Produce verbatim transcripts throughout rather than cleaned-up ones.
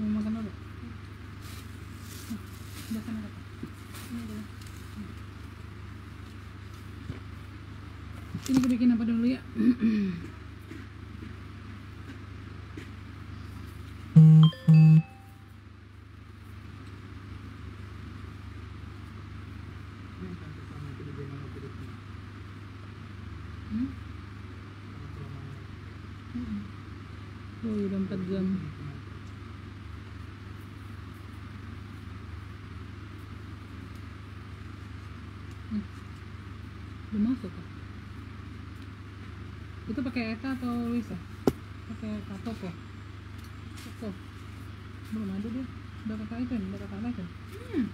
Mau makan dulu? Udah sana kata. Ini dulu. Ini gue bikin apa dulu ya? Hmm? Oh, udah empat jam. Hmm. Udah masuk kan? Itu pakai Eka atau Luisa? Pakai katok ya? Katok. Belum ada dia. Udah kakak itu, udah kakak lain. Hmm.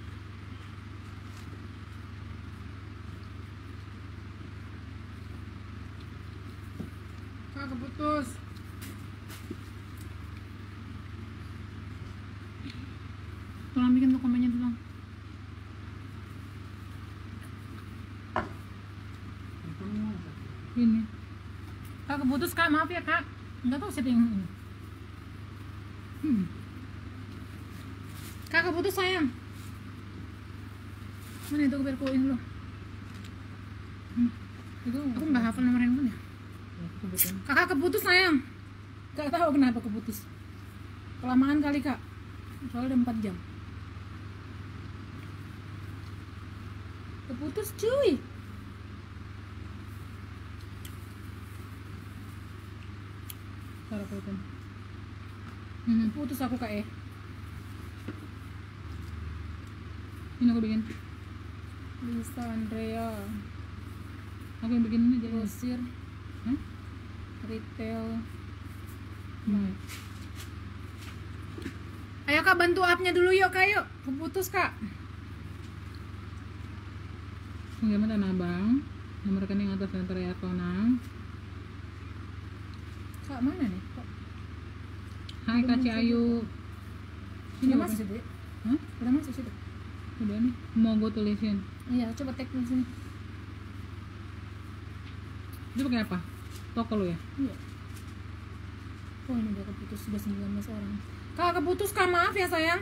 Kak keputus. Tolong bikin tuh komennya dulu. Ini. Kak keputus kak, maaf ya kak. Enggak tahu setting ini. Hmm. Kak keputus sayang. Mana itu biar kuin dulu. Hmm. Itu aku nggak hafal nomor handphone ya. Kakak keputus sayang. Gak tahu kenapa keputus. Kelamaan kali kak. Soalnya udah empat jam. Keputus cuy. Cara kelihatan. Hmm, putus aku kak eh. Ini aku bikin. Lisa Andrea. Aku yang bikin ini jadi Grosir. Hah? Retail. Hmm. Ayo kak bantu up-nya dulu yuk kak yuk. Keputus kak. Gimana Tanah Abang? Nomor rekening atas dan Tonang. Kak mana nih? Kok? Hai Kak Ciayu. Ini Udah apa? masuk deh. Hah? Udah masuk situ. Udah nih. Mau gue tulisin. Iya, coba tag di sini. Itu pakai apa? Toko lu ya? Iya. Oh ini udah keputus sudah sembilan belas orang. Kak keputus kak, maaf ya sayang.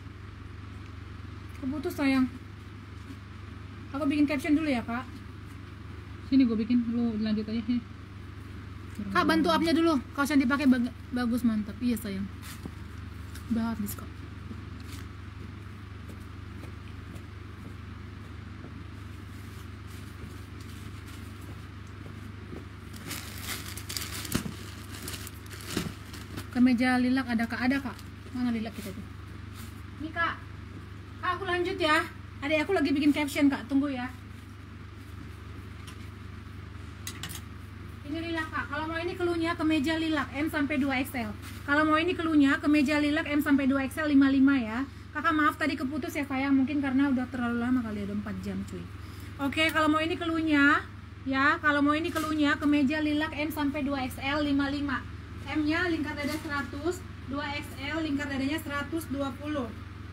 Keputus sayang. Aku bikin caption dulu ya kak. Sini gue bikin, lu lanjut aja sini. Kak bantu up-nya dulu. Kaos yang dipakai bag- bagus mantap. Iya sayang. Udah habis kok. Kemeja lilac ada kak? Ada kak. Mana lilac kita tuh? Ini kak. Kak aku lanjut ya. Adik aku lagi bikin caption kak. Tunggu ya. Ini lilac kak. Kalau mau ini keluarnya kemeja lilac M sampai dua X L. Kalau mau ini keluarnya kemeja lilac M sampai dua X L lima puluh lima ya. Kakak maaf tadi keputus ya sayang. Mungkin karena udah terlalu lama kali, udah empat jam cuy. Oke kalau mau ini keluarnya ya. Kalau mau ini keluarnya kemeja lilac M sampai dua X L lima puluh lima. M nya lingkar dada seratus, dua X L lingkar dadanya seratus dua puluh.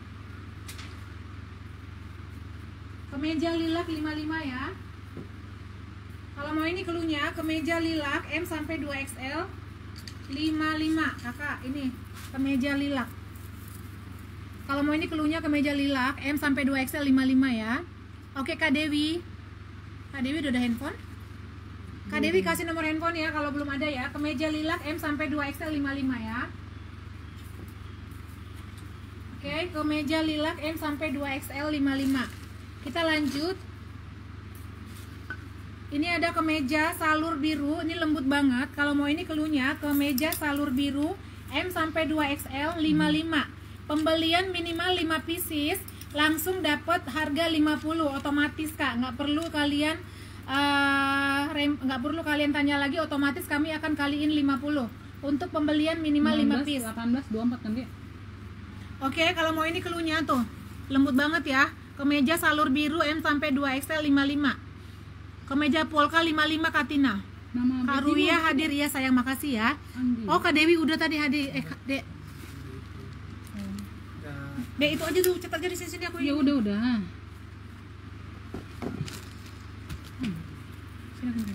Kemeja lilac lima puluh lima ya. Kalau mau ini keluarnya kemeja lilac M sampai dua X L lima puluh lima. Kakak ini kemeja lilac. Kalau mau ini keluarnya kemeja lilac M sampai dua X L lima puluh lima ya. Oke Kak Dewi. Kak Dewi udah ada handphone? Kak Dewi kasih nomor handphone ya kalau belum ada ya. Kemeja lilac M sampai dua X L lima puluh lima ya. Oke, kemeja lilac M sampai dua X L lima puluh lima. Kita lanjut. Ini ada kemeja salur biru, ini lembut banget. Kalau mau ini keluarnya kemeja salur biru M sampai dua X L lima puluh lima. Pembelian minimal lima pieces langsung dapat harga lima puluh otomatis Kak. Nggak perlu kalian uh, rem, nggak perlu kalian tanya lagi, otomatis kami akan kaliin lima puluh untuk pembelian minimal lima piece. delapan belas, dua puluh empat kan dia. Oke, kalau mau ini keluarnya tuh lembut banget ya. Kemeja salur biru M sampai dua X L lima puluh lima. Kemeja polka lima puluh lima Katina. Nama Kak Ruya hadir ya sayang, makasih ya. Andi. Oh Kak Dewi udah tadi hadir. Eh Kak Dek. Dek itu aja tuh, cepat jadi sini aku. Ya udah udah. Hmm. Silakan.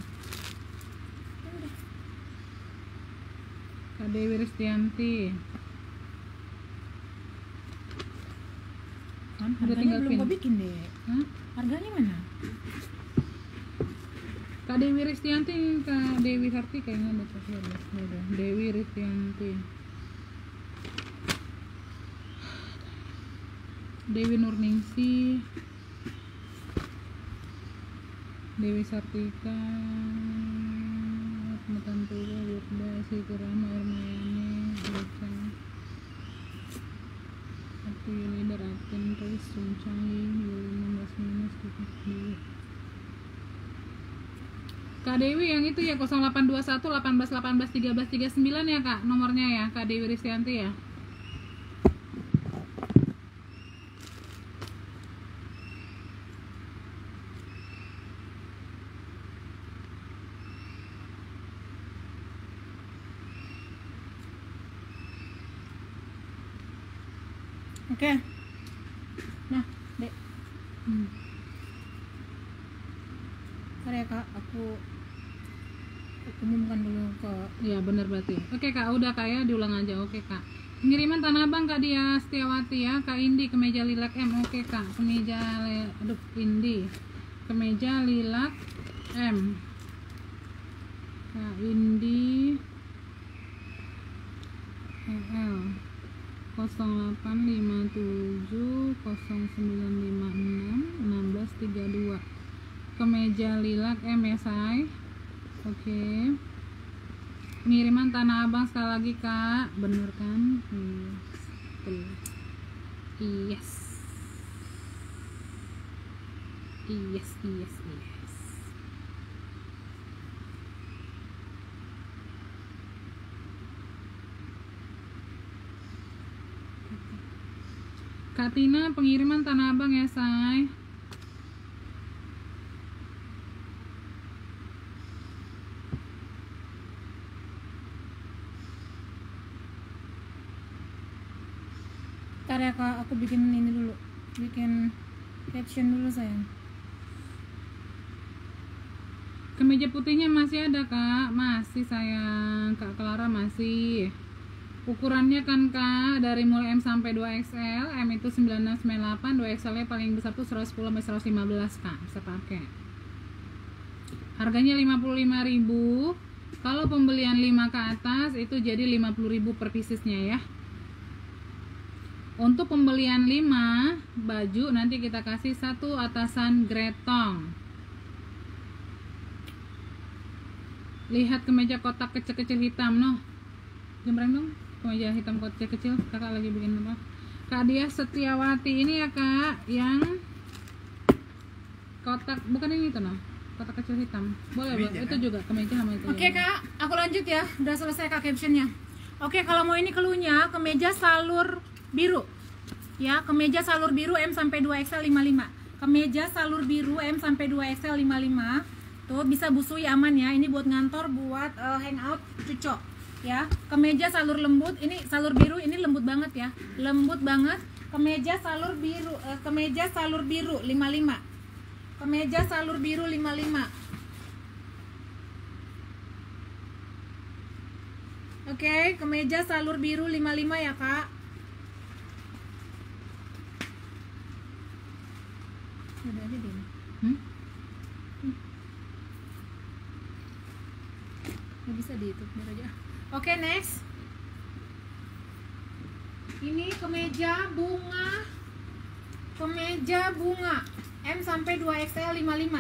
Kak Dewi Ristianti. kan? Udah Harganya tinggal belum pin. gua bikin deh. Hah? Harganya mana? Kak Dewi Ristianti, Kak Dewi Sarti kayaknya ada tuh. Ya udah, ya udah. Dewi Ristianti. Dewi Nurningsi, Dewi Sartika, Metantura, Wirda, Sikurama, Ermayani, Baca, Atu Yunida, Raten, Terus, Suncangi, enam belas minus, dulu. Kak Dewi yang itu ya nol delapan dua satu delapan belas delapan belas tiga belas tiga puluh sembilan ya Kak nomornya ya Kak Dewi Ristianti ya. Oke. Nah, Dek. Hmm. Bentar ya Kak, aku umumkan dulu ke Iya benar berarti. Oke Kak, udah Kak ya, diulang aja. Oke Kak. Pengiriman Tanah Abang Kak Dia Setiawati ya, Kak Indi kemeja lilac M. Oke Kak, kemeja le... aduh Indi. Kemeja lilac M. Kak Indi L nol delapan lima tujuh nol sembilan lima enam enam belas tiga dua. Kemeja lilac M ya say. Oke. Pengiriman Tanah Abang sekali lagi Kak, bener kan? Yes. Yes, yes, yes. Kak Tina pengiriman Tanah Abang ya say. Bentar ya Kak, aku bikin ini dulu. Bikin caption dulu sayang. Kemeja putihnya masih ada Kak, masih sayang. Kak Clara masih. Ukurannya kan Kak dari mulai M sampai dua X L. M itu sembilan enam sembilan delapan, dua X L nya paling besar tuh seratus sepuluh sampai seratus lima belas Kak, bisa pakai. Harganya lima puluh lima ribu. Kalau pembelian lima ke atas itu jadi lima puluh ribu per piecesnya ya. Untuk pembelian lima baju nanti kita kasih satu atasan gretong. Lihat kemeja kotak kecil-kecil hitam noh. Jembreng dong, kemeja hitam kotak kecil. Kakak lagi bikin apa? Kak Dia Setiawati ini ya Kak, yang kotak bukan yang itu noh, kotak kecil hitam. Boleh Bang, itu juga kemeja sama itu. Oke Kak, aku lanjut ya. Udah selesai Kak captionnya. Oke, kalau mau ini keluarnya kemeja salur biru. Ya, kemeja salur biru M sampai dua X L lima puluh lima. Kemeja salur biru M sampai dua X L lima puluh lima. Tuh bisa busui aman ya. Ini buat ngantor, buat uh, hangout cocok. Ya, kemeja salur lembut. Ini salur biru ini lembut banget ya. Lembut banget. Kemeja salur biru, uh, kemeja salur biru lima puluh lima. Kemeja salur biru lima puluh lima. Oke, kemeja salur biru lima puluh lima ya Kak. Udah aja deh. Hmm? Nggak bisa di itu, biar aja. Oke, next. Ini kemeja bunga. Kemeja bunga M sampai dua X L lima puluh lima.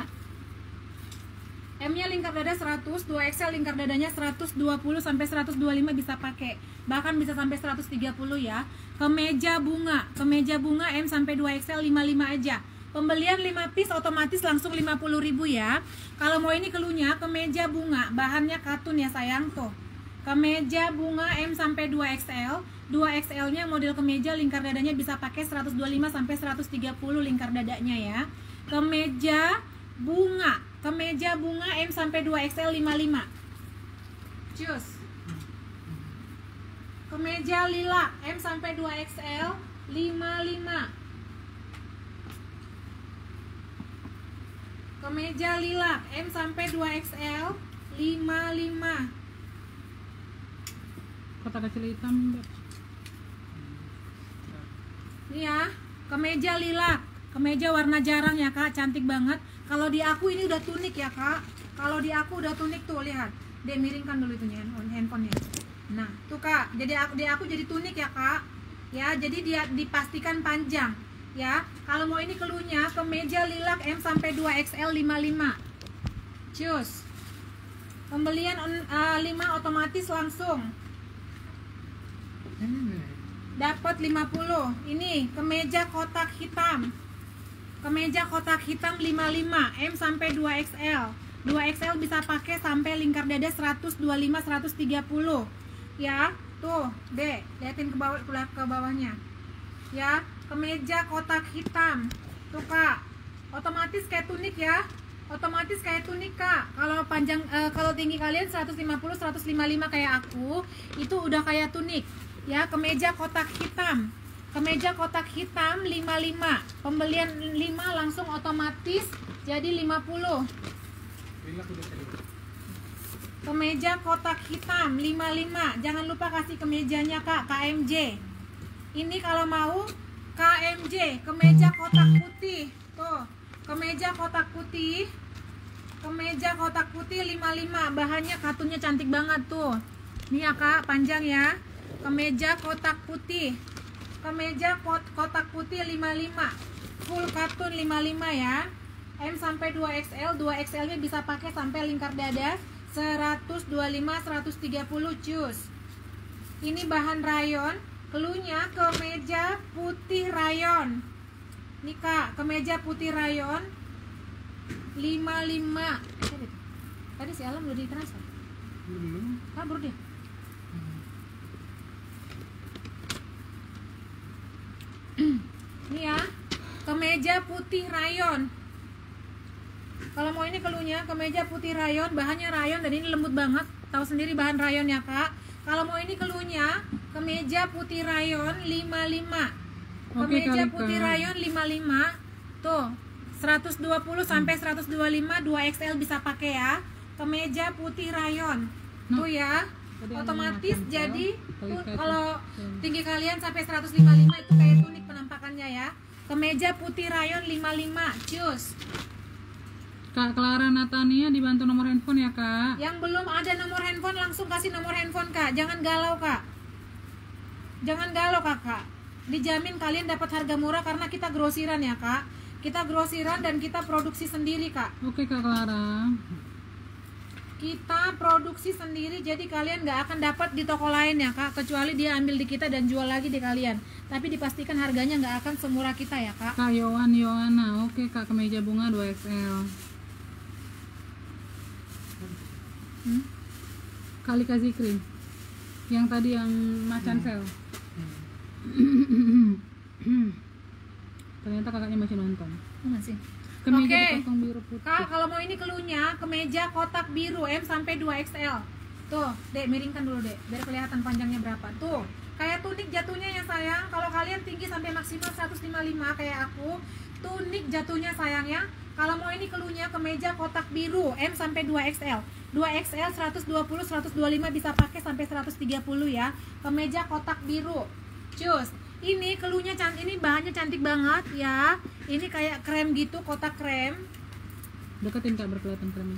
M-nya lingkar dada seratus, dua X L lingkar dadanya seratus dua puluh sampai seratus dua puluh lima bisa pakai. Bahkan bisa sampai seratus tiga puluh ya. Kemeja bunga, kemeja bunga M sampai dua X L lima puluh lima aja. Pembelian lima piece otomatis langsung lima puluh ribu ya. Kalau mau ini keluarnya kemeja bunga, bahannya katun ya sayang tuh. Kemeja bunga M sampai dua X L. dua X L-nya model kemeja lingkar dadanya bisa pakai seratus dua puluh lima sampai seratus tiga puluh lingkar dadanya ya. Kemeja bunga, kemeja bunga M sampai dua X L lima puluh lima. Cus. Kemeja lila M sampai dua X L lima puluh lima. Kemeja lila M sampai dua X L lima puluh lima. Kotak kecil hitam. Ini ya, kemeja lilac, kemeja warna jarang ya kak, cantik banget. Kalau di aku ini udah tunik ya kak, kalau di aku udah tunik tuh, lihat. Dek miringkan dulu itunya handphonenya. Nah tuh kak, jadi aku di aku jadi tunik ya kak, ya. Jadi dia dipastikan panjang ya. Kalau mau ini keluarnya kemeja lilac M sampai dua X L lima puluh lima. Cus. Pembelian uh, lima otomatis langsung dapat lima puluh. Ini kemeja kotak hitam. Kemeja kotak hitam lima puluh lima M sampai dua X L. dua X L bisa pakai sampai lingkar dada seratus dua puluh lima seratus tiga puluh. Ya, tuh, Dek, liatin ke bawah ke bawahnya. Ya, kemeja kotak hitam. Tuh, Kak. Otomatis kayak tunik ya. Otomatis kayak tunik, Kak. Kalau panjang eh, kalau tinggi kalian seratus lima puluh seratus lima puluh lima kayak aku, itu udah kayak tunik. Ya, kemeja kotak hitam. Kemeja kotak hitam lima puluh lima. Pembelian lima langsung otomatis jadi lima puluh. Kemeja kotak hitam lima puluh lima. Jangan lupa kasih kemejanya kak, K M J. Ini kalau mau K M J, kemeja kotak putih. Tuh, kemeja kotak putih. Kemeja kotak putih lima puluh lima. Bahannya katunnya cantik banget tuh. Nih ya kak, panjang ya. Kemeja kotak putih. Kemeja kot kotak putih lima puluh lima. Full katun lima puluh lima ya. M sampai dua X L, dua X L nya bisa pakai sampai lingkar dada seratus dua puluh lima seratus tiga puluh cus. Ini bahan rayon, keluarnya kemeja putih rayon. Nih kak, kemeja putih rayon lima puluh lima. Tadi si Alam udah ditransfer? Belum. Ah, baru dia. Nih ya, kemeja putih rayon. Kalau mau ini keluarnya kemeja putih rayon, bahannya rayon dan ini lembut banget. Tahu sendiri bahan rayon ya kak. Kalau mau ini keluarnya kemeja putih rayon lima puluh lima. Kemeja Oke, putih rayon lima puluh lima. Tuh, seratus dua puluh sampai seratus dua puluh lima, dua X L bisa pakai ya. Kemeja putih rayon. Tuh ya. Otomatis jadi tuh, kalau tinggi kalian sampai seratus lima puluh lima itu kayak tunik penampakannya ya. Kemeja putih rayon lima puluh lima. Cus. Kak Clara Natania dibantu nomor handphone ya kak. Yang belum ada nomor handphone langsung kasih nomor handphone kak. Jangan galau kak. Jangan galau kakak. Dijamin kalian dapat harga murah karena kita grosiran ya kak. Kita grosiran dan kita produksi sendiri kak. Oke Kak Clara. Kita produksi sendiri jadi kalian nggak akan dapat di toko lain ya kak. Kecuali dia ambil di kita dan jual lagi di kalian. Tapi dipastikan harganya nggak akan semurah kita ya kak. Kak Yohan Yohana. Oke kak, kemeja bunga dua X L. Hmm? Kali kasih krim yang tadi yang macan hmm. sel. Hmm. Ternyata kakaknya masih nonton. Masih. Kemeja Oke. dipotong biru putih. Kak, kalau mau ini keluarnya kemeja kotak biru M sampai dua X L. Tuh, Dek, miringkan dulu, Dek, biar kelihatan panjangnya berapa. Tuh, kayak tunik jatuhnya ya sayang. Kalau kalian tinggi sampai maksimal seratus lima puluh lima kayak aku, tunik jatuhnya sayang ya. Kalau mau ini keluarnya kemeja kotak biru M sampai dua X L. dua X L seratus dua puluh seratus dua puluh lima bisa pakai sampai seratus tiga puluh ya. Kemeja kotak biru. Cus. Ini keluarnya cantik, ini bahannya cantik banget ya. Ini kayak krem gitu, kotak krem. Deketin kak, berkelihatan kremnya.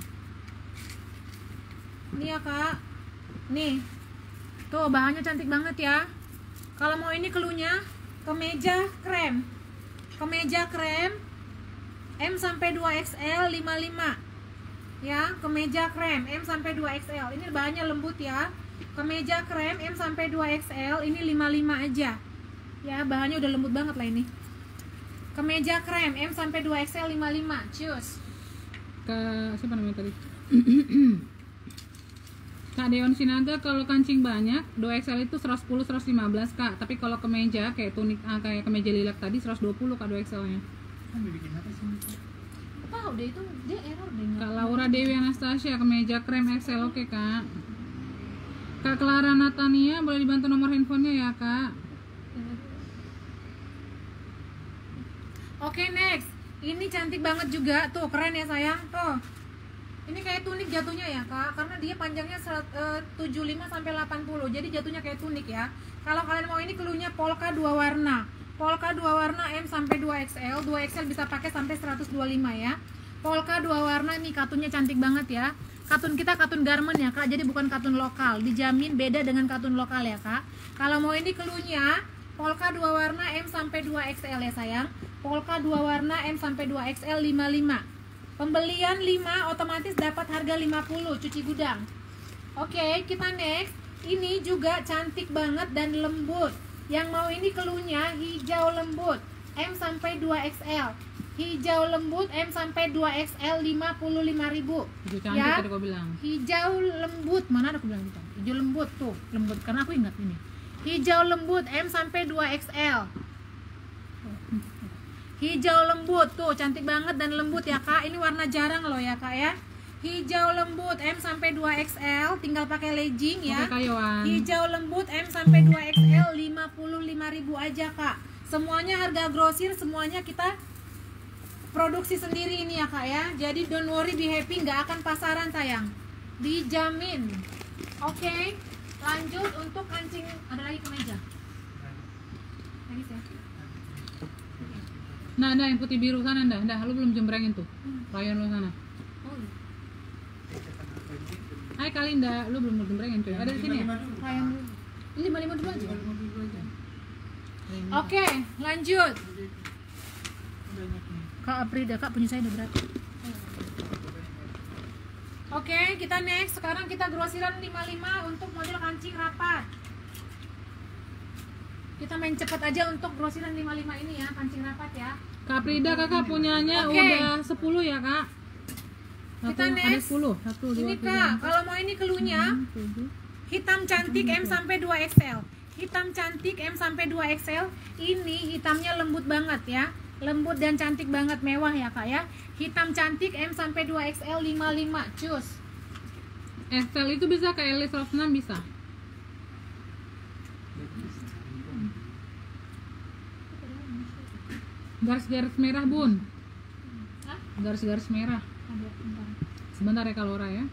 Nih ya kak. Nih. Tuh bahannya cantik banget ya. Kalau mau ini keluarnya kemeja krem. Kemeja krem M sampai dua X L lima puluh lima. Ya, kemeja krem M sampai dua X L. Ini bahannya lembut ya. Kemeja krem M sampai dua X L ini lima puluh lima aja. Ya, bahannya udah lembut banget lah ini. Kemeja krem M sampai dua X L lima puluh lima. Cus. Kak siapa namanya tadi? Kak Deon Sinaga, kalau kancing banyak dua X L itu seratus sepuluh seratus lima belas kak. Tapi kalau kemeja kayak tunik ah, kayak kemeja lilac tadi seratus dua puluh kak dua X L nya. Kan bikin apa sih? Tahu deh itu dia error deh. Kak Laura Dewi Anastasia, kemeja krem X L. Oke kak. Kak Clara Natania, boleh dibantu nomor handphonenya ya kak. Oke, next. Ini cantik banget juga. Tuh, keren ya sayang. Tuh. Ini kayak tunik jatuhnya ya kak, karena dia panjangnya tujuh puluh lima sampai delapan puluh, jadi jatuhnya kayak tunik ya. Kalau kalian mau ini keluarnya polka dua warna, polka dua warna M sampai dua X L, dua X L bisa pakai sampai seratus dua puluh lima ya. Polka dua warna nih, katunnya cantik banget ya. Katun kita katun garment ya kak, jadi bukan katun lokal, dijamin beda dengan katun lokal ya kak. Kalau mau ini keluarnya polka dua warna M sampai dua X L ya sayang. Polka dua warna M sampai dua X L lima puluh lima. Pembelian lima otomatis dapat harga lima puluh cuci gudang. Oke, kita next. Ini juga cantik banget dan lembut. Yang mau ini keluarnya hijau lembut M sampai dua X L. Hijau lembut M sampai dua X L lima puluh lima ribu. Hijau cantik ya. tadi gua bilang. Hijau lembut, mana ada aku bilang gitu. Hijau lembut tuh, lembut karena aku ingat ini. Hijau lembut M sampai dua X L. Hijau lembut tuh, cantik banget dan lembut ya kak. Ini warna jarang loh ya kak ya. Hijau lembut M sampai dua X L, tinggal pakai legging ya. Hijau lembut M sampai dua X L lima puluh lima ribu aja kak. Semuanya harga grosir, semuanya kita produksi sendiri ini ya kak ya. Jadi don't worry, be happy, nggak akan pasaran sayang, dijamin. Oke, lanjut untuk kancing. Ada lagi kemeja lagi ya. Nah, nah yang putih biru sana, dah, dah, lu belum jembrengin tuh, rayon lu sana. Oh, iya. Hai Kalinda, lu belum jembrengin coy. Ada di sini ya? Rayon lima lima dulu aja. Oke, lanjut. Kak Aprida, kak punya saya udah berapa? Oke, kita next. Sekarang kita grosiran lima puluh lima untuk model kancing rapat. Kita main cepet aja untuk grosiran lima puluh lima ini ya, kancing rapat ya. Kak Prida, kakak punyanya Oke. udah sepuluh ya kak? Satu, Kita ada next. sepuluh. Satu, dua, Ini tiga, kak, empat, kalau mau ini keluarnya enam, tujuh. hitam cantik M sampai dua X L. Hitam cantik M sampai dua X L. Ini hitamnya lembut banget ya. Lembut dan cantik banget, mewah ya kak ya. Hitam cantik M sampai dua X L lima puluh lima, cus. X L itu bisa ke L seratus enam bisa. Garis-garis merah bun. Hah? Garis-garis merah. Ada, bentar. Sebentar ya Kalora ya.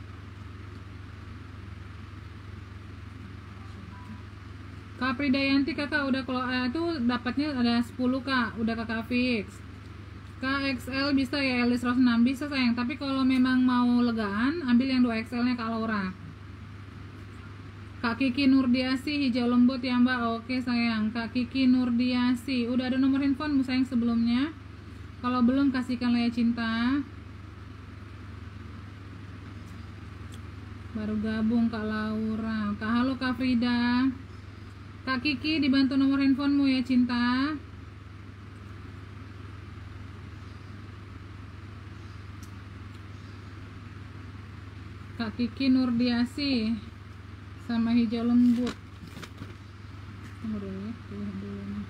Kak Pridayanti kakak udah kalau eh, itu dapatnya ada sepuluh kak, udah kakak fix. Kak X L bisa ya, L seratus enam bisa sayang, tapi kalau memang mau legaan ambil yang dua X L nya Kak Laura. Kak Kiki Nurdiasi hijau lembut ya mbak. Oke sayang, Kak Kiki Nurdiasi udah ada nomor handphone sayang sebelumnya, kalau belum kasihkan ya cinta. Baru gabung Kak Laura. Kak halo Kak Frida. Kak Kiki dibantu nomor handphonemu ya cinta. Kak Kiki Nurdiasi sama hijau lembut. Tunggu dulu ya, pilih dulu nih.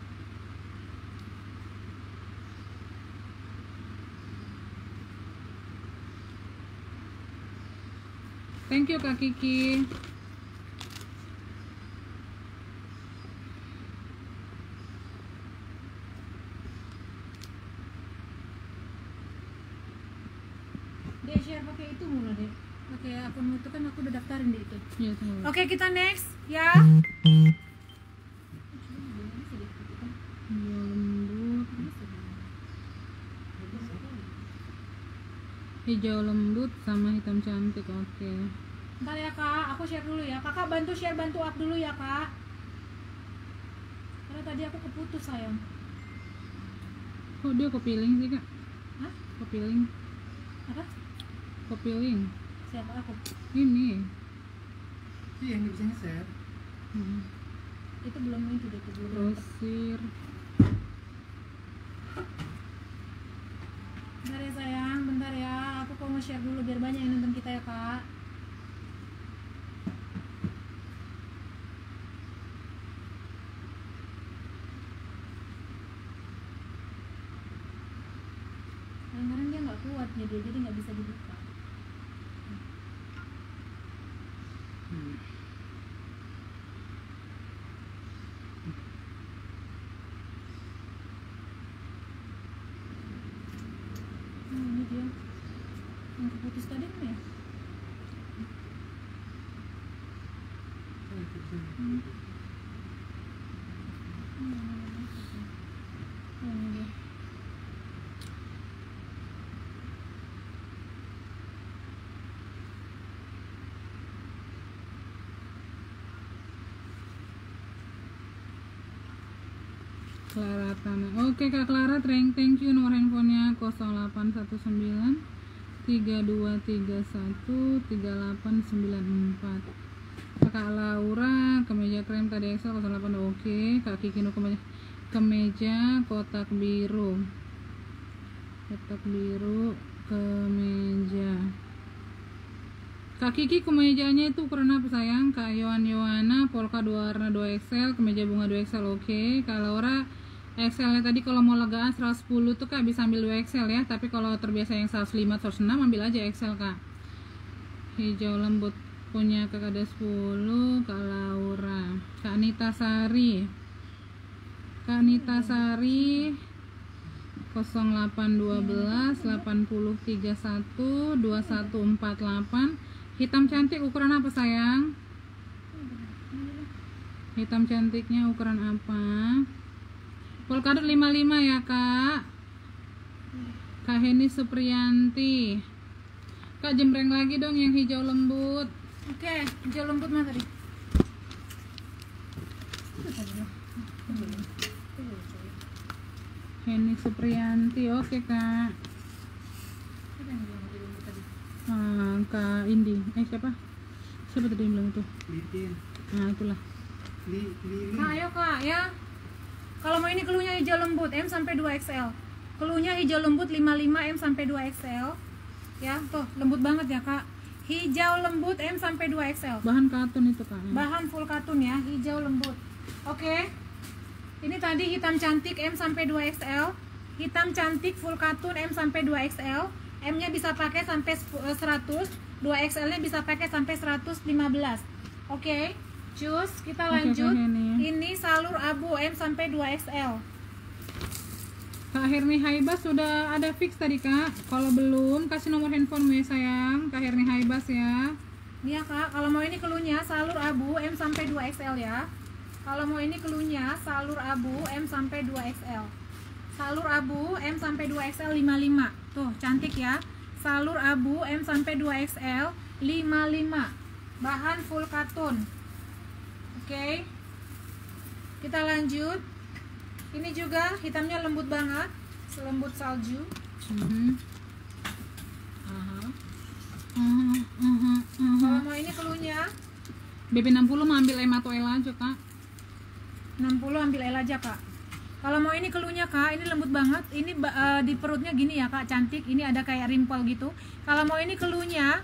Thank you Kak Kiki. Dia share pakai itu mulu deh. Pakai akun itu kan aku udah daftarin di itu. Ya, tunggu. Oke, kita next ya. Hijau lembut. Hijau lembut sama hitam cantik. Oke. Bentar ya kak, aku share dulu ya. Kakak bantu share, bantu up dulu ya kak. Karena tadi aku keputus sayang. Kok dia kopiling sih kak? Hah? Kopiling. Apa? Kopiling. Siapa aku? Ini. Iya, yang bisa nge-share. Hmm. Itu belum itu deh, itu belum. Grosir. Bentar ya sayang, bentar ya. Aku mau share dulu biar banyak yang nonton kita ya kak. Kadang-kadang dia nggak kuat ya dia, jadi nggak bisa dibuka. Hmm. Oh, ini dia yang keputus tadi kan ya? Clara Tana. Oke Kak Clara, thank, thank you. Nomor handphonenya nol delapan satu sembilan tiga dua tiga satu tiga delapan sembilan empat. Kak Laura, kemeja krem tadi Excel nol delapan. Oke. Kak Kiki kemeja, kemeja kotak biru. Kotak biru kemeja. Kak Kiki kemejanya itu ukuran apa sayang? Kak Yohan Yohana polka dua warna dua X L, kemeja bunga dua X L. Oke. Kak Laura X L nya tadi kalau mau legaan seratus sepuluh tuh Kak bisa ambil dua X L ya, tapi kalau terbiasa yang seratus lima, seratus enam ambil aja X L Kak. Hijau lembut punya Kak ada sepuluh. Kak Laura. Kak Anita Sari. Kak Anita Sari nol delapan dua belas delapan nol tiga satu dua satu empat delapan. Hitam cantik ukuran apa sayang? Hitam cantiknya ukuran apa? Polkadot lima puluh lima ya Kak. Kak Heni Supriyanti. Kak jembreng lagi dong yang hijau lembut. Oke, hijau lembut mana tadi? Heni Supriyanti. Oke Kak. Ah, Kak Indi. Eh siapa? Siapa tadi yang bilang itu? Litin. Nah itulah. Li, li, li. Nah, ayo Kak ya. Kalau mau ini keluhnya hijau lembut M sampai dua X L. Keluhnya hijau lembut lima puluh lima M sampai dua X L. Ya, tuh lembut banget ya Kak. Hijau lembut M sampai dua X L. Bahan katun itu Kak. Bahan full katun ya, hijau lembut. Oke. Ini tadi hitam cantik M sampai dua X L. Hitam cantik full katun M sampai dua X L. M-nya bisa pakai sampai seratus, dua X L-nya bisa pakai sampai seratus lima belas. Oke. Cus, kita lanjut. Oke, ini salur abu M sampai dua X L. Kak Herni Haibas sudah ada fix tadi Kak. Kalau belum kasih nomor handphone ya sayang. Kak Herni Haibas ya. Iya Kak, kalau mau ini keluhnya salur abu M sampai dua X L ya. Kalau mau ini keluhnya salur abu M sampai dua X L. Salur abu M sampai dua X L lima puluh lima. Tuh, cantik ya. Salur abu M sampai dua X L lima puluh lima. Bahan full katun. Oke. Kita lanjut. Ini juga hitamnya lembut banget, selembut salju. Mhm. Aha. Mhm, mhm, mhm. Kalau mau ini keluhnya B P enam puluh mau ambil M atau L aja Kak. enam puluh ambil L aja Kak. Kalau mau ini keluhnya Kak, ini lembut banget. Ini uh, di perutnya gini ya Kak, cantik. Ini ada kayak rimpel gitu. Kalau mau ini keluhnya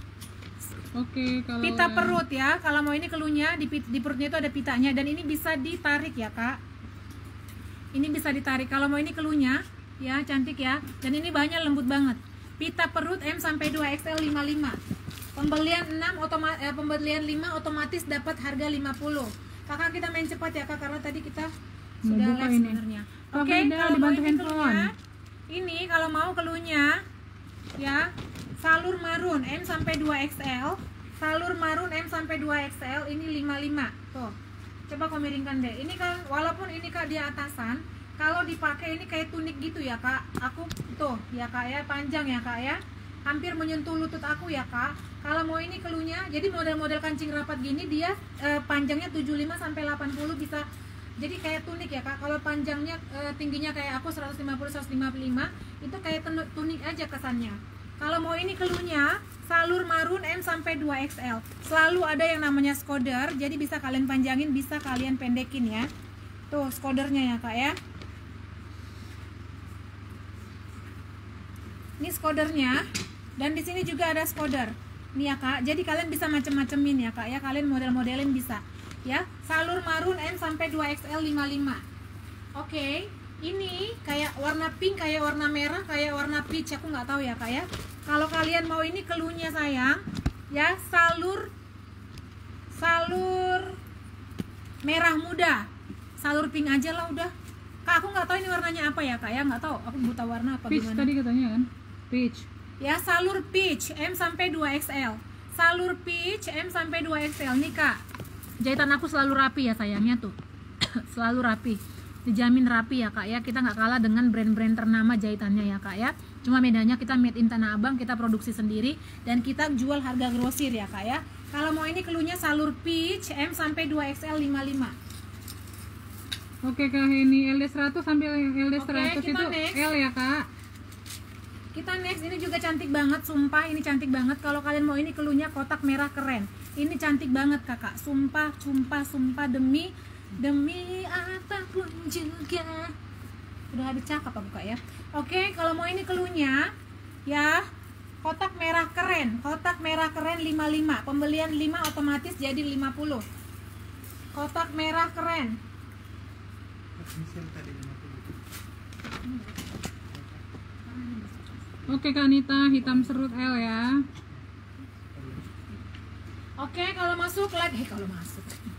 Oke, kalau pita yang- perut ya. Kalau mau ini keluhnya di, di perutnya itu ada pitanya dan ini bisa ditarik ya Kak. Ini bisa ditarik. Kalau mau ini keluhnya ya, cantik ya. Dan ini bahannya lembut banget. Pita perut M sampai dua X L lima puluh lima. Pembelian enam otoma, eh, pembelian lima otomatis dapat harga lima puluh. Kakak kita main cepat ya Kak karena tadi kita Mau sudah buka live ini. sebenarnya. Kak Oke, Frida, kalau mau dibantu ini handphone. keluhnya, ini kalau mau keluhnya ya, salur marun M sampai dua X L. Salur marun M sampai dua X L ini lima puluh lima. Tuh. Coba kau miringkan deh. Ini kan walaupun ini Kak di atasan, kalau dipakai ini kayak tunik gitu ya Kak. Aku tuh ya Kak ya, panjang ya Kak ya. Hampir menyentuh lutut aku ya Kak. Kalau mau ini keluhnya, jadi model-model kancing rapat gini dia eh, panjangnya tujuh puluh lima sampai delapan puluh bisa. Jadi kayak tunik ya Kak. Kalau panjangnya eh, tingginya kayak aku seratus lima puluh seratus lima puluh lima, itu kayak tenu- tunik aja kesannya. Kalau mau ini keluhnya salur marun M sampai dua X L. Selalu ada yang namanya skoder, jadi bisa kalian panjangin, bisa kalian pendekin ya. Tuh skodernya ya Kak ya. Ini skodernya. Dan di sini juga ada skoder. Nih ya Kak. Jadi kalian bisa macem-macemin ya Kak ya. Kalian model-modelin bisa. Ya, salur marun M sampai dua X L lima puluh lima. Oke. Ini kayak warna pink, kayak warna merah, kayak warna peach, aku nggak tahu ya Kak ya. Kalau kalian mau ini keluhnya sayang, ya salur salur merah muda, salur pink aja lah udah. Kak aku nggak tahu ini warnanya apa ya Kak ya, nggak tahu. Aku buta warna apa Peach gimana. tadi katanya kan? Peach. Ya salur peach M sampai dua X L. Salur peach M sampai dua X L nih Kak. Jahitan aku selalu rapi ya sayangnya tuh. Selalu rapi. Dijamin rapi ya Kak ya. Kita nggak kalah dengan brand-brand ternama jahitannya ya Kak ya. Cuma bedanya kita made in Tanah Abang, kita produksi sendiri dan kita jual harga grosir ya Kak ya. Kalau mau ini keluhnya salur peach M sampai dua X L lima puluh lima. Oke Kak Heni, L D seratus sambil L D seratus Oke, kita itu next. L ya Kak. Kita next, ini juga cantik banget, sumpah ini cantik banget. Kalau kalian mau ini keluarnya kotak merah keren. Ini cantik banget kakak, sumpah, sumpah, sumpah demi demi apapun juga. Udah habis cakap apa buka ya? Oke, kalau mau ini keluarnya ya kotak merah keren, kotak merah keren lima puluh lima. Pembelian lima otomatis jadi lima puluh. Kotak merah keren. Misal tadi lima puluh. Oke Kak Anita, hitam serut L ya. Oke, kalau masuk lagi, eh, kalau masuk.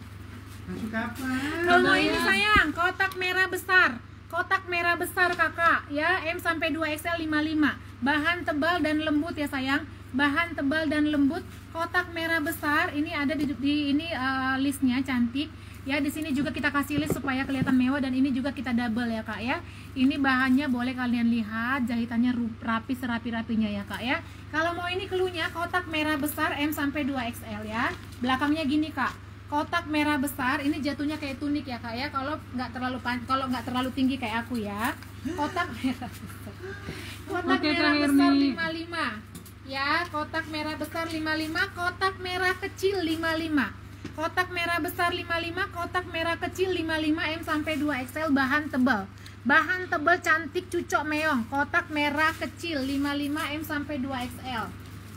Masuk apa? Kalau mau ini sayang, kotak merah besar. Kotak merah besar kakak ya, M sampai dua X L lima puluh lima. Bahan tebal dan lembut ya sayang. Bahan tebal dan lembut. Kotak merah besar. Ini ada di, di ini uh, listnya cantik. Ya, di sini juga kita kasih list supaya kelihatan mewah, dan ini juga kita double ya kak ya. Ini bahannya boleh kalian lihat, jahitannya rapi serapi-rapinya ya kak ya. Kalau mau ini keluarnya kotak merah besar M sampai dua X L ya. Belakangnya gini kak. Kotak merah besar, ini jatuhnya kayak tunik ya kak ya. Kalau nggak terlalu pan, kalau nggak terlalu tinggi kayak aku ya. Kotak merah besar. Kotak Oke, merah Kak besar Hermi. lima puluh lima. Ya, kotak merah besar lima puluh lima, kotak merah kecil lima puluh lima. Kotak merah besar lima puluh lima, kotak merah kecil lima puluh lima M sampai dua X L, bahan tebal. Bahan tebal cantik cucok meong. Kotak merah kecil lima puluh lima M sampai dua X L.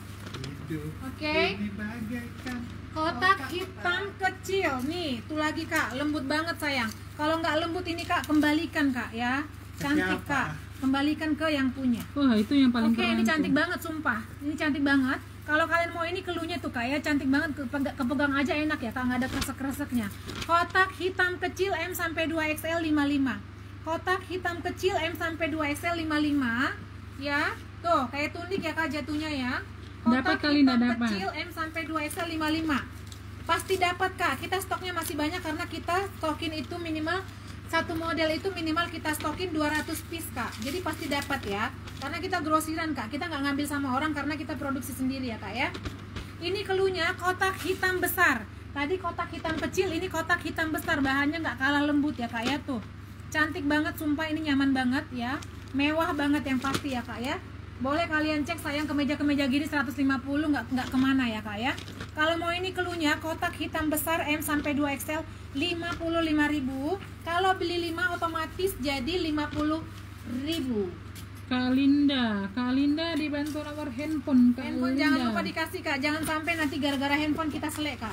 Hidup Oke. ini bagaikan Kotak hitam kecil. Nih, tuh lagi kak, lembut banget sayang. Kalau nggak lembut ini kak, kembalikan kak ya. Cantik Siapa? kak, kembalikan ke yang punya. Wah itu yang paling Oke, keren ini cantik tuh. banget sumpah. Ini cantik banget. Kalau kalian mau ini keluarnya tuh kak ya, cantik banget, Kepeg- kepegang aja enak ya kak, nggak ada kresek-kreseknya. Kotak hitam kecil M sampai dua X L lima puluh lima. Kotak hitam kecil M sampai dua X L lima puluh lima. Ya, tuh kayak tunik ya kak jatuhnya ya. Dapat Kotak kali, hitam nggak dapat? kecil M sampai dua X L lima puluh lima. Pasti dapat kak. Kita stoknya masih banyak karena kita stokin itu minimal satu model itu minimal kita stokin dua ratus piece kak. Jadi pasti dapat ya. Karena kita grosiran kak. Kita nggak ngambil sama orang karena kita produksi sendiri ya kak ya. Ini keluarnya kotak hitam besar. Tadi kotak hitam kecil, ini kotak hitam besar. Bahannya nggak kalah lembut ya kak ya tuh. Cantik banget sumpah, ini nyaman banget ya. Mewah banget yang pasti ya kak ya. Boleh kalian cek sayang, kemeja-kemeja gini seratus lima puluh nggak nggak kemana ya kak ya. Kalau mau ini keluarnya kotak hitam besar M sampai dua X L lima puluh lima ribu. Kalau beli lima otomatis jadi lima puluh ribu. Kak Linda, Kak Linda dibantu nomor handphone Kak Handphone Linda. jangan lupa dikasih kak. Jangan sampai nanti gara-gara handphone kita selek kak.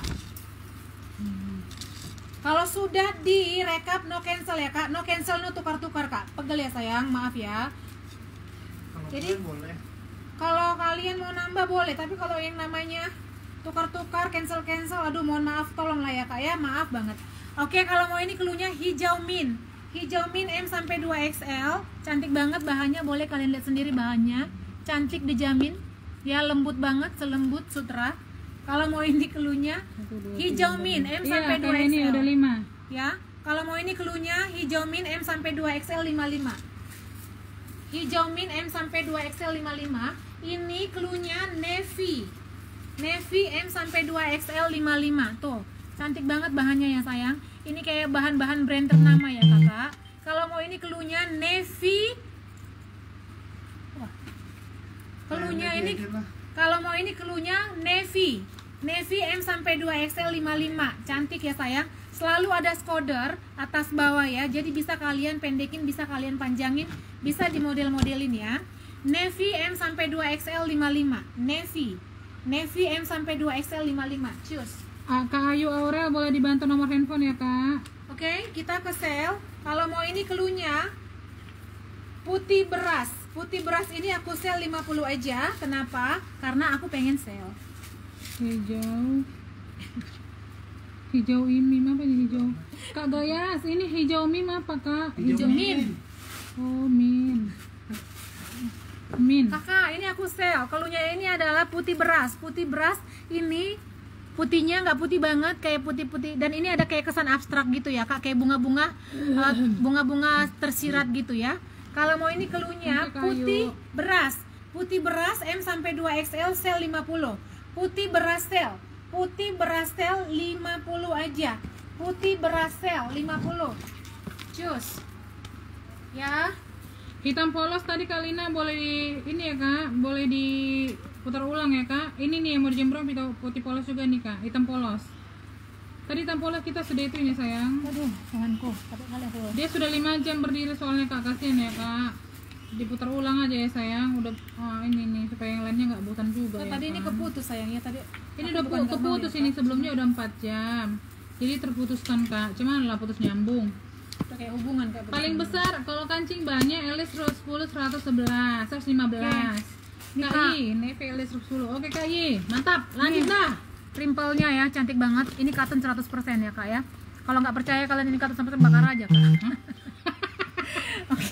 Kalau sudah direkap no cancel ya kak. No cancel, no tukar-tukar kak. Pegel ya sayang, maaf ya. Kalau Jadi- kalian boleh. Kalau kalian mau nambah boleh, tapi kalau yang namanya tukar-tukar, cancel-cancel, aduh mohon maaf, tolong lah ya kak ya, maaf banget. Oke, kalau mau ini keluarnya hijau min. Hijau min M sampai dua X L. Cantik banget bahannya, boleh kalian lihat sendiri bahannya. Cantik dijamin. Ya lembut banget, selembut sutra. Kalau mau ini keluarnya Satu, dua, hijau tiga, min empat. M Iya, sampai dua kayak X L. ini udah lima. Ya, kalau mau ini keluarnya hijau min M sampai dua X L lima puluh lima. Hijau min M sampai dua X L lima puluh lima. Ini keluarnya navy. Navy M sampai dua X L lima puluh lima. Tuh, cantik banget bahannya ya sayang. Ini kayak bahan-bahan brand ternama ya kakak. Kalau mau ini keluarnya navy. Wah. Keluarnya Kalian ini aja lah. kalau mau ini keluarnya navy. Navy M sampai dua X L lima puluh lima. Cantik ya sayang. Selalu ada skoder atas bawah ya. Jadi bisa kalian pendekin, bisa kalian panjangin, bisa di model-modelin ya. Navy M sampai dua X L lima puluh lima. Navy. Navy M sampai dua X L lima puluh lima. Cus. Ah, Kak Ayu Aurel boleh dibantu nomor handphone ya Kak. Oke, kita ke sale. Kalau mau ini keluarnya putih beras. Putih beras ini aku sale lima puluh aja. Kenapa? Karena aku pengen sale. Hijau. Hijau imim apa nih hijau? Kak Gayas, ini hijau mim apa Kak? Hijau min. Oh min. Min. Kakak, ini aku sale. Keluarnya ini adalah putih beras. Putih beras ini putihnya nggak putih banget, kayak putih-putih. Dan ini ada kayak kesan abstrak gitu ya kak, kayak bunga-bunga, uh, bunga-bunga tersirat gitu ya. Kalau mau ini keluarnya Oke, Kak putih Ayu. beras. Putih beras M sampai dua X L sale lima puluh. Putih beras sale. Putih beras sale lima puluh aja. Putih beras sale lima puluh. Cus. Ya. Hitam polos tadi Kak Lina boleh di ini ya Kak, boleh diputar ulang ya Kak. Ini nih yang mau dijembrong putih polos juga nih Kak, hitam polos. Tadi hitam polos kita sudah itu ya sayang. Aduh, tanganku. Tapi kali aku. Dia sudah lima jam berdiri soalnya Kak, kasihan ya Kak. Diputar ulang aja ya sayang. Udah oh, ini nih supaya yang lainnya nggak bosan juga Oh, ya. tadi Kak. ini keputus sayang ya tadi. Ini udah pu- keputus ini sebelumnya udah empat jam. Jadi terputuskan Kak. Cuman lah putus nyambung. Udah kayak hubungan kayak Paling besar kalau kancing banyak L S seratus sepuluh, seratus sebelas, seratus lima belas. Ini, Kak Kak. I, Neve L S seratus sepuluh. Oke Kak I, mantap. Lanjut dah. Rimple-nya ya, cantik banget. Ini cotton seratus persen ya kak ya. Kalau nggak percaya kalian ini cotton seratus persen bakar aja kak. Oke.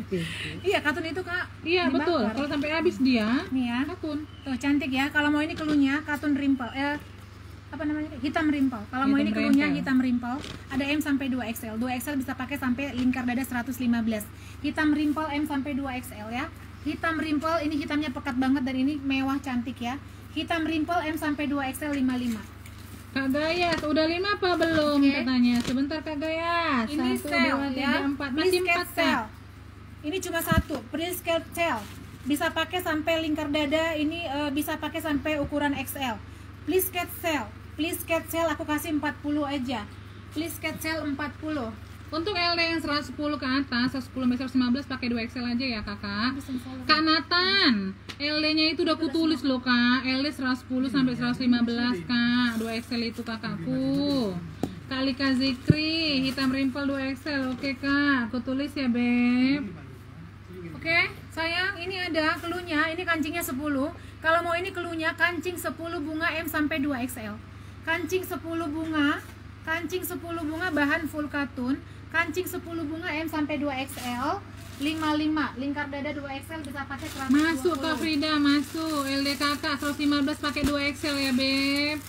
Iya cotton itu kak. Iya dibakar. betul. Kalau sampai habis dia, Nih ya. katun. Tuh cantik ya. Kalau mau ini keluhnya cotton rimple. Eh apa namanya? Hitam rimple. Kalau mau Hitam ini keluhnya rimple. hitam rimple. Ada M sampai dua X L. dua X L bisa pakai sampai lingkar dada seratus lima belas. Hitam rimple M sampai dua X L ya. Hitam rimple ini hitamnya pekat banget dan ini mewah cantik ya. Hitam rimple M sampai dua X L lima puluh lima. Kak Gayas, udah lima apa belum Oke. katanya? Sebentar Kak Gayas. Ini Satu, sel dua, tiga, ya. empat. Masih Please empat get Kak. sel. Ini cuma satu. Please get sel. Bisa pakai sampai lingkar dada. Ini eh, bisa pakai sampai ukuran X L. Please get sel. Please get sel. Aku kasih empat puluh aja. Please get sel empat puluh. Untuk L D yang seratus sepuluh ke atas, seratus sepuluh sampai seratus lima belas pakai dua X L aja ya Kakak. Kak Nathan, L D-nya itu udah kutulis loh Kak. L D seratus sepuluh sampai seratus lima belas Kak. dua X L itu kakakku. Kak Lika Zikri, hitam rimple dua X L. Oke Kak, aku tulis ya Beb. Oke, sayang, ini ada keluhnya. Ini kancingnya sepuluh. Kalau mau ini keluhnya kancing sepuluh bunga M sampai dua X L. Kancing sepuluh bunga, kancing sepuluh bunga bahan full katun. Kancing sepuluh bunga M sampai dua X L lima puluh lima. Lingkar dada dua X L bisa pakai seratus dua puluh. Masuk Kak Frida, masuk. L D kakak seratus lima belas pakai dua X L ya Beb.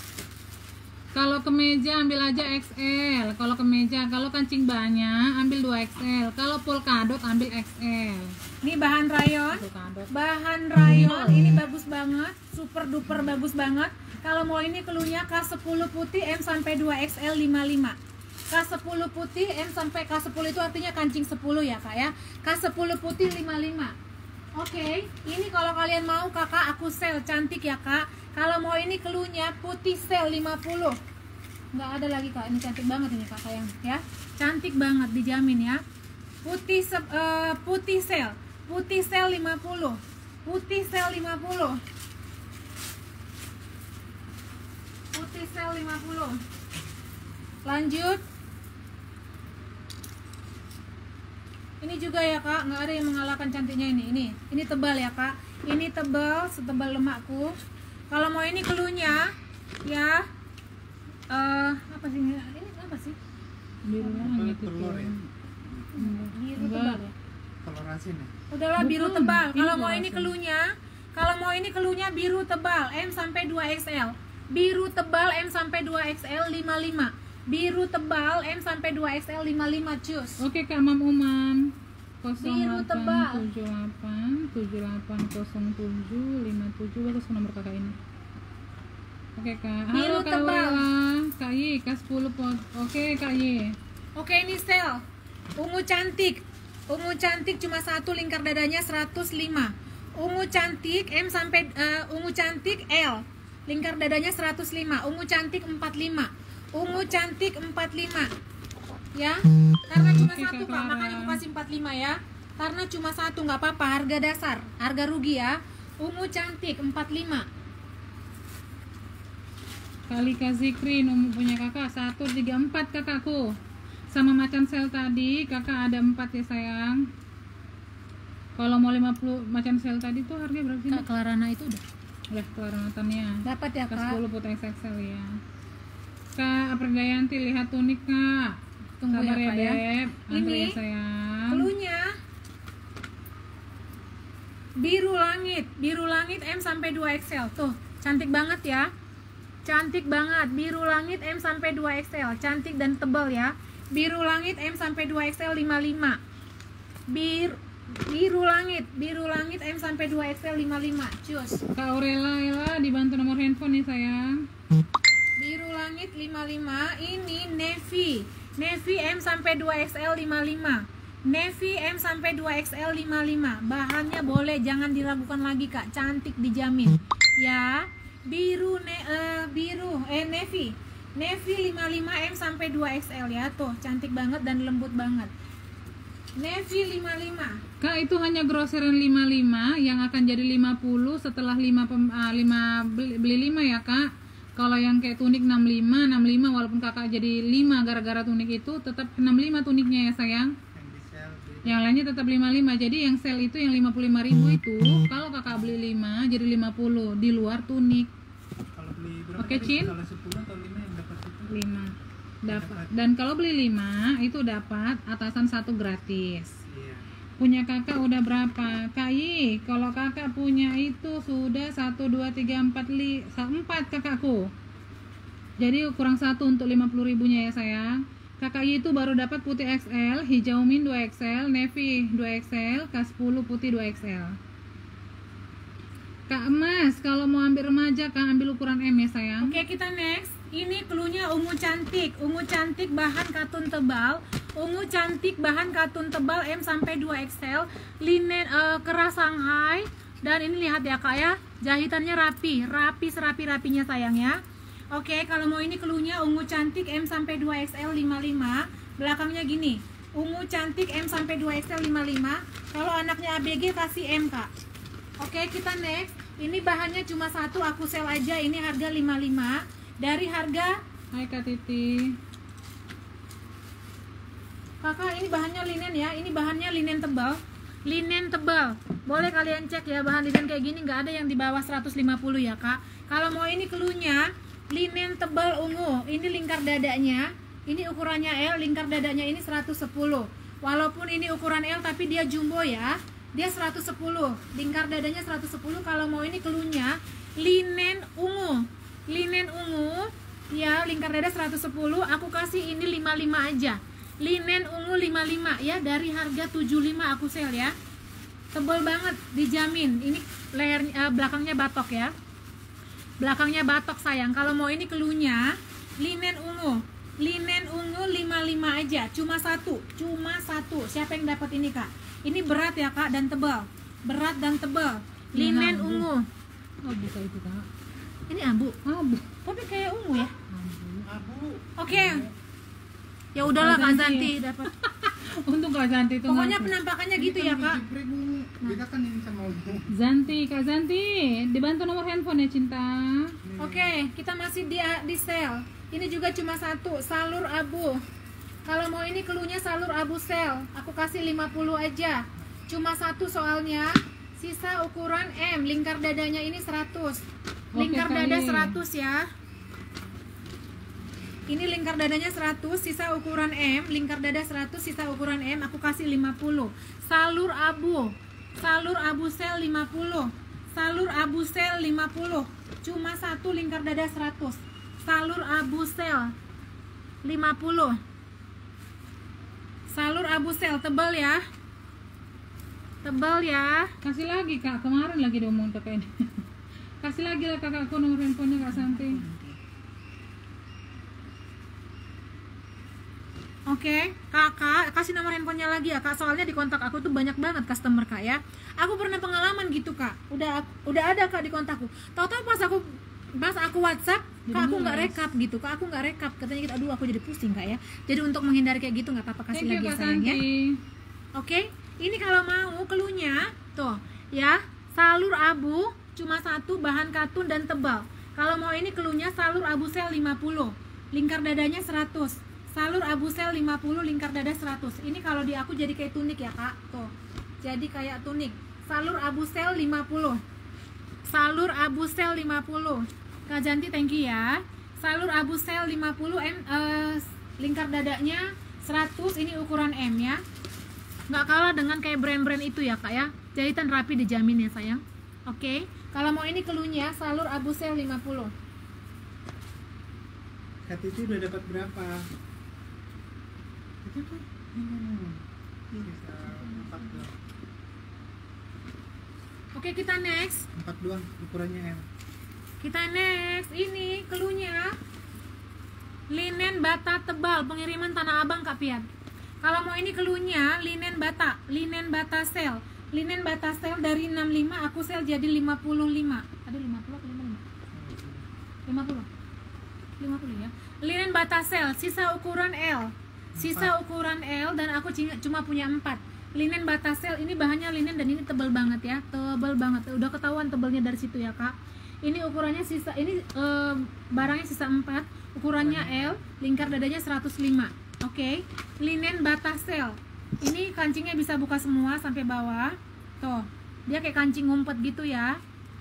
Kalau kemeja ambil aja X L. Kalau kemeja, kalau kancing banyak ambil dua X L. Kalau polkadot ambil X L. Ini bahan rayon. Polkadot. Bahan rayon ini bagus banget, super duper bagus banget. Kalau mau ini keluhnya K sepuluh putih M sampai dua X L lima puluh lima. K sepuluh putih M sampai K sepuluh itu artinya kancing sepuluh ya Kak ya. K sepuluh putih lima puluh lima. Oke, ini kalau kalian mau Kakak aku sel cantik ya Kak. Kalau mau ini keluhnya putih sel lima puluh. Nggak ada lagi Kak, ini cantik banget ini Kak sayang ya. Cantik banget dijamin ya. Putih se- eh, putih sel. Putih sel lima puluh. Putih sel lima puluh. Putih sel lima puluh. Lanjut. Ini juga ya Kak, nggak ada yang mengalahkan cantiknya ini. Ini, ini tebal ya Kak. Ini tebal, setebal lemakku. Kalau mau ini keluhnya, ya, eh apa sih ini? Ini apa sih? Biru langit itu. Telur ya? Biru Enggak. tebal ya. Telur asin ya? Udahlah biru Bukan, tebal. ini Kalau telur mau ini asin. keluhnya, kalau mau ini keluhnya biru tebal M sampai dua X L. Biru tebal M sampai dua X L lima puluh lima. Biru tebal M sampai dua X L lima puluh lima cus. Oke Kak Mam Umam. Biru nol tebal. delapan tujuh delapan tujuh delapan nol tujuh lima tujuh. Bagus nomor kakak ini. Oke Kak. Halo Biru Kak tebal. Wela. Kak Y, K sepuluh pot. Oke Kak Y. Oke ini sel. Ungu cantik. Ungu cantik cuma satu, lingkar dadanya seratus lima. Ungu cantik M sampai eh, ungu cantik L. Lingkar dadanya seratus lima. Ungu cantik empat puluh lima. Ungu cantik empat puluh lima. Ya. Karena cuma Oke, satu Kak Kak, Clara. makanya aku kasih empat puluh lima ya. Karena cuma satu nggak apa-apa, harga dasar, harga rugi ya. Ungu cantik empat puluh lima. Kali Kak Zikri nomor punya kakak satu tiga empat kakakku. Sama macan sel tadi kakak ada empat ya sayang. Kalau mau lima puluh macan sel tadi tuh harga berapa sih? Kak Clarana itu udah Udah kelaratannya. dapat ya K Kak. sepuluh put X X L ya. Kak Apridayanti lihat tunik Kak. Tunggu Sabar ya, ya Kak, ya. Beb. Antri Ini ya sayang. Cluenya biru langit, biru langit M sampai dua X L. Tuh, cantik banget ya. Cantik banget, biru langit M sampai dua X L. Cantik dan tebal ya. Biru langit M sampai dua X L lima puluh lima. Bir biru langit, biru langit M sampai dua X L lima puluh lima. Cus. Kak Aurela Ella dibantu nomor handphone nih sayang. Biru langit lima puluh lima. Ini navy. Navy M sampai dua X L lima puluh lima. Navy M sampai dua X L lima puluh lima. Bahannya boleh, jangan diragukan lagi Kak, cantik dijamin. Ya, biru ne uh, biru eh navy. Navy lima puluh lima M sampai dua X L ya, tuh cantik banget dan lembut banget. Navy lima puluh lima. Kak, itu hanya grosseran lima puluh lima yang akan jadi lima puluh setelah lima uh, lima beli, beli lima ya Kak. Kalau yang kayak tunik enam puluh lima, enam puluh lima walaupun Kakak jadi lima gara-gara tunik itu tetap enam puluh lima tuniknya ya sayang. Yang lainnya tetap lima puluh lima. Jadi yang sel itu yang lima puluh lima ribu itu kalau Kakak beli lima jadi lima puluh di luar tunik. Kalau beli berapa? Oke, Cin? Kalau sepuluh atau lima yang dapat itu? lima. Dapat. Dan kalau beli lima itu dapat atasan satu gratis. Iya. Punya Kakak udah berapa? Kak Yi, kalau Kakak punya itu sudah satu, dua, tiga, empat, empat kakakku. Jadi kurang satu untuk lima puluh ribunya ya sayang. Kakak Y itu baru dapat putih X L, hijau min dua X L, navy dua X L, K sepuluh putih dua X L. Kak Emas, kalau mau ambil remaja Kak ambil ukuran M ya sayang. Oke, kita next. Ini cluenya ungu cantik. Ungu cantik bahan katun tebal. Ungu cantik bahan katun tebal M sampai dua X L. Linen uh, keras Shanghai. Dan ini lihat ya Kak ya, jahitannya rapi, rapi serapi-rapinya sayang ya. Oke, kalau mau ini cluenya ungu cantik M sampai dua X L lima puluh lima. Belakangnya gini. Ungu cantik M sampai dua X L lima puluh lima. Kalau anaknya A B G kasih M Kak. Oke, kita next. Ini bahannya cuma satu, aku sel aja. Ini harga lima puluh lima. Dari harga, hai Kak Titi. Kakak ini bahannya linen ya. Ini bahannya linen tebal. Linen tebal. Boleh kalian cek ya, bahan linen kayak gini nggak ada yang di bawah seratus lima puluh ya Kak. Kalau mau ini cluenya linen tebal ungu. Ini lingkar dadanya. Ini ukurannya L, lingkar dadanya ini seratus sepuluh. Walaupun ini ukuran L tapi dia jumbo ya. Dia seratus sepuluh. Lingkar dadanya seratus sepuluh. Kalau mau ini cluenya linen ungu. Linen ungu ya, lingkar dada seratus sepuluh. Aku kasih ini lima puluh lima aja. Linen ungu lima puluh lima ya, dari harga tujuh puluh lima aku sel ya. Tebal banget, dijamin. Ini leher uh, belakangnya batok ya. Belakangnya batok sayang. Kalau mau ini cluenya linen ungu. Linen ungu lima puluh lima aja, cuma satu, cuma satu. Siapa yang dapat ini Kak? Ini berat ya Kak dan tebal. Berat dan tebal. Linen ungu. Oh, bukan itu Kak. Ini abu. Abu. Tapi kayak ungu ya. Abu. Oke. Okay. Ya udahlah Kak Zanti dapat. Untuk Kak Zanti itu. Pokoknya ngaku. penampakannya gitu ya Kak. Beda kan ini sama ungu. Zanti, Kak Zanti, dibantu nomor handphone ya cinta. Oke, okay, kita masih di di sel. Ini juga cuma satu, salur abu. Kalau mau ini cluenya salur abu sel, aku kasih lima puluh aja. Cuma satu soalnya. Sisa ukuran M, lingkar dadanya ini seratus. Lingkar Oke, dada kali. seratus ya. Ini lingkar dadanya seratus, sisa ukuran M, lingkar dada seratus, sisa ukuran M, aku kasih lima puluh. Salur abu. Salur abu sel lima puluh. Salur abu sel lima puluh. Cuma satu lingkar dada seratus. Salur abu sel lima puluh. Salur abu sel tebal ya. Tebal ya. Kasih lagi Kak, kemarin lagi diomongin pakai ini. Kasih lagi lah kakakku nomor handphonenya Kak Santi. Oke, kakak kasih nomor handphonenya lagi ya Kak. Soalnya di kontak aku tuh banyak banget customer Kak ya. Aku pernah pengalaman gitu Kak. Udah udah ada Kak di kontakku. Tahu-tahu pas aku pas aku WhatsApp, Kak aku nggak rekap gitu. Kak aku nggak rekap. Katanya gitu, aduh aku jadi pusing Kak ya. Jadi untuk menghindari kayak gitu nggak apa-apa, kasih Thank you lagi ya Kak sayang ya. Santi. Oke, ini kalau mau cluenya tuh ya, salur abu cuma satu, bahan katun dan tebal. Kalau mau ini cluenya salur abu sel lima puluh, lingkar dadanya seratus. Salur abu sel lima puluh, lingkar dada seratus. Ini kalau di aku jadi kayak tunik ya Kak. Tuh. Jadi kayak tunik. Salur abu sel lima puluh. Salur abu sel lima puluh. Kak Janti thank you ya. Salur abu sel lima puluh M uh, lingkar dadanya seratus, ini ukuran M ya. Nggak kalah dengan kayak brand-brand itu ya Kak ya. Jahitan rapi dijamin ya sayang. Oke. Kalau mau ini cluenya salur abu sel lima puluh. Kak Titi udah dapat berapa? Itu tuh. Hmm. Ini bisa empat doang. Oke, kita next. Empat doang ukurannya M. Kita next. Ini cluenya linen bata tebal pengiriman Tanah Abang Kak Pian. Kalau mau ini keluarnya linen bata, linen bata sale. Linen bata sale dari enam puluh lima aku sale jadi lima puluh lima. Ada lima puluh atau lima puluh lima? lima puluh. lima puluh ya. Linen bata sale sisa ukuran L. Sisa ukuran L dan aku cuma punya empat. Linen bata sale ini bahannya linen dan ini tebal banget ya. Tebal banget. Udah ketahuan tebalnya dari situ ya, Kak. Ini ukurannya sisa ini eh, barangnya sisa empat, ukurannya L, lingkar dadanya seratus lima. Oke. Okay. Linen bata sale. Ini kancingnya bisa buka semua sampai bawah. Tuh. Dia kayak kancing ngumpet gitu ya.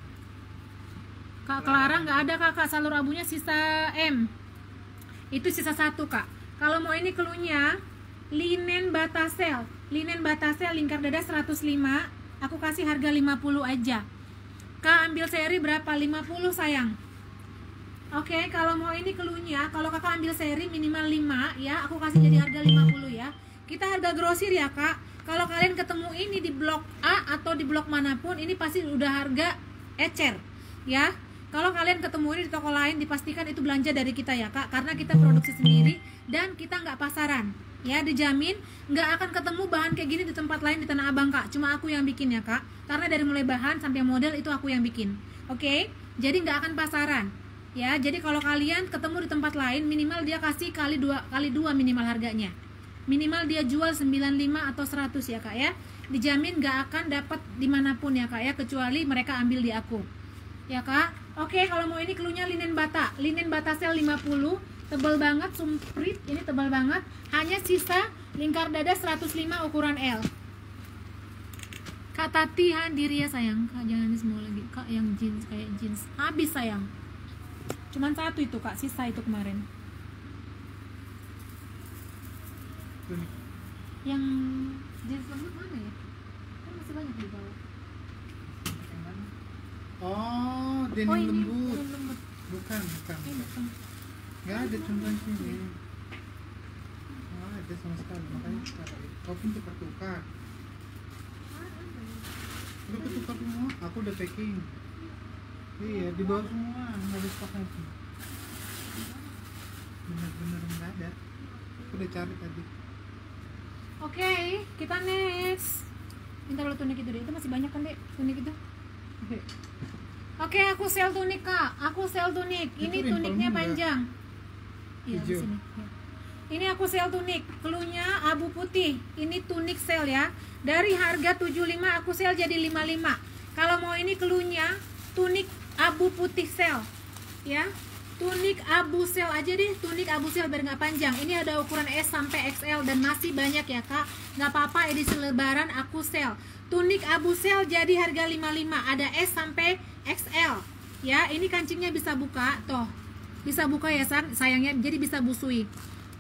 Kak Clara nggak ada Kakak, salur abunya sisa M. Itu sisa satu, Kak. Kalau mau ini keluarnya linen bata sale. Linen bata sale lingkar dada seratus lima. Aku kasih harga lima puluh aja. Kak ambil seri berapa? lima puluh sayang. Oke, okay, kalau mau ini keluarnya, kalau Kakak ambil seri minimal lima ya, aku kasih jadi harga lima puluh ya. Kita harga grosir ya, Kak. Kalau kalian ketemu ini di blok A atau di blok manapun, ini pasti udah harga ecer ya. Kalau kalian ketemu ini di toko lain, dipastikan itu belanja dari kita ya, Kak, karena kita produksi sendiri dan kita nggak pasaran ya, dijamin nggak akan ketemu bahan kayak gini di tempat lain di Tanah Abang, Kak. Cuma aku yang bikin ya, Kak, karena dari mulai bahan sampai model itu aku yang bikin. Oke, okay? Jadi nggak akan pasaran ya. Jadi kalau kalian ketemu di tempat lain, minimal dia kasih kali dua kali dua minimal harganya, minimal dia jual sembilan puluh lima atau seratus ya, Kak ya. Dijamin nggak akan dapat dimanapun ya, Kak ya, kecuali mereka ambil di aku ya, Kak. Oke, okay, kalau mau ini keluarnya linen bata, linen bata sale lima puluh, tebal banget, sumprit, ini tebal banget, hanya sisa lingkar dada seratus lima ukuran L. Kak Tati hadir ya sayang. Kak jangan semua lagi, Kak yang jeans kayak jeans habis sayang. Cuman satu itu, Kak, sisa itu kemarin. Yang jeans lembut mana ya? Kan masih banyak di bawah. Oh, denim Oh, ini lembut. denim lembut. Bukan, bukan. Eh, bukan. Nggak ada contoh sini. Nggak ada sama sekali. Makanya kita kau pun tukar-tukar. Udah ketukar semua. Aku udah packing. Iya, dibawa semua. Nggak ada stok lagi. Bener-bener nggak ada. Aku udah cari tadi. Oke, okay, kita next. Minta lo tunik itu deh. Itu masih banyak kan, Dek? Tunik itu. Oke. Okay. Oke, okay, aku sel tunik, Kak. Aku sel tunik. Ini itu tuniknya panjang. Iya, di hijau. sini. Ya. Ini aku sel tunik. Keluarnya abu putih. Ini tunik sel ya. Dari harga tujuh puluh lima aku sel jadi lima puluh lima. Kalau mau ini keluarnya tunik abu putih sel. Ya. Tunik abu sel aja deh. Tunik abu sel biar nggak panjang. Ini ada ukuran S sampai X L dan masih banyak ya, Kak. Nggak apa-apa, edisi lebaran aku sel. Tunik abu sel jadi harga lima puluh lima. Ada S sampai X L ya. Ini kancingnya bisa buka, toh bisa buka ya sayangnya, jadi bisa busui.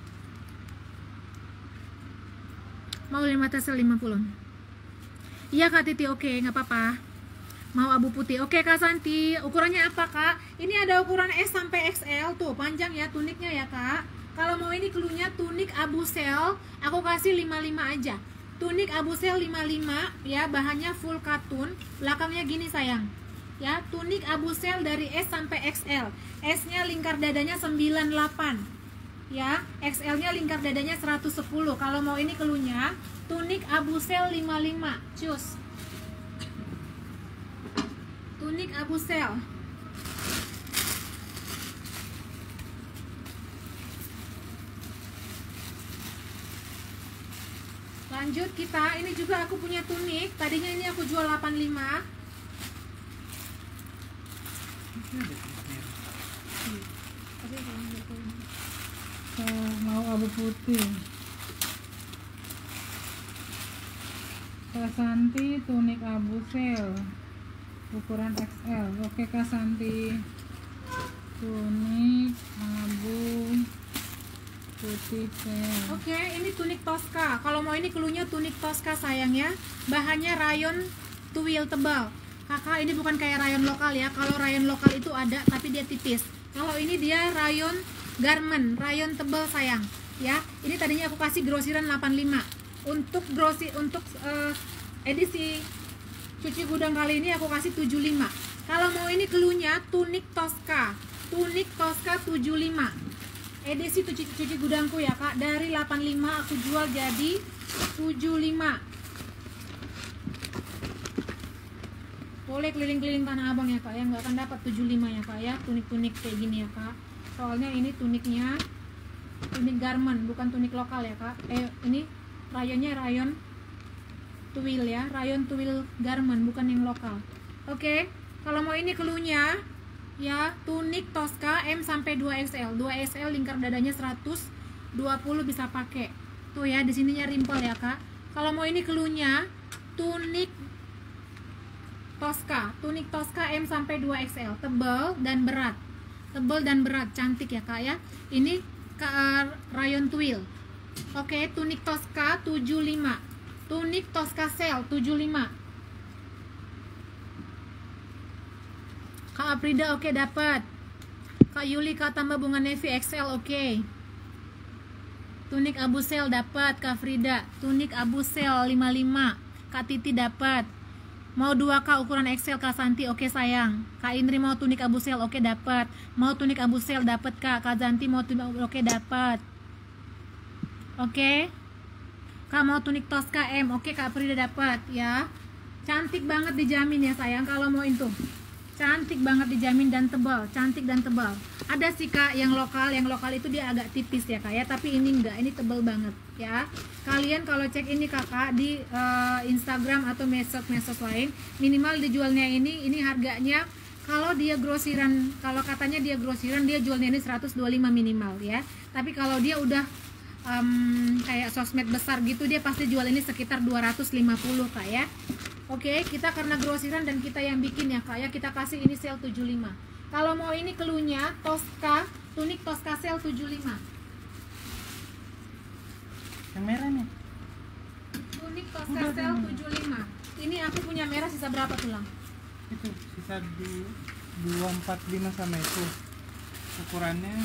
Mau lima tasel lima puluh. Iya Kak Titi, oke, nggak apa-apa. Mau abu putih, oke Kak Santi. Ukurannya apa, Kak? Ini ada ukuran S sampai X L, tuh panjang ya tuniknya ya, Kak. Kalau mau ini keluarnya tunik abu sel, aku kasih lima puluh lima aja. Tunik abu sel lima puluh lima ya, bahannya full katun, belakangnya gini sayang. Ya, tunik abu sel dari S sampai X L. S-nya lingkar dadanya sembilan puluh delapan. Ya, X L-nya lingkar dadanya seratus sepuluh. Kalau mau ini keluarnya tunik abu sel lima puluh lima. Cus. Tunik abu sel. Lanjut kita, ini juga aku punya tunik. Tadinya ini aku jual delapan puluh lima. Oh, mau abu putih. Kak Santi tunik abu sel ukuran X L. Oke Kak Santi, tunik abu putih sel. Oke, ini tunik Tosca. Kalau mau ini keluarnya tunik Tosca sayang ya. Bahannya rayon tuil tebal. Kakak, ini bukan kayak rayon lokal ya. Kalau rayon lokal itu ada tapi dia tipis. Kalau ini dia rayon garment, rayon tebal sayang ya. Ini tadinya aku kasih grosiran delapan puluh lima. Untuk grosi untuk uh, edisi cuci gudang kali ini aku kasih tujuh puluh lima. Kalau mau ini keluarnya tunik Tosca. Tunik Tosca tujuh puluh lima. edisi cuci cuci gudangku ya kak, dari delapan puluh lima aku jual jadi tujuh puluh lima. Boleh keliling-keliling Tanah Abang ya kak ya, nggak akan dapat tujuh puluh lima ya kak ya, tunik-tunik kayak gini ya kak. Soalnya ini tuniknya tunik garment, bukan tunik lokal ya kak. Eh ini rayonnya rayon twill ya, rayon twill garment, bukan yang lokal. Oke, kalau mau ini keluhnya ya, tunik Tosca M sampai dua X L. dua X L lingkar dadanya seratus dua puluh bisa pakai. Tuh ya, di sininya rimpel ya kak. Kalau mau ini keluhnya tunik Tosca, tunik Tosca M sampai dua X L, tebal dan berat. Tebal dan berat, cantik ya kak ya. Ini ke rayon twill. Oke, tunik Tosca tujuh puluh lima. Tunik Tosca Sale tujuh puluh lima. Kak Aprida oke dapat. Kak Yuli Kak tambah bunga navy X L oke. Tunik Abu Sale dapat Kak Frida. Tunik Abu Sale lima puluh lima. Kak Titi dapat. Mau dua Kak ukuran X L Kak Santi oke sayang. Kak Indri mau tunik Abu Sale oke dapat. Mau tunik Abu Sale dapat Kak. Kak Zanti mau tunik oke dapat. Oke. Kak mau tunik Tosca M oke Kak Frida dapat ya. Cantik banget dijamin ya sayang kalau mau itu. Cantik banget dijamin dan tebal, cantik dan tebal. Ada sih kak yang lokal, yang lokal itu dia agak tipis ya kak ya, tapi ini enggak, ini tebal banget ya. Kalian kalau cek ini kakak di uh, Instagram atau medsos-medsos lain, minimal dijualnya ini, ini harganya kalau dia grosiran, kalau katanya dia grosiran dia jualnya ini seratus dua puluh lima minimal ya. Tapi kalau dia udah um, kayak sosmed besar gitu, dia pasti jual ini sekitar dua ratus lima puluh kak ya. Oke, kita karena grosiran dan kita yang bikin ya kak ya, kita kasih ini sale tujuh puluh lima. Kalau mau ini keluhnya Tosca, tunik Tosca sale tujuh puluh lima. Yang merah nih. Tunik Tosca sale tujuh puluh lima. Ini aku punya merah sisa berapa tulang? Itu sisa dua empat lima sama itu. Ukurannya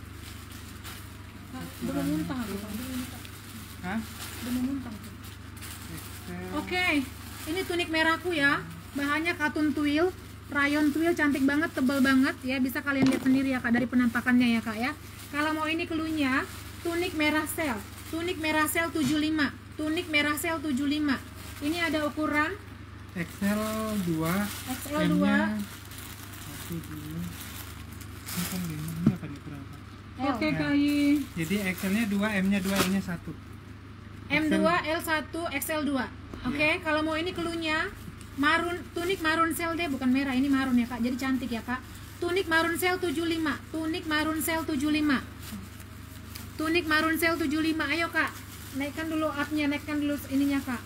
Belum muntah aku, belum muntah. Hah? Belum muntah aku. Excel. Oke, ini tunik merahku ya. Bahannya katun twill, rayon twill, cantik banget, tebal banget ya. Bisa kalian lihat sendiri ya kak dari penampakannya ya kak ya. Kalau mau ini keluhnya tunik merah sel, tunik merah sel tujuh puluh lima, tunik merah sel tujuh puluh lima. Ini ada ukuran X L dua, X L dua. Satu dua. Ini kan lima, ini apa nih ukuran apa? Oke Ya. Kak Yi. Jadi X L-nya dua, M-nya dua, L-nya satu. M dua, L satu, X L dua. Oke, kalau mau ini keluhnya marun, tunik marun sel deh, bukan merah, ini marun ya kak, jadi cantik ya kak. Tunik marun sel tujuh puluh lima, tunik marun sel tujuh puluh lima, tunik marun sel tujuh puluh lima. Ayo kak, naikkan dulu up-nya, naikkan dulu ininya kak.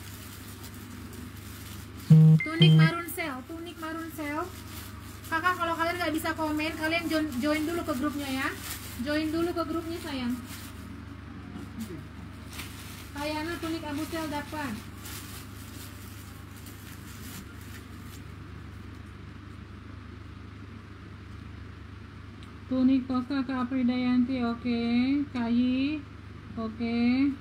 Tunik marun sel, tunik marun sel. Kakak kalau kalian nggak bisa komen, kalian join, join dulu ke grupnya ya, join dulu ke grupnya sayang. Kayaknya tunik Abu Sel dapat. Tunik Tosca Kak Apridayanti oke. Kak Yi oke.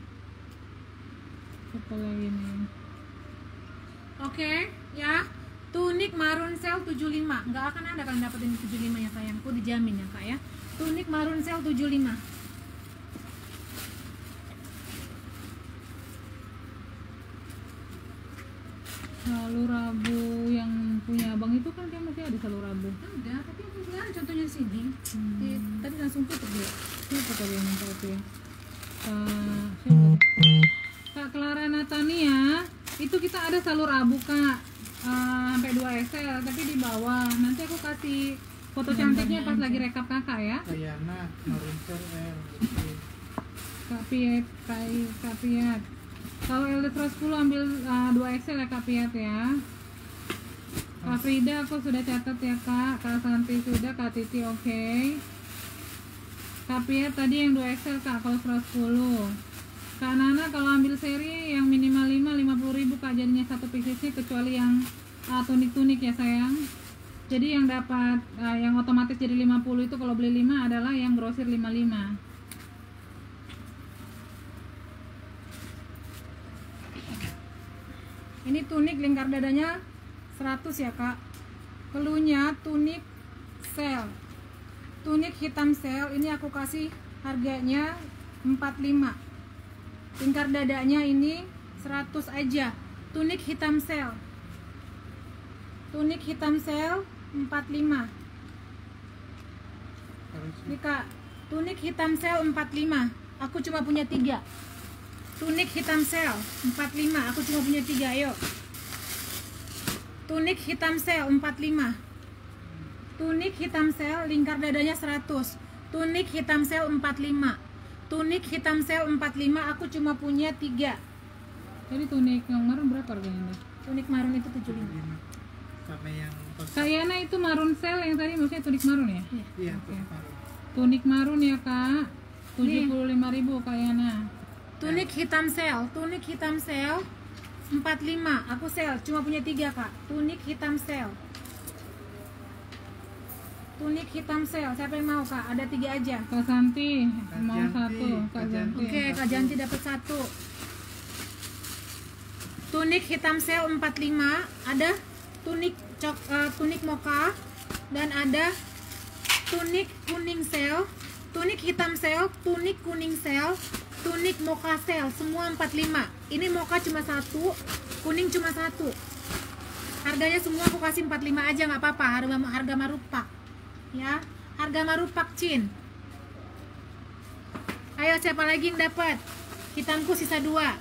Apa lagi nih? Oke, ya. Tunik marun sel tujuh puluh lima. Nggak akan ada kalian dapetin tujuh puluh lima ya sayangku, dijamin ya kak ya. Tunik marun sel tujuh puluh lima. Salur Rabu yang punya abang itu kan dia masih ada salur Rabu. Ada, tapi aku bilang contohnya di sini. Hmm. Di, tadi langsung tutup dia. Siapa tadi yang minta itu ya? Kak, siapa? Kak Clara Natania, itu kita ada salur Rabu kak, uh, sampai dua X L, tapi di bawah. Nanti aku kasih foto cantiknya pas lagi rekap kakak ya. Kayana, Maruncer, L. Oke. Kak Piet, Kak, Kak Piet. Kalau L D seratus sepuluh ambil uh, dua X L ya Kak Piet ya. Kak Frida aku sudah catat ya kak. Kak Santi sudah, Kak Titi oke. Okay. Kak Piet tadi yang dua X L kak kalau seratus sepuluh. Kak Nana kalau ambil seri yang minimal lima, lima puluh ribu kak, jadinya satu piecesnya, kecuali yang uh, tunik-tunik ya sayang. Jadi yang dapat uh, yang otomatis jadi lima puluh itu kalau beli lima adalah yang grosir lima puluh lima. Ini tunik lingkar dadanya seratus ya kak. Keluhnya tunik sel, tunik hitam sel. Ini aku kasih harganya empat puluh lima. Lingkar dadanya ini seratus aja. Tunik hitam sel. Tunik hitam sel empat puluh lima. Nih Kak, tunik hitam sel empat puluh lima. Aku cuma punya tiga. Tunik hitam sel empat puluh lima. Aku cuma punya tiga. Ayo. Tunik hitam sel empat puluh lima. Tunik hitam sel lingkar dadanya seratus. Tunik hitam sel empat puluh lima. Tunik hitam sel empat puluh lima. Aku cuma punya tiga. Jadi tunik yang marun berapa harganya? Tunik marun itu tujuh puluh lima. Sama yang kosong. Kayana itu marun sel yang tadi maksudnya tunik marun ya? Iya. Iya, Oke. kosong. Tunik marun ya Kak, tujuh puluh lima ribu Kayana. Tunik hitam sel, tunik hitam sel empat puluh lima. Aku sel cuma punya tiga Kak. Tunik hitam sel. Tunik hitam sel. Siapa yang mau Kak? Ada tiga aja. Kak Santi mau Janti, satu, Kak Kak Janti. Oke, Kak Janti dapat satu. Tunik hitam sel empat puluh lima. Ada tunik cok, eh, tunik mocha dan ada tunik kuning sel, tunik hitam sel, tunik kuning sel, tunik mocha sel, semua empat puluh lima. Ini mocha cuma satu, kuning cuma satu. Harganya semua aku kasih empat puluh lima aja, nggak apa-apa. Harga harga marupak, ya. Harga marupak Cin. Ayo siapa lagi yang dapat? Hitamku sisa dua.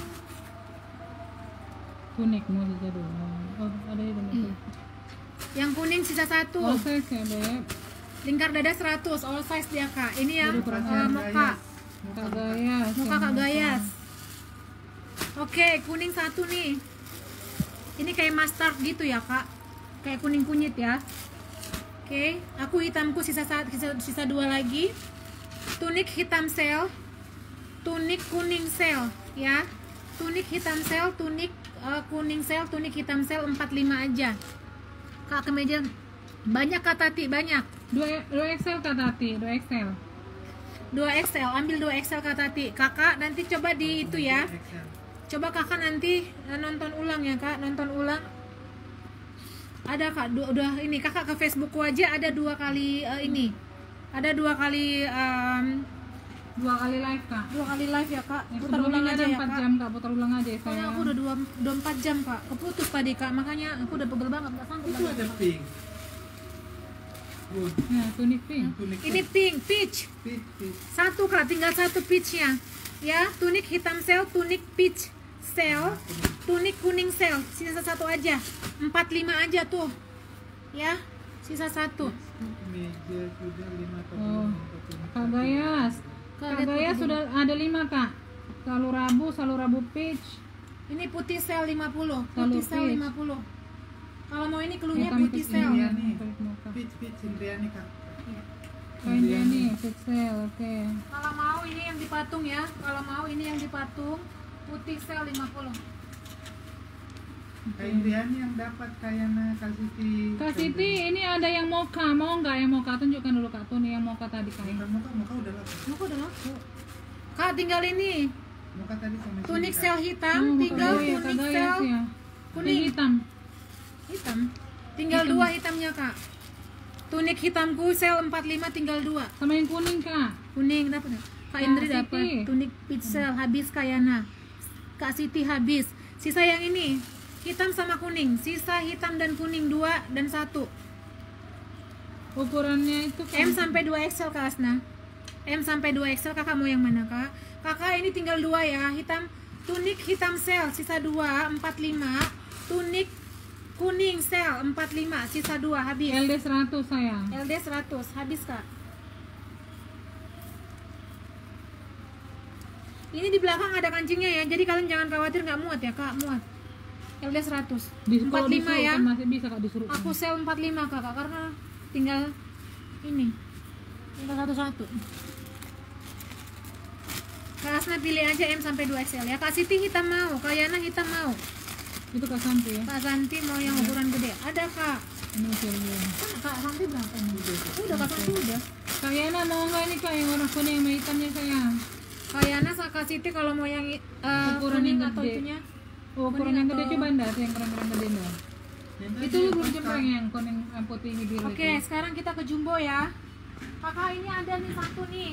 Tunik mau sisa dulu. Oh, ada ya benar. Iya. Yang kuning sisa satu. Oh, size ya Beb. Lingkar dada seratus, all size dia Kak. Ini yang Jadi kurang uh, mocha. Kak Gayas. Muka Kak Gayas. Oke, kuning satu nih. Ini kayak mustard gitu ya Kak. Kayak kuning kunyit ya. Oke, aku hitamku sisa sisa, sisa dua lagi. Tunik hitam sel, tunik kuning sel ya. Tunik hitam sel, tunik uh, kuning sel, tunik hitam sel empat puluh lima aja. Kak kemeja banyak Kak Tati, banyak. Dua dua X L Kak Tati, dua X L. dua X L, ambil dua X L Kak Tati. Kakak nanti coba di itu ya. Coba kakak nanti eh, nonton ulang ya Kak, nonton ulang. Ada Kak, du- udah ini kakak ke Facebookku aja ada dua kali eh, ini. Ada dua kali em, Dua kali live Kak. dua kali live ya Kak. Yang Putar ulang sebelumnya aja ada ya empat Kak. jam Kak, putar ulang aja ya Soalnya saya. aku udah dua, udah empat jam Kak. Keputus tadi Kak, makanya aku udah pegel banget nggak sanggup. Itu lagi. ada pink. Oh, Ya, tunik pink. tunik Ini pink, peach. pink, pink. Satu Kak, tinggal satu peachnya. Ya, tunik hitam sel, tunik peach sel, tunik kuning sel. Sisa satu aja. empat puluh lima aja tuh. Ya, sisa satu. Meja sudah lima atau Oh. belum? Kak Gayas. Kak, Kak lihat Gayas putih sudah ada lima Kak. Salu Rabu, Salu Rabu peach. Ini putih sel lima puluh. Kalau Putih sel peach. lima puluh. Kalau mau ini keluarnya Hitam putih peach sel. ini. Iya nih. Kulit mocha. Peach, peach, Indriani Kak. Kain dia nih, pixel, oke. Kalau mau ini yang dipatung ya. Kalau mau ini yang dipatung putih sel lima puluh. Kak Indriani yang dapat kayaknya Kak Siti. Kak Siti, ini ada yang mocha, mau nggak yang mocha? Tunjukkan dulu Kak Tuni yang mocha tadi Kak. Muka muka muka udah laku. Aku udah laku. Kak tinggal ini. Muka tadi sama sini, Tunik Kak. sel hitam, Oh, tinggal Kak Gayas, Kak tunik Gayas sel ya. kuning. Yang hitam. Hitam. Tinggal Hitam. dua hitamnya Kak. Tunik hitamku sel empat puluh lima tinggal dua. Sama yang kuning Kak. Kuning dapat nggak? Kak Kak Indri Siti. dapat. Tunik pixel habis Kayana. Kak Siti habis. Sisa yang ini hitam sama kuning. Sisa hitam dan kuning dua dan satu. Ukurannya itu Kak. M sampai dua X L Kak Asna. M sampai dua X L kakak mau yang mana Kak? Kakak ini tinggal dua ya. Hitam tunik hitam sel sisa dua empat puluh lima. Tunik kuning sel empat puluh lima sisa dua habis. L D seratus sayang. L D seratus habis Kak. Ini di belakang ada kancingnya ya. Jadi kalian jangan khawatir nggak muat ya Kak, muat. L D seratus. Di, empat kalau puluh lima ya. disurutkan masih bisa Kak disuruh. Aku sel empat puluh lima Kakak karena tinggal ini. Tinggal satu-satu. Kak Asna pilih aja M sampai dua X L ya. Kak Siti hitam mau, Kak Yana hitam mau. Itu Kak Santi ya. Kak Santi mau yang ukuran gede. Ada Kak. Ini usia dia. Kan Kak Santi berapa ini? Udah Kak Santi udah. Kak Yana mau nggak ini Kak yang warna kuning sama hitamnya sayang? Kak Yana sama Kak Siti kalau mau yang uh, Ukuran kuning yang atau gede. itunya. Oh, ukuran Kuning yang gede atau- coba enggak yang kurang-kurang gede enggak? Yang tadi Itu belum Kak. jembreng yang kuning yang putih biru Oke, itu. sekarang kita ke Jumbo ya. Kakak ini ada nih satu nih.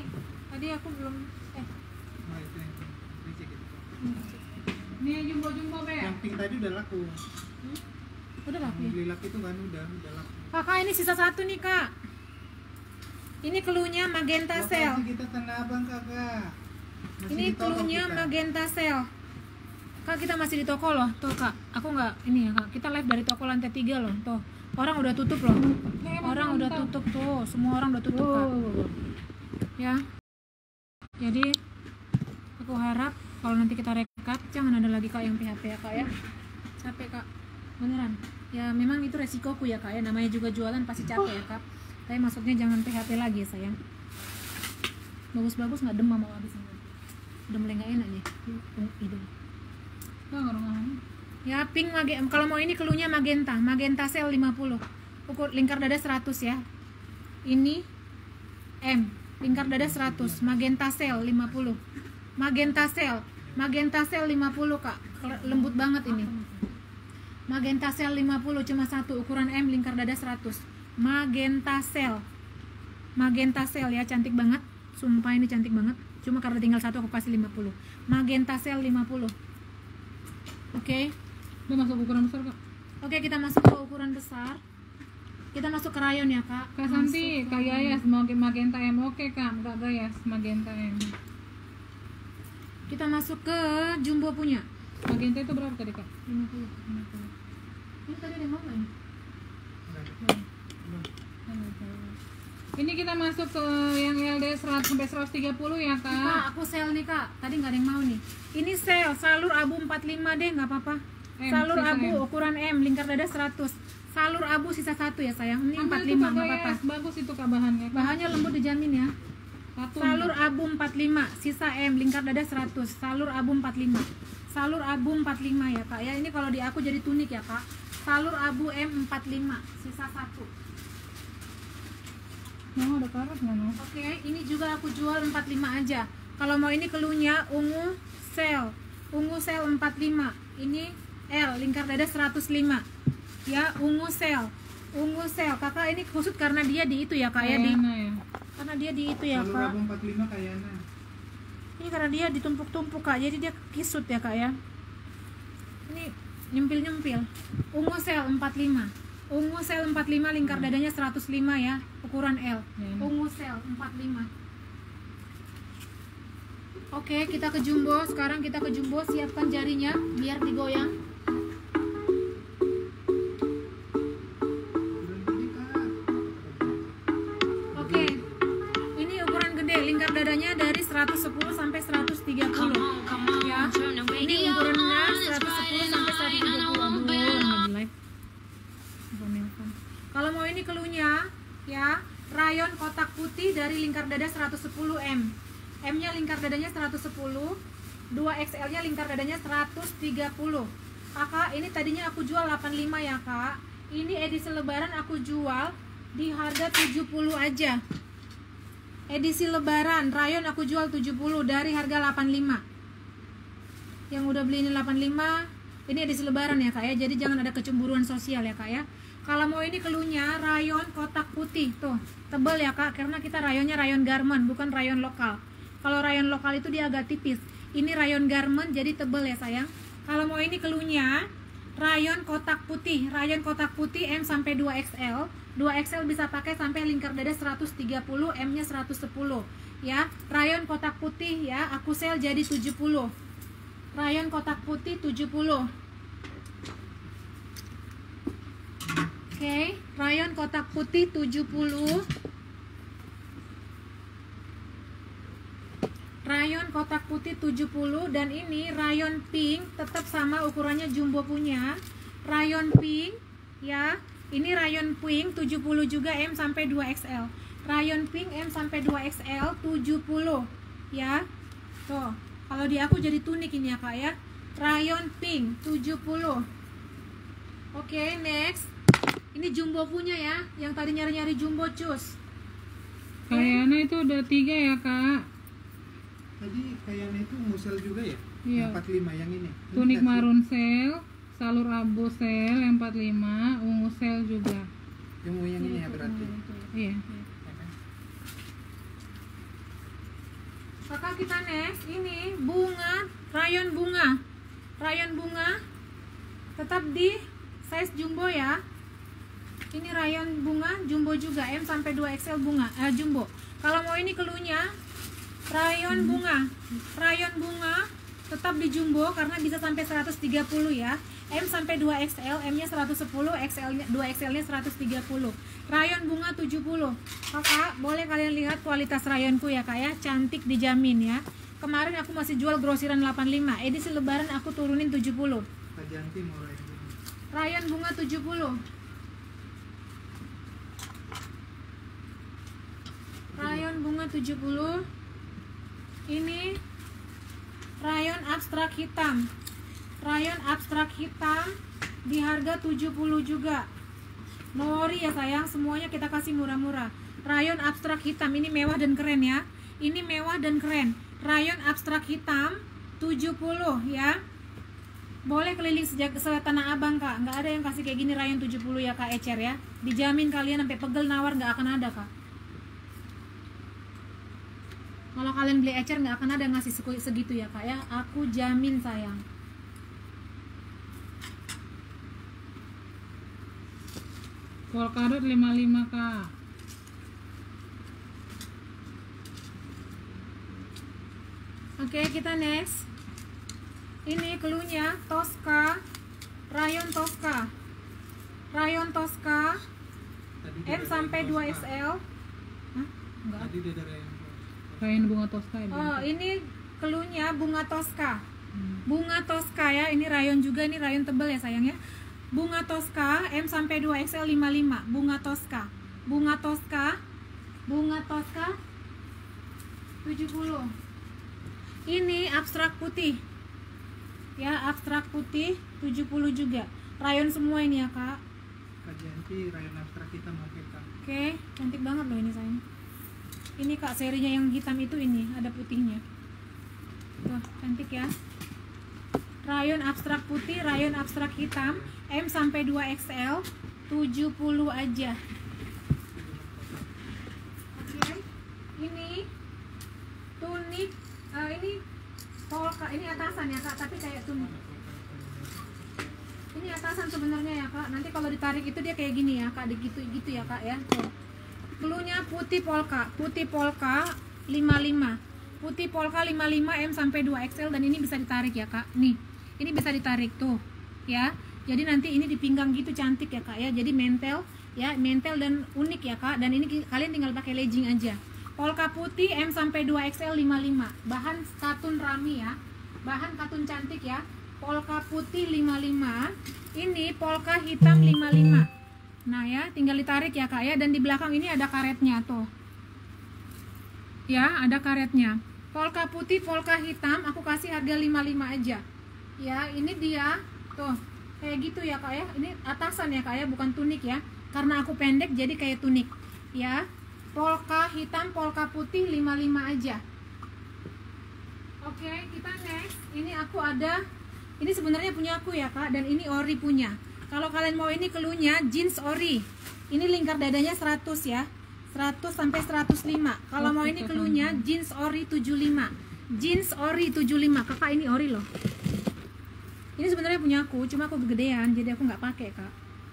Tadi aku belum eh Nah, itu yang reject gitu. Ini yang jumbo-jumbo, Be. Yang pink tadi udah laku. hmm? Udah laku ya? Yang lilac itu kan udah udah laku. Kakak ini sisa satu nih kak. Ini cluenya magenta cell. Lokasi kita Tanah Abang kakak. Masih Ini di toko cluenya kita. magenta cell. Kak kita masih di toko loh, tuh kak. Aku nggak ini ya kak. Kita live dari toko lantai tiga loh, tuh. Orang udah tutup loh. Orang udah tutup tuh. Semua orang udah tutup kak. Ya. Jadi aku harap kalau nanti kita rekat jangan ada lagi kak yang P H P ya kak ya. Capek kak. Beneran. Ya memang itu resikoku ya kak ya. Namanya juga jualan pasti capek ya kak. Tapi maksudnya jangan P H P lagi sayang. Bagus-bagus nggak demam mau habis ini. Udah mulai nggak enak nih. Hidung. Enggak ngorong-ngorong. Ya pink magenta. Kalau mau ini keluarnya magenta, magenta cell lima puluh. Ukur lingkar dada seratus ya. Ini M, lingkar dada seratus, magenta cell lima puluh. Magenta cell, magenta cell lima puluh kak. Lembut banget ini. Magenta cell lima puluh cuma satu, ukuran M, lingkar dada seratus. Magenta cell. Magenta cell ya, cantik banget. Sumpah ini cantik banget. Cuma karena tinggal satu aku kasih lima puluh. Magenta cell lima puluh. Oke. Okay. Udah masuk ukuran besar, Kak. Oke, kita masuk ke ukuran besar. Kita masuk ke rayon ya, Kak. Kak Santi, Kak Gayas mau ke magenta M. Oke, Kak. Kak Gayas, magenta M. Kita masuk ke jumbo punya. Magenta itu berapa tadi, Kak? lima puluh. Ini tadi ada yang mau nggak? Ini kita masuk ke yang L D seratus sampai seratus tiga puluh ya, Kak. Kak, aku sel nih, Kak. Tadi nggak ada yang mau nih. Ini sel, salur abu empat puluh lima deh, nggak apa-apa. M, Salur sisa abu M. ukuran M, lingkar dada seratus. Salur abu sisa satu ya, sayang. Ini Ambil empat itu, puluh lima, Kak nggak apa-apa. Gayas. Bagus itu, Kak, bahannya, Kak. Bahannya lembut dijamin ya. Satu, Salur Kak. abu empat puluh lima, sisa M, lingkar dada seratus. Salur abu empat puluh lima. Salur abu empat puluh lima ya, Kak. Ya, ini kalau di aku jadi tunik ya, Kak. Salur abu M empat puluh lima, sisa satu. Mau ada karat nggak, no? Oke, ini juga aku jual empat puluh lima aja. Kalau mau ini keluarnya ungu sel. Ungu sel empat puluh lima. Ini L, lingkar dada seratus lima. Ya, ungu sel. Ungu sel. Kakak ini khusus karena dia di itu ya, Kak ya, di Kayana ya. karena dia di itu ya, Salur Kak. abu empat puluh lima Kayana. Ini karena dia ditumpuk-tumpuk Kak, jadi dia kisut ya Kak ya. Ini nyempil-nyempil. Ungu sel empat puluh lima. Ungu sel empat puluh lima, lingkar dadanya seratus lima ya, ukuran L. Ya, ini. Ungu sel empat puluh lima. Oke, kita ke jumbo. Sekarang kita ke jumbo, siapkan jarinya biar digoyang. Bulan tadi, Kak. Oke. Ini ukuran gede, lingkar dadanya dari seratus sepuluh sampai seratus tiga puluh. Ya. Ini ukurannya seratus sepuluh sampai seratus tiga puluh. Aduh, lagi live. Kalau mau ini keluarnya ya, rayon kotak putih dari lingkar dada seratus sepuluh M. M-nya lingkar dadanya seratus sepuluh, dua X L-nya lingkar dadanya seratus tiga puluh. Kakak, ini tadinya aku jual delapan puluh lima ya, Kak. Ini edisi lebaran aku jual di harga tujuh puluh aja. Edisi lebaran rayon aku jual tujuh puluh dari harga delapan puluh lima. Yang udah beli ini delapan puluh lima, ini edisi lebaran ya, Kak ya. Jadi jangan ada kecemburuan sosial ya, Kak ya. Kalau mau ini keluarnya rayon kotak putih tuh, tebal ya Kak, karena kita rayonnya rayon garment bukan rayon lokal. Kalau rayon lokal itu dia agak tipis. Ini rayon garment jadi tebal ya sayang. Kalau mau ini keluarnya rayon kotak putih, rayon kotak putih M sampai dua X L. dua X L bisa pakai sampai lingkar dada seratus tiga puluh, M-nya seratus sepuluh. Ya, rayon kotak putih ya, aku sel jadi tujuh puluh. Rayon kotak putih tujuh puluh. Oke, okay, rayon kotak putih tujuh puluh. Rayon kotak putih tujuh puluh dan ini rayon pink tetap sama ukurannya jumbo punya. Rayon pink ya. Ini rayon pink tujuh puluh juga M sampai dua X L. Rayon pink M sampai dua X L tujuh puluh ya. Tuh, kalau di aku jadi tunik ini ya Kak ya. Rayon pink tujuh puluh. Oke, okay, next. Ini jumbo punya ya, yang tadi nyari-nyari jumbo cus. Kayana itu udah tiga ya, Kak. Tadi Kayana itu musel juga ya? Iya. empat puluh lima yang ini. Ini Tunik kasih. marun sel, salur abu sel yang empat puluh lima, ungu sel juga. Yang mau yang ini ya berarti. Iya. Kakak kita next, ini bunga, rayon bunga. Rayon bunga tetap di size jumbo ya. Ini rayon bunga jumbo juga, M sampai dua X L bunga, eh, jumbo. Kalau mau ini keluarnya rayon bunga. Rayon bunga tetap di jumbo karena bisa sampai seratus tiga puluh ya. M sampai dua X L, M-nya seratus sepuluh, X L-nya dua X L-nya seratus tiga puluh. Rayon bunga tujuh puluh. Kakak, boleh kalian lihat kualitas rayonku ya, Kak ya. Cantik dijamin ya. Kemarin aku masih jual grosiran delapan puluh lima. Edisi lebaran aku turunin tujuh puluh. Kak Janti mau rayon bunga. Rayon bunga tujuh puluh. Rayon bunga tujuh puluh. Ini rayon abstrak hitam. Rayon abstrak hitam di harga tujuh puluh juga. No worry ya sayang, semuanya kita kasih murah-murah. Rayon abstrak hitam ini mewah dan keren ya. Ini mewah dan keren. Rayon abstrak hitam tujuh puluh ya. Boleh keliling sejak se Tanah Abang, Kak. Nggak ada yang kasih kayak gini rayon tujuh puluh ya, Kak Ecer ya. Dijamin kalian sampai pegel nawar nggak akan ada, Kak. Kalau kalian beli Ecer nggak akan ada yang ngasih segitu ya, Kak ya. Aku jamin sayang. Polkadot lima puluh lima, Kak. Oke, kita next. Ini keluarnya Tosca, rayon Tosca. Rayon Tosca Tadi M sampai dua X L. Hah? Enggak. Tadi dia ada rayon. Rayon bunga Tosca ya. Oh, ini keluarnya bunga Tosca. Bunga Tosca ya, ini rayon juga, ini rayon tebal ya sayang ya. Bunga Tosca M sampai dua X L lima puluh lima. Bunga Tosca. Bunga Tosca. Bunga Tosca tujuh puluh. Ini abstrak putih. Ya, abstrak putih tujuh puluh juga. Rayon semua ini ya, Kak. Kak Janti rayon abstrak hitam oke, Kak. Oke, cantik banget loh ini sayang. Ini Kak, serinya yang hitam itu ini, ada putihnya. Tuh, cantik ya. Rayon abstrak putih, rayon abstrak hitam, M sampai dua X L, tujuh puluh aja. Oke. Ini tunik, uh, ini polka, ini atasan ya, Kak, tapi kayak tunik. Ini atasan sebenarnya ya, Kak. Nanti kalau ditarik itu dia kayak gini ya, Kak, gitu gitu ya, Kak ya. Tuh. Cluenya putih polka, putih polka lima puluh lima. Putih polka lima puluh lima M sampai dua X L dan ini bisa ditarik ya, Kak. Nih. Ini bisa ditarik tuh, ya. Jadi nanti ini di pinggang gitu cantik ya, Kak ya. Jadi mentel ya, mentel dan unik ya, Kak. Dan ini kalian tinggal pakai legging aja. Polka putih M sampai dua X L lima puluh lima. Bahan katun rami ya. Bahan katun cantik ya. Polka putih lima puluh lima. Ini polka hitam lima puluh lima. Nah ya, tinggal ditarik ya, Kak ya. Dan di belakang ini ada karetnya tuh. Ya, ada karetnya. Polka putih, polka hitam aku kasih harga lima puluh lima aja. Ya, ini dia tuh kayak gitu ya, Kak ya. Ini atasan ya, Kak ya, bukan tunik ya. Karena aku pendek jadi kayak tunik ya. Polka hitam, polka putih lima puluh lima aja. Oke, kita next. Ini aku ada, ini sebenarnya punya aku ya, Kak, dan ini ori punya. Kalau kalian mau ini keluarnya jeans ori. Ini lingkar dadanya seratus ya. seratus sampai seratus lima. Kalau mau ini keluarnya jeans ori tujuh puluh lima. Jeans ori tujuh puluh lima. Kakak, ini ori loh. Ini sebenarnya punya aku, cuma aku kegedean jadi aku nggak pakai, Kak.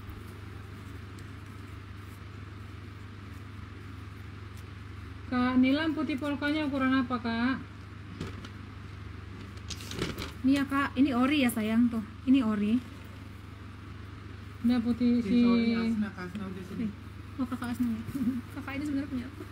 Kak Nilam, putih polkanya ukuran apa, Kak? Ini ya, Kak, ini ori ya sayang tuh. Ini ori. Udah putih si. Sorry, Asna, Kak Asna udah sini. Oh, Kakak Asna ya. Kakak ini sebenarnya punya aku.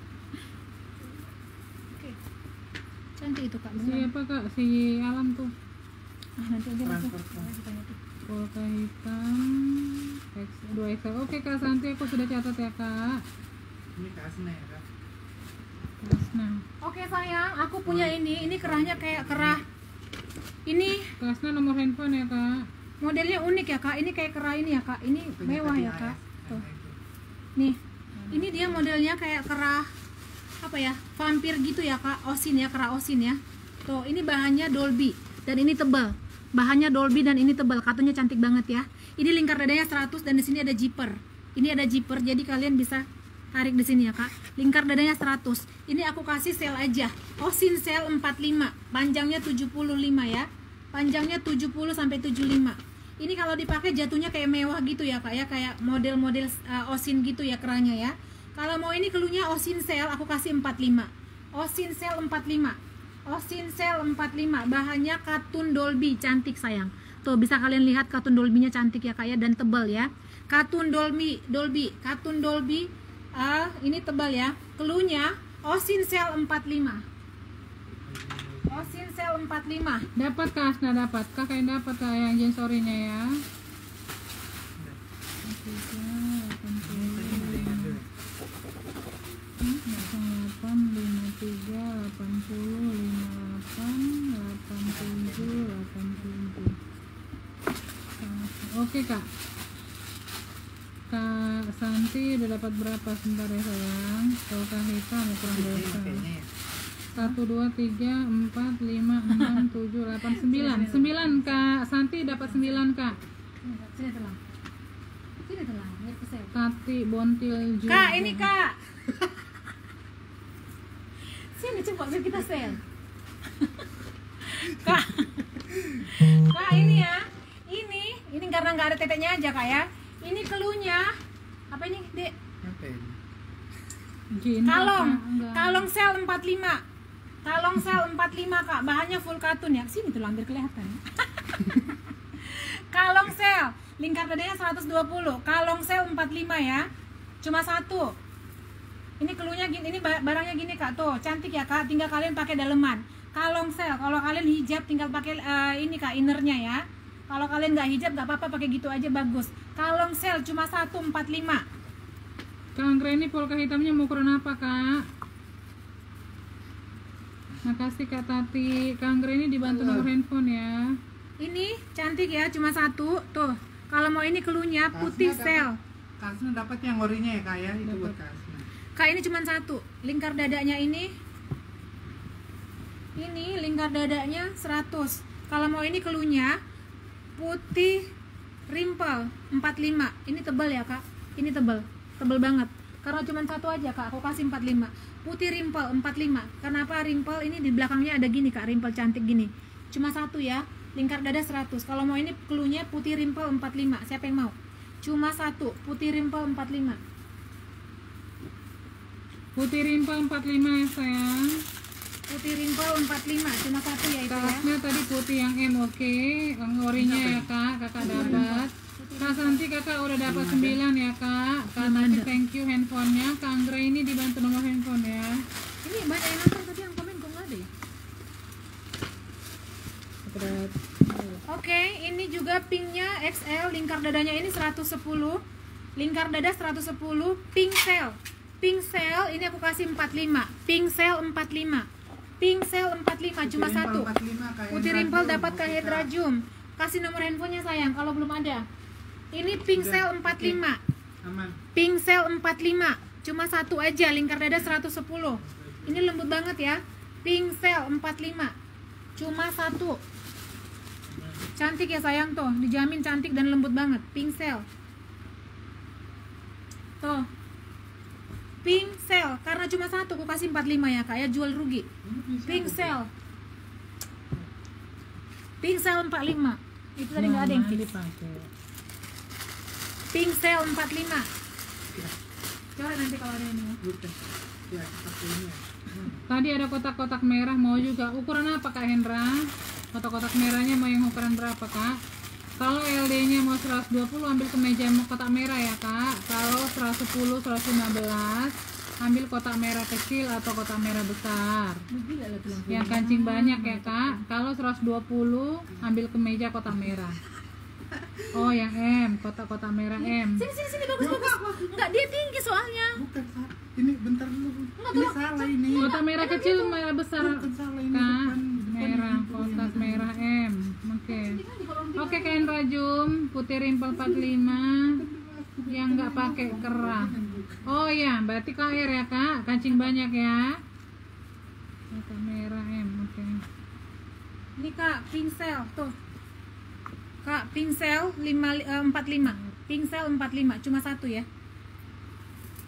Oke. Cantik itu, Kak. Si apa, Kak? Si Alam tuh. Ah, nanti aja lah tuh. Transfer, Polka hitam X, dua X L. Oke, Kak Santi, aku sudah catat ya, Kak. Ini Kak Asna ya, Kak. Kasna. Oke sayang, aku punya ini. Ini kerahnya kayak kerah. Ini Kasna nomor handphone ya, Kak. modelnya unik ya, Kak. Ini kayak kerah ini ya, Kak. Ini mewah ya, Kak. Tuh. Nih. Ini dia modelnya kayak kerah apa ya? Vampir gitu ya, Kak. Osin ya, kerah osin ya. Tuh, ini bahannya Dolby dan ini tebal. Bahannya Dolby dan ini tebal. Katunya cantik banget ya. Ini lingkar dadanya seratus dan di sini ada zipper. Ini ada zipper jadi kalian bisa tarik di sini ya kak. Lingkar dadanya seratus. Ini aku kasih sel aja. Osin sel empat puluh lima, panjangnya tujuh puluh lima ya. Panjangnya tujuh puluh sampai tujuh puluh lima. Ini kalau dipakai jatuhnya kayak mewah gitu ya kak ya, kayak model-model uh, Osin gitu ya kerahnya ya. Kalau mau ini keluarnya Osin sel aku kasih empat puluh lima. Osin sel empat puluh lima. Osin sel empat puluh lima. Bahannya katun Dolby, cantik sayang. Tuh bisa kalian lihat katun Dolby-nya cantik ya kak ya, dan tebal ya. Katun Dolby, Dolby, katun Dolby. Uh, ini tebal ya. Keluarnya Osin sel empat puluh lima. Osin sel empat puluh lima. Dapat Kak Asna, dapat. Kak yang dapat Kak yang jeans orinya ya. delapan lima tiga delapan puluh lima delapan delapan tujuh delapan tujuh. Oke Kak. Kak Santi udah dapat berapa sebentar ya sayang? Kalau Kak hitam kurang dosa. Satu dua tiga empat lima enam tujuh delapan sembilan. Sembilan Kak Santi dapat sembilan Kak. Sini telang. Sini telang. Biar kesel. Tati Bontil juga. Kak ini kak. Sini coba biar kita sel. Kak. Kak ini ya. Ini, ini karena nggak ada teteknya aja kak ya. Ini keluarnya apa ini dek? Gini, Kalong, Kak, kalong sel empat puluh lima. Kalong sel empat puluh lima kak, bahannya full katun ya. Sini tuh hampir kelihatan. Kalong sel, lingkar dadanya seratus dua puluh. Kalong sel empat puluh lima ya. Cuma satu. Ini keluarnya gini, ini barangnya gini kak. Tuh, cantik ya kak, tinggal kalian pakai daleman. Kalong sel, kalau kalian hijab tinggal pakai uh, ini kak, innernya ya. Kalau kalian nggak hijab nggak apa-apa, pakai gitu aja bagus. Kalong sel cuma satu empat puluh lima. Kang Reni polka hitamnya mau ukuran apa Kak? Makasih Kak Tati. Kang Reni dibantu nomor handphone ya. Ini cantik ya, cuma satu. Tuh, kalau mau ini keluarnya putih sel. Kasna dapat yang orinya ya kak ya, itu buat Kasna. Kak ini cuma satu. Lingkar dadanya ini, ini lingkar dadanya seratus. Kalau mau ini keluarnya putih rimpel empat puluh lima. Ini tebal ya kak. Ini tebal, tebal banget. Karena cuma satu aja kak, aku kasih empat puluh lima. Putih rimpel empat puluh lima. Kenapa rimpel? Ini di belakangnya ada gini kak, rimpel cantik gini. Cuma satu ya. Lingkar dada seratus. Kalau mau ini keluarnya putih rimpel empat puluh lima. Siapa yang mau? Cuma satu, putih rimpel empat puluh lima. Putih rimpel empat puluh lima ya sayang. Putih rimpel empat puluh lima, cuma satu ya itu ya. Tasnya tadi putih yang M, oke. Yang orinya ya kak, kakak dapat. Kak Santi kakak udah dapat sembilan ya kak. Kak Santi thank you handphonenya. Kak Anggra ini dibantu nomor handphone ya. Ini banyak yang nonton tapi yang komen kok nggak ada ya? Oke, ini juga pinknya X L, lingkar dadanya ini seratus sepuluh. Lingkar dada seratus sepuluh, pink cell. Pink cell ini aku kasih empat puluh lima. Pink cell empat puluh lima. Pink cell empat puluh lima, cuma satu. Putih rimpel dapat ke Hydrajum. Kasih nomor handphonenya sayang kalau belum ada. Ini pink cell empat puluh lima. Pink cell empat puluh lima, cuma satu aja, lingkar dada seratus sepuluh. Ini lembut banget ya. Pink cell empat puluh lima, cuma satu. Cantik ya sayang tuh, dijamin cantik dan lembut banget. Pink cell. Tuh. Pink cell, karena cuma satu aku kasih empat puluh lima ya kak ya, jual rugi. Pink cell. Pink cell empat puluh lima. Itu tadi nggak ada yang fix. Pink cell empat puluh lima. Coba nanti kalau ada ini. Ya, pakai ini ya. Tadi ada kotak-kotak merah mau juga. Ukuran apa Kak Hendra? Kotak-kotak merahnya mau yang ukuran berapa Kak? Kalau L D-nya mau seratus dua puluh ambil kemeja kotak merah ya Kak. Kalau seratus sepuluh, seratus lima belas ambil kotak merah kecil atau kotak merah besar. Yang kancing banyak ya Kak. Kalau seratus dua puluh ambil kemeja kotak merah. Oh yang M, kotak-kotak merah M. Sini sini sini bagus bagus. Enggak, dia tinggi soalnya. Bukan, ini bentar dulu. Ini salah ini. Kotak merah kecil, merah besar. Bukan salah ini. Kak, Depan, merah, kotak merah M. Oke. Oke Kak Rajum, putih rimpel empat puluh lima yang nggak pakai kerah. Oh ya, berarti K R ya Kak, kancing banyak ya. Kotak merah M, oke. Ini Kak, pincel tuh. Kak, pincel lima, empat puluh lima. Pincel empat puluh lima, cuma satu ya.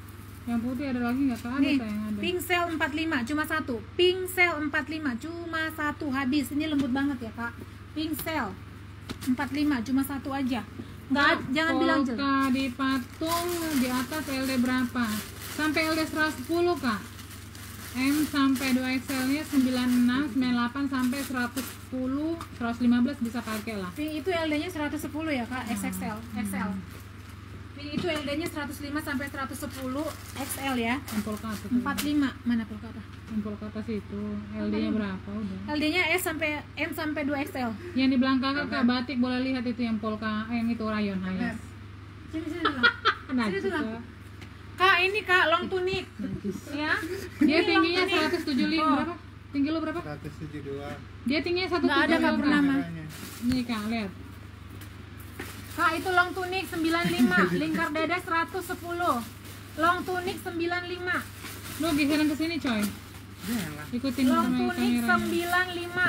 Yang putih ada lagi nggak? Kak, ada Nih, sayang ada. pink sale empat puluh lima cuma satu. Pink sale empat puluh lima cuma satu habis. Ini lembut banget ya, Kak. Pink sale empat puluh lima cuma satu aja. Enggak, jangan bilang jelek. Polka di patung di atas L D berapa? Sampai L D seratus sepuluh, Kak. M sampai dua X L-nya sembilan puluh enam, sembilan puluh delapan sampai seratus sepuluh, seratus lima belas bisa pakai lah. Pink itu L D-nya seratus sepuluh ya, Kak. X X L, X L. Pink itu L D-nya seratus lima sampai seratus sepuluh X L ya. Yang polka atas. empat puluh lima. Mana polka apa? Yang polka atas itu L D-nya berapa udah? L D-nya S sampai M sampai dua X L. Yang di belakang Kak batik boleh lihat itu yang polka, eh, yang itu rayon hayas. Sini sini dulu. Najis, Sini dulu. Kak. Kak, ini Kak long tunic. Ya. Dia Ini tingginya long tunic. seratus tujuh puluh lima Oh. berapa? Tinggi lu berapa? seratus tujuh puluh dua. Dia tingginya seratus tujuh Nggak ada, puluh Kak, lima. pernah. Nama. Caranya. Nih Kak, lihat. Kak, itu long tunic sembilan puluh lima, lingkar dada seratus sepuluh. Long tunic sembilan puluh lima. Lu geseran ke sini, coy. Janganlah. Ikutin Long sama tunic kameranya. sembilan puluh lima.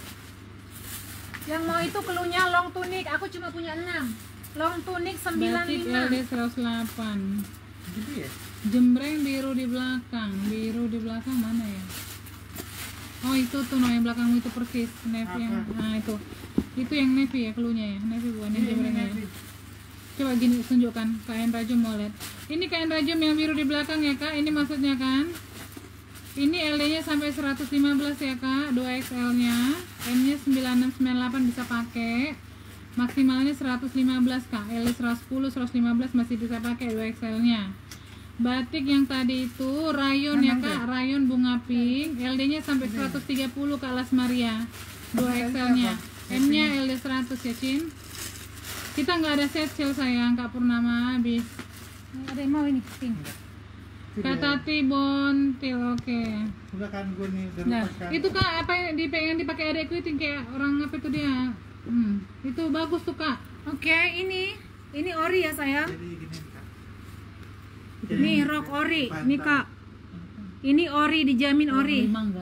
Yang mau itu keluarnya long tunic, aku cuma punya enam. Long tunic sembilan puluh Batik lima. L D seratus delapan. Gitu ya? Jembreng biru di belakang. Biru di belakang mana ya? Oh itu tuh no yang belakangmu itu persis navy yang Apa? nah itu itu yang navy ya keluarnya ya navy bukan yang Iya, jembrengnya ini ya. Coba gini tunjukkan kain rajum mau lihat. Ini kain rajum yang biru di belakang ya Kak. Ini maksudnya kan. Ini L D-nya sampai seratus lima belas ya Kak. dua X L-nya. M-nya sembilan puluh enam sembilan puluh delapan bisa pakai. Maksimalnya seratus lima belas Kak. L D seratus sepuluh seratus lima belas masih bisa pakai dua X L-nya. Batik yang tadi itu rayon ya Kak, rayon bunga pink. L D-nya sampai seratus tiga puluh Kak Las Maria. dua X L-nya. M-nya L D seratus ya Cin. Kita nggak ada set sale sayang Kak Purnama habis. Ada yang mau ini pink. Kak Tati Bontil oke. Udah kan gue nih udah Nah, lepaskan. itu Kak apa yang dipegang dipakai adekku itu kayak orang apa itu dia? Hmm, itu bagus tuh Kak. Oke, ini ini ori ya sayang. Jadi gini Kak. Nih rok ori, ini Kak. Ini ori dijamin ori. Mangga.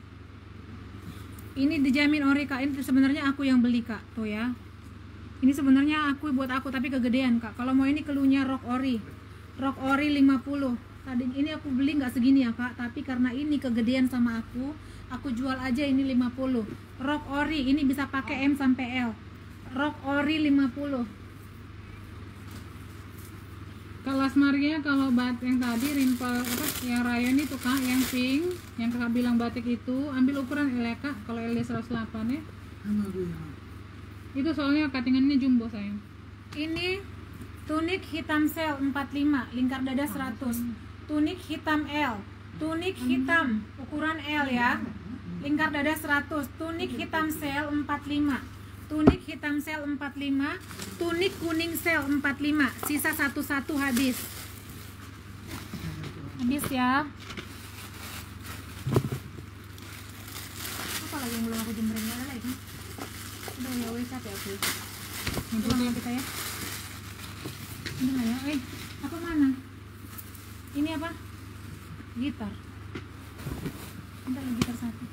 Ini dijamin ori Kak. Ini sebenarnya aku yang beli Kak, tuh ya. Ini sebenarnya aku buat aku tapi kegedean Kak. Kalau mau ini keluarnya rok ori. Rok ori lima puluh. Tadi ini aku beli nggak segini ya Kak, tapi karena ini kegedean sama aku, aku jual aja ini lima puluh. Rok ori ini bisa pakai M sampai L. Rok ori lima puluh. Kak Las Maria kalau bat yang tadi rimpel apa yang rayon itu Kak, yang pink, yang Kakak bilang batik itu, ambil ukuran L ya Kak, kalau L D seratus delapan ya. Sama gue ya. Itu soalnya cuttingannya jumbo sayang. Ini tunik hitam sel empat puluh lima, lingkar dada seratus. Tunik hitam L, tunik hitam ukuran L ya. Lingkar dada seratus, tunik hitam sel empat puluh lima. Tunik hitam sel empat puluh lima, tunik kuning sel empat puluh lima. Sisa satu-satu habis. Habis ya. Apa lagi yang belum aku jembreng ada lagi? Udah ya wes capek aku. Pulang kita ya. Ini nggak ya? Eh, apa mana? Ini apa? Gitar. Bentar lagi gitar satu.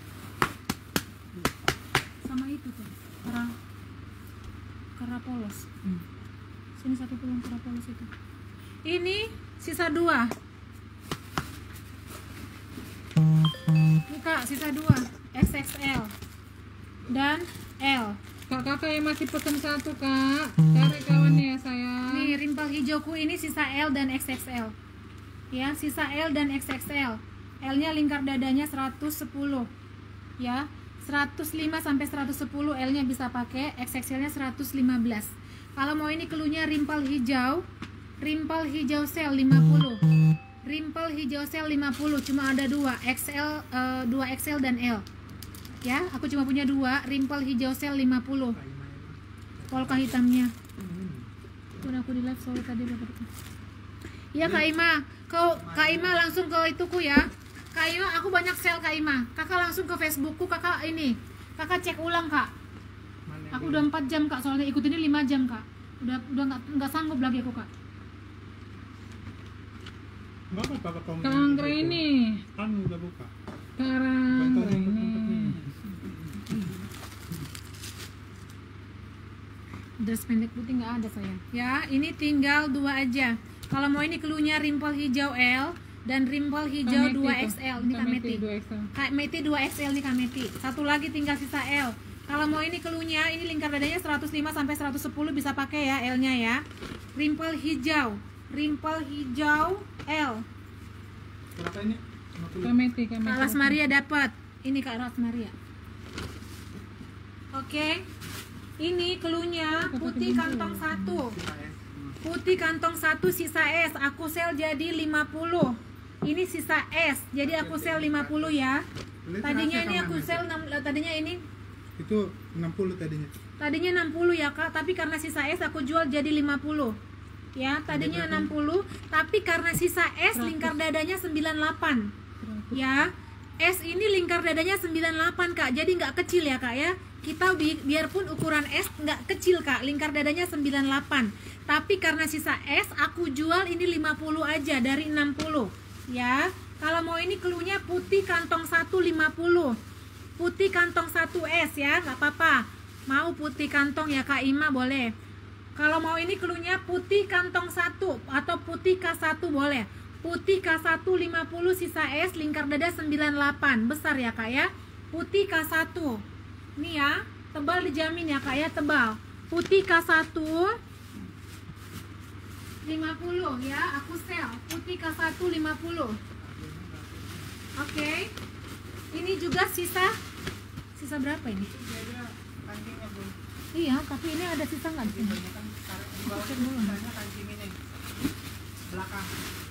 Sama itu tuh, kera, kera polos. Sini satu tuh kera polos itu. Ini sisa dua. Ini Kak, sisa dua. X X L dan L. Kak kakak yang masih pesen satu Kak, cari kawannya ya sayang. Nih rimpel hijauku ini sisa L dan X X L. Ya, sisa L dan X X L. L-nya lingkar dadanya seratus sepuluh. Ya, seratus lima sampai seratus sepuluh L-nya bisa pakai, X X L-nya seratus lima belas. Kalau mau ini keluarnya rimpel hijau, rimpel hijau sel lima puluh. Rimpel hijau sel lima puluh, cuma ada dua, X L eh, dua X L dan L. Ya, aku cuma punya dua, rimpel hijau sel lima puluh. Polka hitamnya. Udah aku di live soalnya tadi dapat itu. Iya Kak Ima, kau Kak Ima langsung ke ituku ya. Kak Ima, aku banyak sel Kak Ima. Kakak langsung ke Facebookku, kakak ini. Kakak cek ulang Kak. Aku udah empat jam Kak, soalnya ikut ini lima jam Kak. Udah udah nggak nggak sanggup lagi aku Kak. Enggak apa-apa kamu. Kak Anggra ini, Kan udah buka. Kak Anggra ini. Dress pendek putih nggak ada sayang. Ya, ini tinggal dua aja. Kalau mau ini cluenya rimpel hijau L dan rimpel hijau Kak Meti dua tuh. X L. Ini Kak Kak Meti. Meti dua X L. Kak Meti dua X L nih Kak Meti. Satu lagi tinggal sisa L. Kalau mau ini cluenya, ini lingkar dadanya seratus lima sampai seratus sepuluh bisa pakai ya L-nya ya. Rimpel hijau, rimpel hijau L. Berapa ini? lima puluh. Kak Meti, Kak Meti. Kak Las Maria dapat. Ini Kak Las Maria. Oke. Ini cluenya putih kantong satu. Sisa es. Putih kantong satu sisa S. Aku sel jadi lima puluh. Ini sisa S. Jadi aku sel lima puluh ya. Tadinya ini aku sel enam, tadinya ini Itu enam puluh tadinya. Tadinya enam puluh ya Kak, tapi karena sisa S aku jual jadi lima puluh. Ya, tadinya enam puluh, tapi karena sisa S lingkar dadanya sembilan puluh delapan. Ya. S ini lingkar dadanya sembilan puluh delapan Kak. Jadi nggak kecil ya Kak ya. Kita bi biarpun ukuran S nggak kecil Kak, lingkar dadanya sembilan puluh delapan. Tapi karena sisa S aku jual ini lima puluh aja dari enam puluh. Ya. Kalau mau ini cluenya putih kantong satu lima puluh. Putih kantong satu S ya, nggak apa-apa. Mau putih kantong ya Kak Ima boleh. Kalau mau ini cluenya putih kantong satu atau putih K satu boleh. Putih K satu lima puluh sisa S, lingkar dada sembilan puluh delapan. Besar ya Kak ya. Putih K satu. Nih ya, tebal dijamin ya Kak ya, tebal. Putih K satu lima puluh ya, aku sel. Putih K satu lima puluh. Oke. Ini juga sisa sisa berapa ini? Iya, tapi ini ada sisa nggak di sini? Cek dulu. Belakang.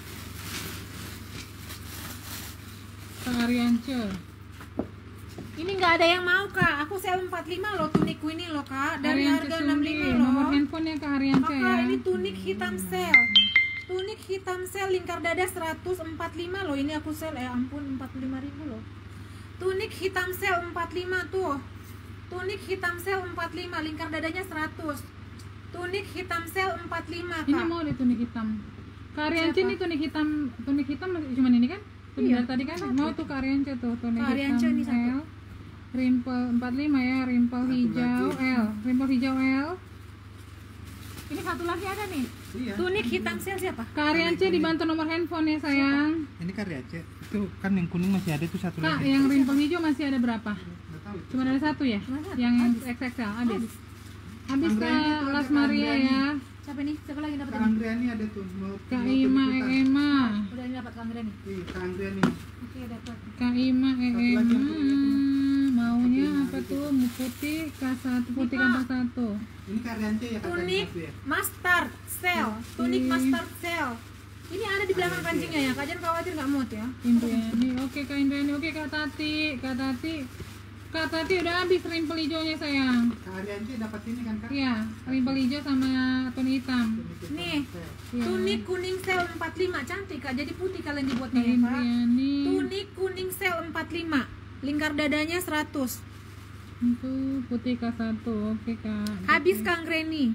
Kak Ariance. Ini nggak ada yang mau Kak. Aku sel empat puluh lima loh tunikku ini loh Kak. Dari Ariance harga enam puluh lima Sundi. loh. Nomor handphonenya Kak Ariance Kakak, ya. ini tunik hitam sel. Tunik hitam sel lingkar dada seratus empat puluh lima loh. Ini aku sel eh ampun empat puluh lima ribu loh. Tunik hitam sel empat puluh lima tuh. Tunik hitam sel empat puluh lima, lingkar dadanya seratus. Tunik hitam sel empat puluh lima Kak. Ini mau deh tunik hitam. Kak Ariance Siapa? ini tunik hitam, tunik hitam cuman ini kan? Tunik Iya, dari tadi kan? satu. Mau tuh Kak Ariance tuh tunik Kak Ariance hitam ini satu. L. Rimpel empat puluh lima ya, rimpel Satu hijau lagi. L. Rimpel hijau L. Ini satu lagi ada nih. Iya. Tunik hitam sel siapa? Kak Ariance dibantu nomor handphone ya sayang. Ini karya Aceh. Itu kan yang kuning masih ada tuh satu Kak, lagi. yang rimpel hijau masih ada berapa? Nggak tahu itu. Cuma ada satu ya? Cuma satu. Yang Habis. X X L habis. Habis Andrea ini Kak tuh Las ada Maria Andrea ya. Siapa nih? Siapa lagi dapat Kak ini? Andriani ada tuh. Mau, Kak mau Ima tuntutan. Ema. Udah ini dapat Kak Andrea nih. Ih, Kak Andriani. Oke, dapat. Kak Ima lagi yang Ema. putih. Maunya apa tuh? Putih K satu, putih Ini, Pak. kantong satu. Ini karya Aceh ya Kak Tunik Tadi ya. mustard sel. Tunik mustard sel. Ini ada di belakang kancingnya ya. Kak jangan khawatir nggak mood ya. Indriani, oke Kak Indriani, oke Kak Tati, Kak Tati, Kak Tati udah habis rimpel hijaunya sayang. Kak Arya Aceh dapat ini kan Kak? Iya, rimpel hijau sama toni hitam. Tunik hitam Nih. Aceh. Iya. Tunik kuning sel empat puluh lima cantik Kak. Jadi putih kalian Kak dibuatnya ya Kak. Indriani, Tunik kuning sel empat puluh lima. Lingkar dadanya seratus. itu putih K satu, oke Kak. Habis Kang Greni.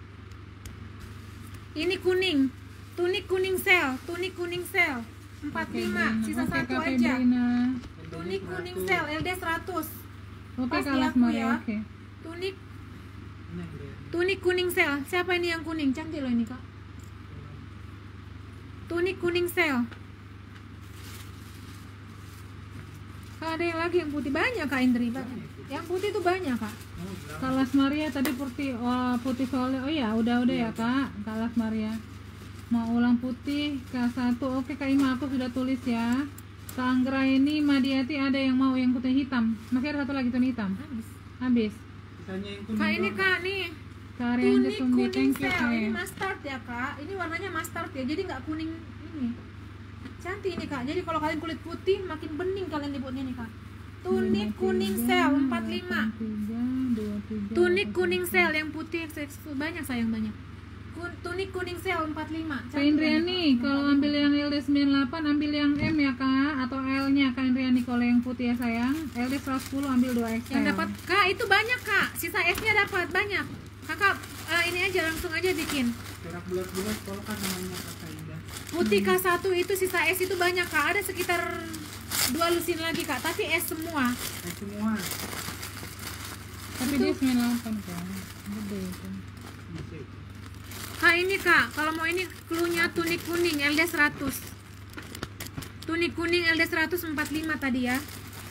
Ini kuning. Tunik kuning sel, tunik kuning sel empat puluh lima, sisa Oke, satu Kak aja. Febrina. Tunik kuning sel L D seratus. Oke Pas Kak Las diaku Maria, ya. oke. Tunik Ini Andriani. tunik kuning sel. Siapa ini yang kuning? Cantik loh ini Kak. Tunik kuning sel. Kak, ada yang lagi yang putih banyak Kak Indri. Yang putih tuh banyak Kak. Oh, berapa? Kak Las Maria tadi putih, oh, putih soalnya, oh ya udah udah ya Kak, Kak Las Maria. Mau ulang putih K satu, oke Kak Ima aku sudah tulis ya. Kak Anggra ini Madiati ada yang mau yang putih hitam, masih ada satu lagi tuh hitam. Habis. Habis. Sisanya yang kuning Kak ini doang. Kak nih. Kak Arianja Tunik Sumbi, kuning thank you sel. Kak. Ini mustard ya Kak. Ini warnanya mustard ya. Jadi nggak kuning ini. Cantik ini Kak. Jadi kalau kalian kulit putih makin bening kalian dibuatnya nih Kak. Tunik kuning sel empat puluh lima. Tunik kuning sel yang putih banyak sayang banyak. Kun- Tunik kuning sel empat puluh lima. Kak Indriani, kalau ambil yang L D sembilan puluh delapan ambil yang M ya Kak, atau L-nya Kak Indriani. Kalau yang putih ya sayang, L D seratus sepuluh ambil dua X L. Yang dapat Kak itu banyak Kak. Sisa S-nya dapat banyak. Kakak eh, ini aja langsung aja bikin. Corak bulat-bulat kalau kan namanya Kak Indah. Putih K satu itu sisa S itu banyak Kak. Ada sekitar dua lusin lagi Kak, tapi S semua. Eh semua. Tapi dia sembilan puluh delapan kan, gede itu. Bisa. Kak ini kak, kalau mau ini cluenya tunik kuning L D seratus. Tunik kuning L D seratus empat puluh lima tadi ya.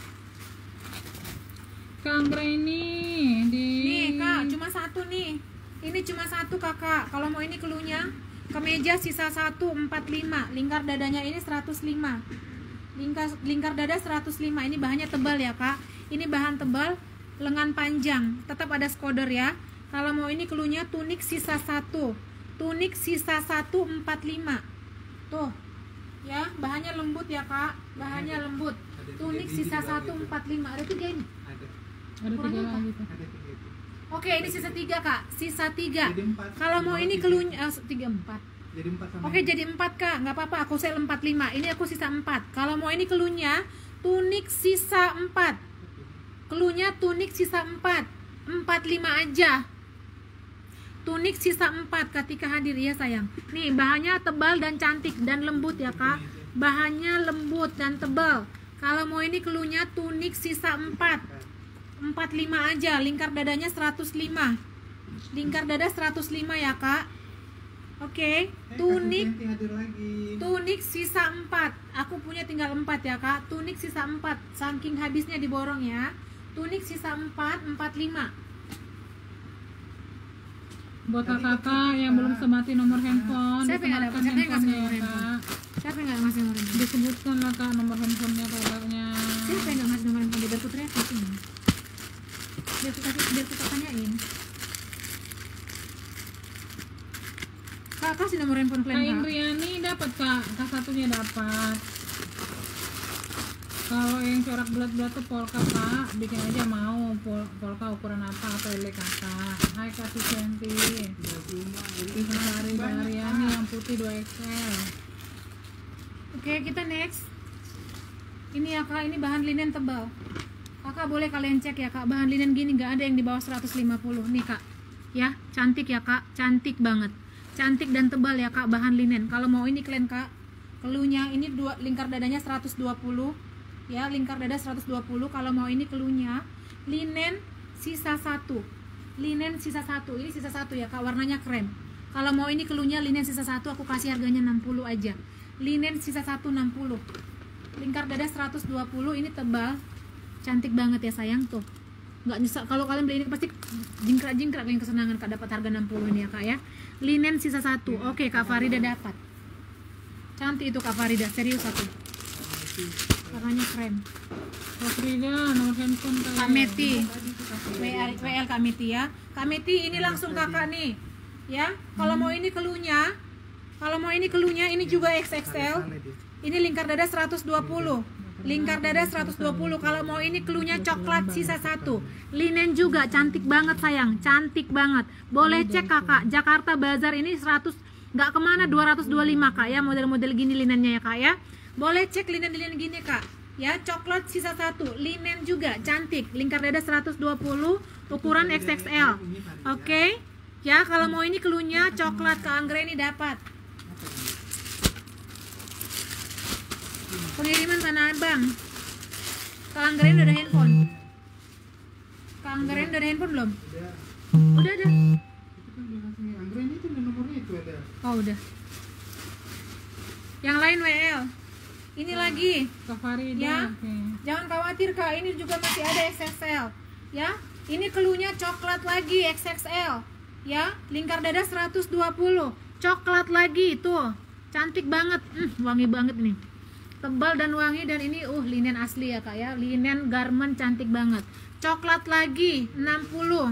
Kak Anggra ini di Nih kak, cuma satu nih. Ini cuma satu kakak. Kalau mau ini cluenya kemeja sisa satu empat puluh lima. Lingkar dadanya ini seratus lima. Lingkar lingkar dada seratus lima. Ini bahannya tebal ya kak. Ini bahan tebal, lengan panjang. Tetap ada skoder ya. Kalau mau ini cluenya tunik sisa satu. Tunik sisa satu empat puluh lima. Tuh. Ya, bahannya lembut ya kak. Bahannya lembut. Tunik sisa satu empat puluh lima. Ada tiga ini. Ada. ada kurang tiga apa? lagi tuh. Ada tiga itu. Oke, ini sisa tiga kak. Sisa tiga. Jadi empat. Kalau mau ini Tiga. kelunya eh, tiga empat. Jadi empat sama. Oke, jadi empat kak. Nggak apa-apa. Aku sel empat puluh lima. Ini aku sisa empat. Kalau mau ini kelunya tunik sisa empat. Kelunya tunik sisa empat. Empat lima aja. Tunik sisa empat ketika hadir ya sayang. Nih bahannya tebal dan cantik dan lembut ya kak. Bahannya lembut dan tebal. Kalau mau ini kelunya tunik sisa empat. Empat lima aja. Lingkar dadanya seratus lima. Lingkar dada seratus lima ya kak. Oke. Tunik Nanti hadir lagi. Tunik sisa empat. Aku punya tinggal empat ya kak. Tunik sisa empat. Saking habisnya diborong ya. Tunik sisa empat. Empat lima. Buat kakak yang belum semati nomor handphone, Siapa yang ada? disematkan Siapa yang ngasih handphonenya nomor ya kak. Siapa yang nggak ngasih nomor handphone? Disebutkan lah kak nomor handphonenya kakaknya. Siapa yang nggak ngasih nomor handphone? Biar aku teriak gitu. Biar kita biar kita tanyain. Kak kasih nomor handphone Kak kalian kak. Indriani dapat kak, kak satunya dapat. Kalau yang corak belat-belat tuh polka kak, bikin aja mau pol polka ukuran apa atau lele kakak. Hai kak Sucianti. Bisa hari Ariani yang putih dua X L. Oke kita next. Ini ya kak, ini bahan linen tebal. Kakak boleh kalian cek ya kak, bahan linen gini nggak ada yang di bawah seratus lima puluh. Nih kak, ya cantik ya kak, cantik banget, cantik dan tebal ya kak, bahan linen. Kalau mau ini kalian kak, kelunya ini dua, lingkar dadanya seratus dua puluh. Ya, lingkar dada seratus dua puluh. Kalau mau ini kelunya linen sisa satu. Linen sisa satu. Ini sisa satu ya kak, warnanya krem. Kalau mau ini kelunya linen sisa satu, aku kasih harganya enam puluh aja. Linen sisa satu enam puluh. Lingkar dada seratus dua puluh. Ini tebal, cantik banget ya sayang tuh. Nggak nyesek kalau kalian beli ini pasti jingkrak-jingkrak kalian kesenangan kak, dapat harga enam puluh ini ya kak ya. Linen sisa satu. Oke kak Farida dapat. Cantik itu kak Farida, serius aku. Warnanya krem. Kak Frida nomor handphone kak. Kak Meti, W L Kak Meti ya. Kak Meti ini langsung kakak nih, ya. Kalau mau ini kelunya, kalau mau ini kelunya ini juga X X L. Ini lingkar dada seratus dua puluh. Lingkar dada seratus dua puluh. Kalau mau ini kelunya coklat sisa satu. Linen juga cantik banget sayang, cantik banget. Boleh cek kakak. Jakarta Bazar ini seratus, nggak kemana, dua ratus dua puluh lima kak ya. Model-model gini linennya ya kak ya. Boleh cek linen-linen gini kak ya, coklat sisa satu, linen juga cantik, lingkar dada seratus dua puluh, ukuran X X L. Oke okay? Ya, kalau mau ini kelunya coklat, Kak Anggra ini dapat. Pengiriman Tanah Abang. Kak Anggra ini udah ada handphone. Kak Anggra ini udah ada handphone belum? Udah ada. Anggra ini tuh nomornya itu ada. Oh udah. Yang lain W L. Ini lagi. Kak Farida. Ya. Oke. Jangan khawatir kak, ini juga masih ada X X L. Ya, ini kelunya coklat lagi X X L. Ya, lingkar dada seratus dua puluh. Coklat lagi tuh. Cantik banget. Hmm, wangi banget ini. Tebal dan wangi, dan ini uh linen asli ya kak ya. Linen garment cantik banget. Coklat lagi enam puluh.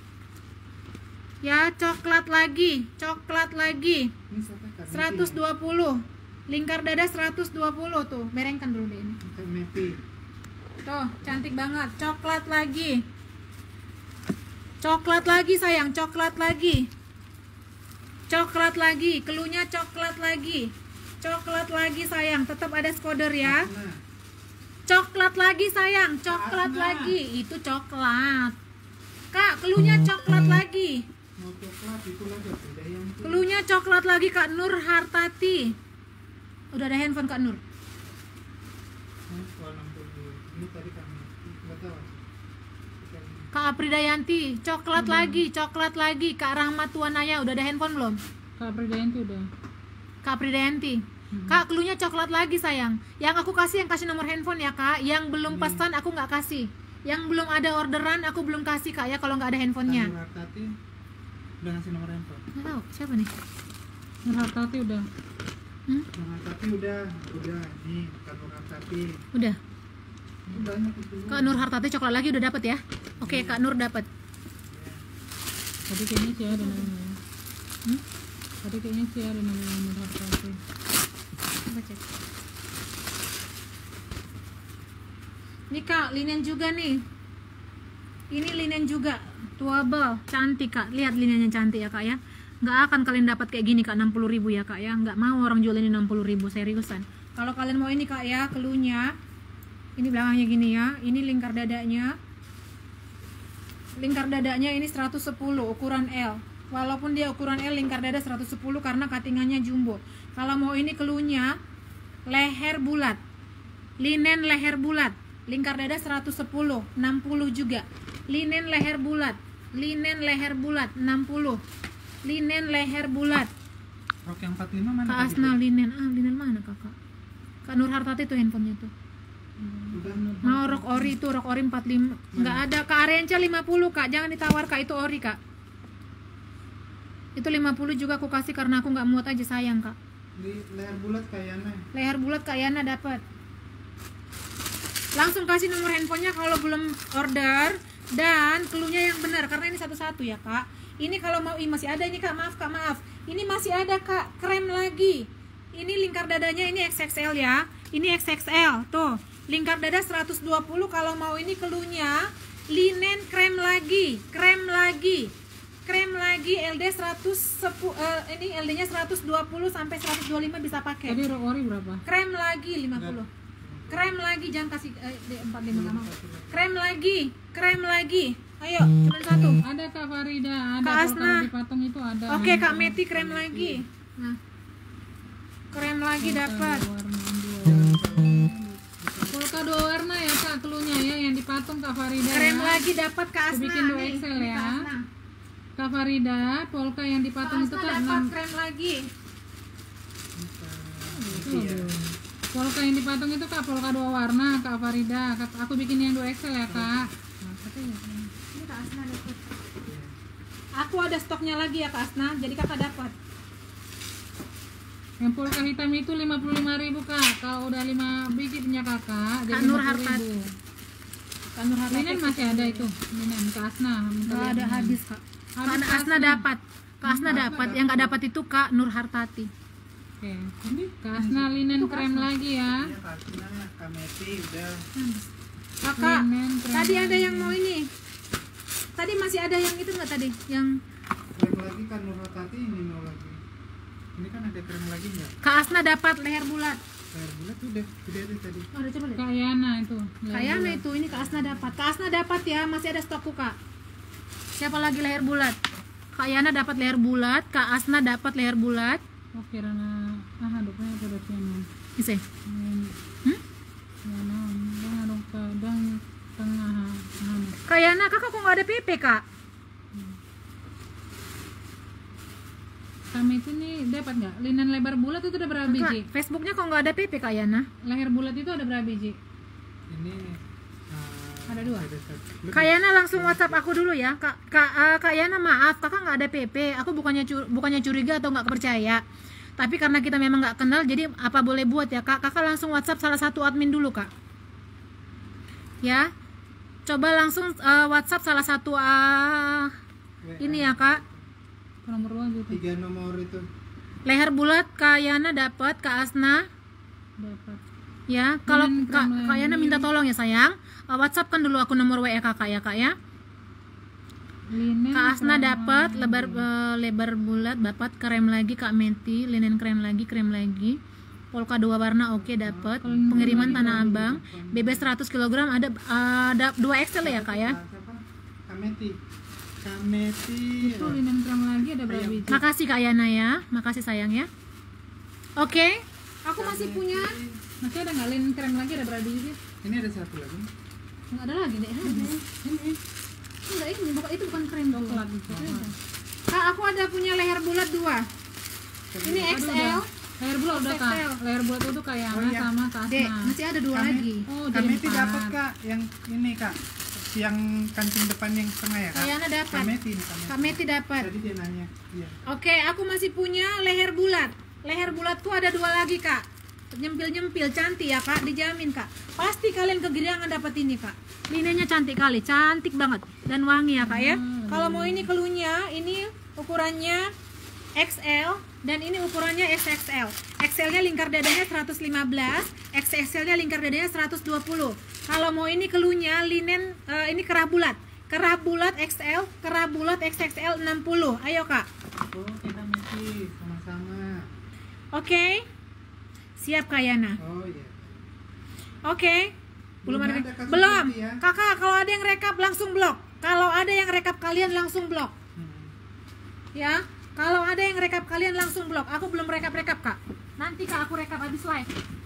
Ya, coklat lagi, coklat lagi. Ini siapa, Kak Meti? seratus dua puluh. Lingkar dada seratus dua puluh tuh. Merengkan dulu deh ini. Kak Meti. Tuh, cantik banget. Coklat lagi. Coklat lagi sayang, coklat lagi. Coklat lagi, kelunya coklat lagi. Coklat lagi sayang, tetap ada skoder ya. Nah, Coklat lagi sayang, coklat Asna. lagi. Itu coklat. Kak, kelunya coklat lagi. mau coklat itu lagi beda yang itu. Kelunya coklat lagi Kak Nur Hartati. Udah ada handphone Kak Nur. Oh, soal enam puluh. Ini tadi Kak Meti. Nggak tahu. Kak Apridayanti, coklat lagi, coklat lagi. Kak Rahmat Tuanaya, udah ada handphone belum? Kak Pridayanti udah. Kak Pridayanti. Hmm. Kak, cluenya coklat lagi sayang. Yang aku kasih yang kasih nomor handphone ya kak. Yang belum Ini. pesan aku nggak kasih. Yang belum ada orderan aku belum kasih kak ya kalau nggak ada handphonenya. Nur Hartati udah ngasih nomor handphone. Nggak tahu siapa nih? Nur Hartati udah. Hmm? Nur Hartati udah, udah nih Kak Nur Hartati. Udah. Itu banyak itu. Kak Nur Hartati coklat lagi udah dapet ya. Oke Kak Nur dapet. Tadi kayaknya sih ada namanya. Hmm? Tadi kayaknya sih ada namanya Nur Hartati. Coba cek. Ini kak linen juga nih. Ini linen juga tuabel, cantik kak. Lihat linennya cantik ya kak ya. Nggak akan kalian dapat kayak gini kak, enam puluh ribu ya kak ya. Nggak mau orang jual ini enam puluh ribu, seriusan. Kalau kalian mau ini kak ya, kelunya ini belakangnya gini ya. Ini lingkar dadanya. Lingkar dadanya ini seratus sepuluh ukuran L. Walaupun dia ukuran L, lingkar dada seratus sepuluh karena cuttingannya jumbo. Kalau mau ini kelunya leher bulat, linen leher bulat, lingkar dada seratus sepuluh, enam puluh juga. Linen leher bulat, linen leher bulat enam puluh. Linen leher bulat. Rok yang empat puluh lima mana? Kak tadi Asna tuh? linen. Ah, linen mana kakak? Kak Nur Hartati tuh handphonenya tuh. Udah. Mau rok ori itu, rok ori empat puluh lima. Nggak ada. Kak Arenca lima puluh kak, jangan ditawar kak, itu ori kak. Itu lima puluh juga aku kasih karena aku nggak muat aja sayang kak. Di leher bulat kayaknya. Leher bulat Kak Yana dapat. Langsung kasih nomor handphonenya kalau belum order dan cluenya yang benar karena ini satu-satu ya kak. Ini kalau mau ini masih ada ini kak, maaf kak maaf. Ini masih ada kak, krem lagi. Ini lingkar dadanya ini X X L ya. Ini X X L tuh. Lingkar dada seratus dua puluh kalau mau ini cluenya linen krem lagi, krem lagi. Krem lagi L D seratus sepuluh, uh, ini L D-nya seratus dua puluh sampai seratus dua puluh lima bisa pakai. Tadi rok ori berapa? Krem lagi lima puluh. Krem lagi jangan kasih eh, empat puluh lima enggak mau. Krem lagi, krem lagi. Ayo, cuma satu. Ada Kak Farida, ada. Kak Kalau Asna. kalau dipatung itu ada. Oke, Kak Meti krem lagi. Nah. Krem lagi dapat. Polka dua warna ya Kak, kelunya ya yang dipatung Kak Farida. Krem ya. lagi dapat Kak Aku Asna. bikin dua nih. X L Nih, ya. Kak Asna. Kak Farida, polka yang Kak dipatung itu Asna Kak dapat enam. krem lagi. Iya. Polka yang dipatung itu Kak polka dua warna Kak Farida. Kak- Aku bikin yang dua X L ya Kak. Nah, katanya. Ini Kak Asna dapat. Aku ada stoknya lagi ya Kak Asna, jadi kakak dapat. Yang polka hitam itu lima puluh lima ribu Kak. Kalau udah lima biji punya Kakak, Kak jadi Nur lima puluh Hartati. ribu. Kak Nur Hartati. Linen masih ada itu. Linen Kak Asna. minta Nggak ada linen. habis kak. Habis Kak Kak Asna Asna. dapat. Kak Asna dapat. Yang nggak dapat itu Kak Nur Hartati. Oke. Kak Asna linen krem lagi ya. Iya Kak Asna, Kak Meti udah. Kakak, Linen krem tadi ada lagi. yang mau ini. Tadi masih ada yang itu nggak tadi? Yang Krem lagi kan Nur Hartati ini mau lagi. Ini kan ada krem lagi nggak? Kak Asna dapat leher bulat. Leher bulat udah, udah ada tadi. Oh, udah coba lihat. Kak Yana itu. Kayaknya itu ini Kak Asna dapat. Kak Asna dapat ya, masih ada stokku Kak. Siapa lagi leher bulat? Kak Yana dapat leher bulat, Kak Asna dapat leher bulat. Oh kirana ah aduknya pada sini. Isi. Hmm? Hmm? Yana, bang aduk kadang tengah. ah. Kak Yana, kakak kok nggak ada P P Kak? Kami itu nih dapat nggak? Linen lebar bulat itu ada berapa biji? Kak, Facebooknya kok nggak ada P P Kak Yana? Leher bulat itu ada berapa biji? Ini uh, Ada dua? Ada satu. Kak Yana langsung WhatsApp aku dulu ya. Kak Kak, eh, Kak Yana maaf, kakak nggak ada P P. Aku bukannya cu- bukannya curiga atau nggak percaya. Tapi karena kita memang nggak kenal, jadi apa boleh buat ya Kak? Kakak langsung WhatsApp salah satu admin dulu Kak. Ya, coba langsung eh, WhatsApp salah satu ah ini ya Kak. Nomor dua gitu. Tiga nomor itu. Leher bulat Kak Yana dapat, Kak Asna. Dapat. Ya, kalau Linen Kak, krem Kak Yana lagi. minta tolong ya sayang. Uh, WhatsApp kan dulu aku nomor W A kakak ya Kak ya. Linen. Kak Asna krem dapat lagi. lebar eh, lebar bulat, dapat krem lagi Kak Meti, linen krem lagi, krem lagi. Polka dua warna oke dapat. Pengiriman Tanah Abang. B B seratus kilogram ada ada dua X L ya Kak ya. Kak siapa? Kak Meti. Kak Meti. Itu linen krem lagi ada berapa biji? Makasih Kak Yana ya. Makasih sayang ya. Oke. Aku masih punya. Masih ada nggak linen krem lagi ada berapa biji? Ini ada satu lagi. Enggak ada lagi deh. Habis. Ini. Enggak ini bukan itu bukan krem Coklat itu. Kak, aku ada punya leher bulat dua. Ini Aduh, X L. udah. Leher bulat udah kak. X L. Leher bulat itu kayak Oh, Ana iya. sama Kak Dek, Asna. masih ada dua Kami- lagi. Oh, jadi Kami empat. dapat kak yang ini kak, yang kancing depan yang setengah ya kak. Kayana dapat. Kameti ini kameti. Kak Meti dapat. Tadi dia nanya. Iya. Oke, aku masih punya leher bulat. Leher bulatku ada dua lagi kak. Nyempil-nyempil, cantik ya kak, dijamin kak. Pasti kalian kegeriangan dapat ini kak. Linenya cantik kali, cantik banget dan wangi ya kak ya. Kalau mau ini kelunya, ini ukurannya X L dan ini ukurannya X X L. X L-nya lingkar dadanya seratus lima belas, X X L-nya lingkar dadanya seratus dua puluh. Kalau mau ini kelunya linen eh, ini kerah bulat. Kerah bulat X L, kerah bulat X X L enam puluh. Ayo kak. Oh kita masih sama-sama. Oke. Siap Kak Yana. Oh iya. Oke. Belum Belum ada. ada kasus Belum. lagi ya? Kakak, kalau ada yang rekap langsung blok. Kalau ada yang rekap kalian langsung blok. Hmm. Ya. Kalau ada yang rekap kalian langsung blok. Aku belum rekap-rekap, Kak. Nanti Kak aku rekap habis live.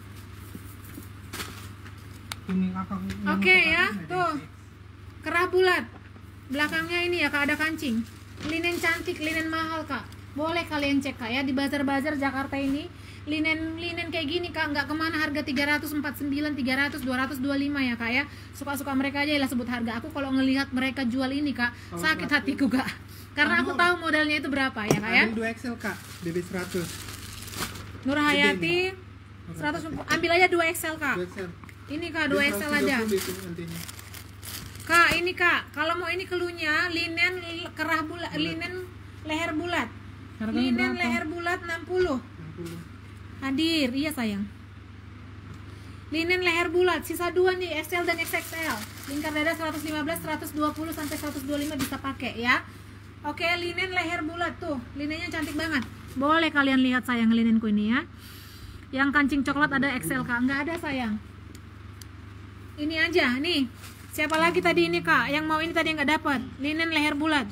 Kuning akang. yang Oke untuk ya, akang ada tuh. yang fix. Kerah bulat. Belakangnya ini ya Kak, ada kancing. Linen cantik, linen mahal Kak. Boleh kalian cek Kak ya di bazar-bazar Jakarta ini. Linen linen kayak gini Kak, nggak kemana harga tiga ratus empat puluh sembilan, tiga ratus, dua ratus dua puluh lima ya Kak ya. Suka-suka mereka aja lah sebut harga. Aku kalau ngelihat mereka jual ini Kak, Kalau sakit seratus. hatiku Kak. Karena aku Kamu- tahu modalnya itu berapa ya Kak ya. Ambil dua X L kak, B B seratus. Nur Hayati seratus, ambil aja dua X L Kak. dua X L. Ini Kak, dua X L aja. seratus tiga puluh itu nantinya. Kak, ini Kak, kalau mau ini kelunya linen l- kerah bulat, linen leher bulat. Harganya Linen berapa? leher bulat enam puluh. enam puluh. Hadir, iya sayang. Linen leher bulat, sisa dua nih, X L dan X X L. Lingkar dada seratus lima belas, seratus dua puluh sampai seratus dua puluh lima bisa pakai ya. Oke, linen leher bulat tuh, linennya cantik banget. Boleh kalian lihat sayang linenku ini ya. Yang kancing coklat ada X L Kak, nggak ada sayang. Ini aja nih. Siapa lagi tadi ini Kak? Yang mau ini tadi yang nggak dapat. Linen leher bulat.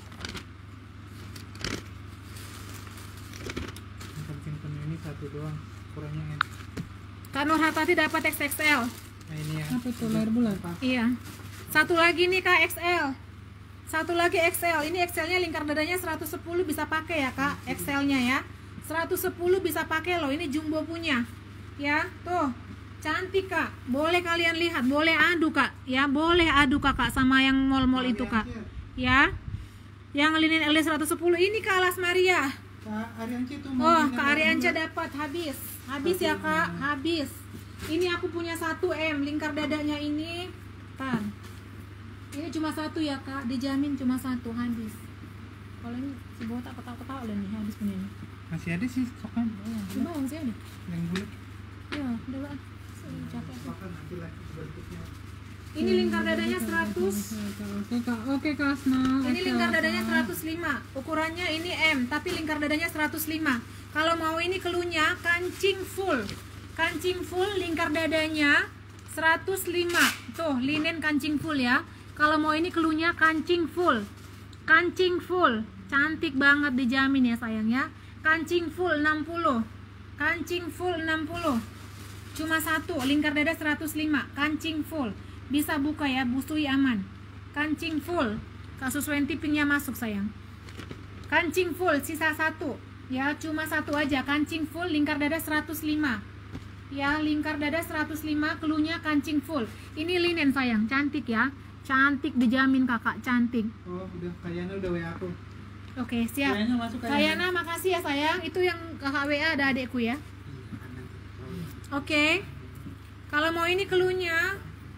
Yang kancing penuh ini satu doang, kurangnya N. Kak Nur Hatati dapat X X L. Nah ini ya. Apa itu leher bulat? Iya. Satu lagi nih Kak X L. Satu lagi X L. Ini X L-nya lingkar dadanya seratus sepuluh bisa pakai ya Kak. X L-nya ya. seratus sepuluh bisa pakai loh. Ini jumbo punya. Ya, tuh. Cantik Kak. Boleh kalian lihat, boleh adu Kak. Ya, boleh adu Kakak sama yang mall-mall itu Kak. Ya. Yang linen L D seratus sepuluh ini Kak Alas Maria. Kak Arianci tuh Oh, mau Kak Arianca dapat habis. Habis ya Kak, habis. Ini aku punya satu M, lingkar dadanya ini. Tan. Ini cuma satu ya Kak, dijamin cuma satu habis. Kalau ini si botak ketawa-ketawa udah nih habis punya ini. masih ada sih sokan Coba yang sih ada. yang bulat. Ya, udah Pak. Saya capek. Sokan nanti lagi bentuknya. Ini lingkar dadanya seratus. Oke Kak, oke Kak Asna. Ini Oke, lingkar Kak. dadanya seratus lima. Ukurannya ini M, tapi lingkar dadanya seratus lima. Kalau mau ini kelunya kancing full. Kancing full lingkar dadanya seratus lima. Tuh, linen kancing full ya. Kalau mau ini kelunya kancing full. Kancing full. Cantik banget dijamin ya sayang ya. Kancing full enam puluh. Kancing full enam puluh. Cuma satu, lingkar dada seratus lima. Kancing full. Bisa buka ya, busui aman. Kancing full. Kasus Wenti pinknya masuk sayang. Kancing full, sisa satu. Ya, cuma satu aja. Kancing full, lingkar dada seratus lima. Ya, lingkar dada seratus lima, kelunya kancing full. Ini linen sayang, cantik ya. Cantik dijamin kakak, cantik. Oh udah, kayaknya udah W A aku. Oke, siap. Kayaknya masuk Kayana, makasih ya sayang. Itu yang kakak W A ada adekku ya. Iya kan nanti. Oke. Kalau mau ini kelunya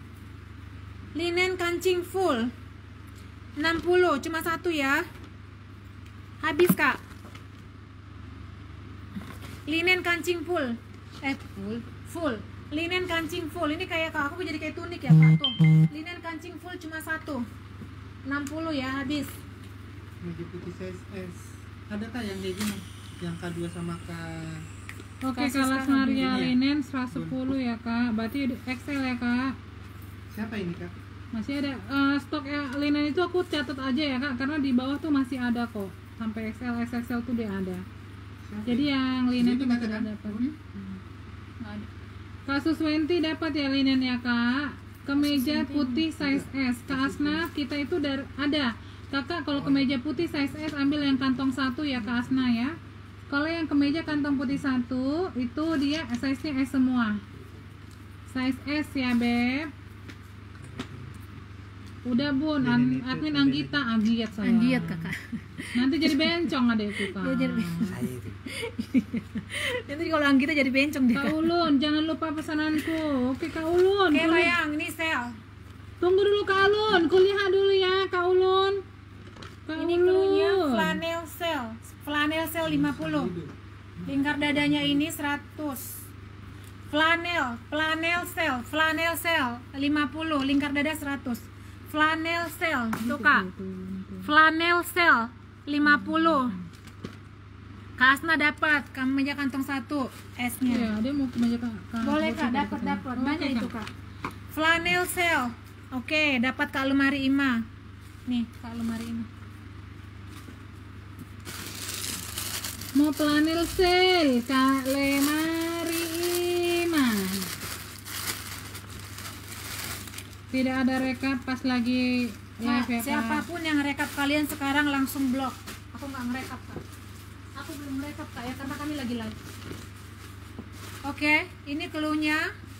linen kancing full enam puluh, cuma satu ya. Habis Kak. Linen kancing full. Eh, full, full. Linen kancing full. Ini kayak Kak, aku jadi kayak tunik ya Kak tuh. Linen kancing full cuma satu. enam puluh ya, habis. Meja putih size S. Ada kak yang kayak gini? Yang K dua sama K. Oke Kasih Kak sekarang Lasmaria begini ya. linen seratus sepuluh ya Kak. Berarti X L ya Kak. Siapa ini kak? Masih ada eh, stok ya, linen itu aku catat aja ya Kak, karena di bawah tuh masih ada kok. Sampai X L, X X L tuh dia ada. Siapa? Jadi yang linen Itu tuh nggak masih ada, kan? dapat. Nggak ada. Kasus Wenti dapat ya linen ya Kak. Kemeja putih size S. Kak Asna kita itu dari ada. Kakak kalau kemeja putih size S ambil yang kantong satu ya Kak Asna ya. Kalau yang kemeja kantong putih satu itu dia size-nya S semua. Size S ya, Beb. Udah Bun, An admin Anggita, Anggit saya. Anggit kakak. Nanti jadi bencong adekku Kak. Dia jadi nanti kalau Anggita jadi bencong dia. Kak Ulun, jangan lupa pesananku. Oke Kak Ulun. Oke kuliah- bayang, ini sale. Tunggu dulu Kak Ulun, kuliah dulu ya Kak Ulun. Kak Ini cluenya Ulun. flanel sale. Flanel sale lima puluh. Lingkar dadanya ini seratus. Flanel, flanel sale, flanel sale lima puluh, lingkar dada seratus. Flanel sale, tuh Kak. Flanel sale lima puluh. Kak Asna dapat, kamu meja kantong satu S-nya. Iya, dia mau kemeja Kak. Kak. Boleh Oke, Kak, dapat, dapat ya. dapat. Oke, Banyak Kak. itu Kak. Flanel sale. Oke, dapat Kak lemari Ima. Nih, Kak lemari Ima. Mau planil sale Kak lemari Ima. Tidak ada rekap pas lagi Nah, live ya Kak. siapapun yang rekap kalian sekarang langsung blok. Aku nggak ngerekap Kak. Aku belum ngerekap Kak ya karena kami lagi live. Oke, ini cluenya.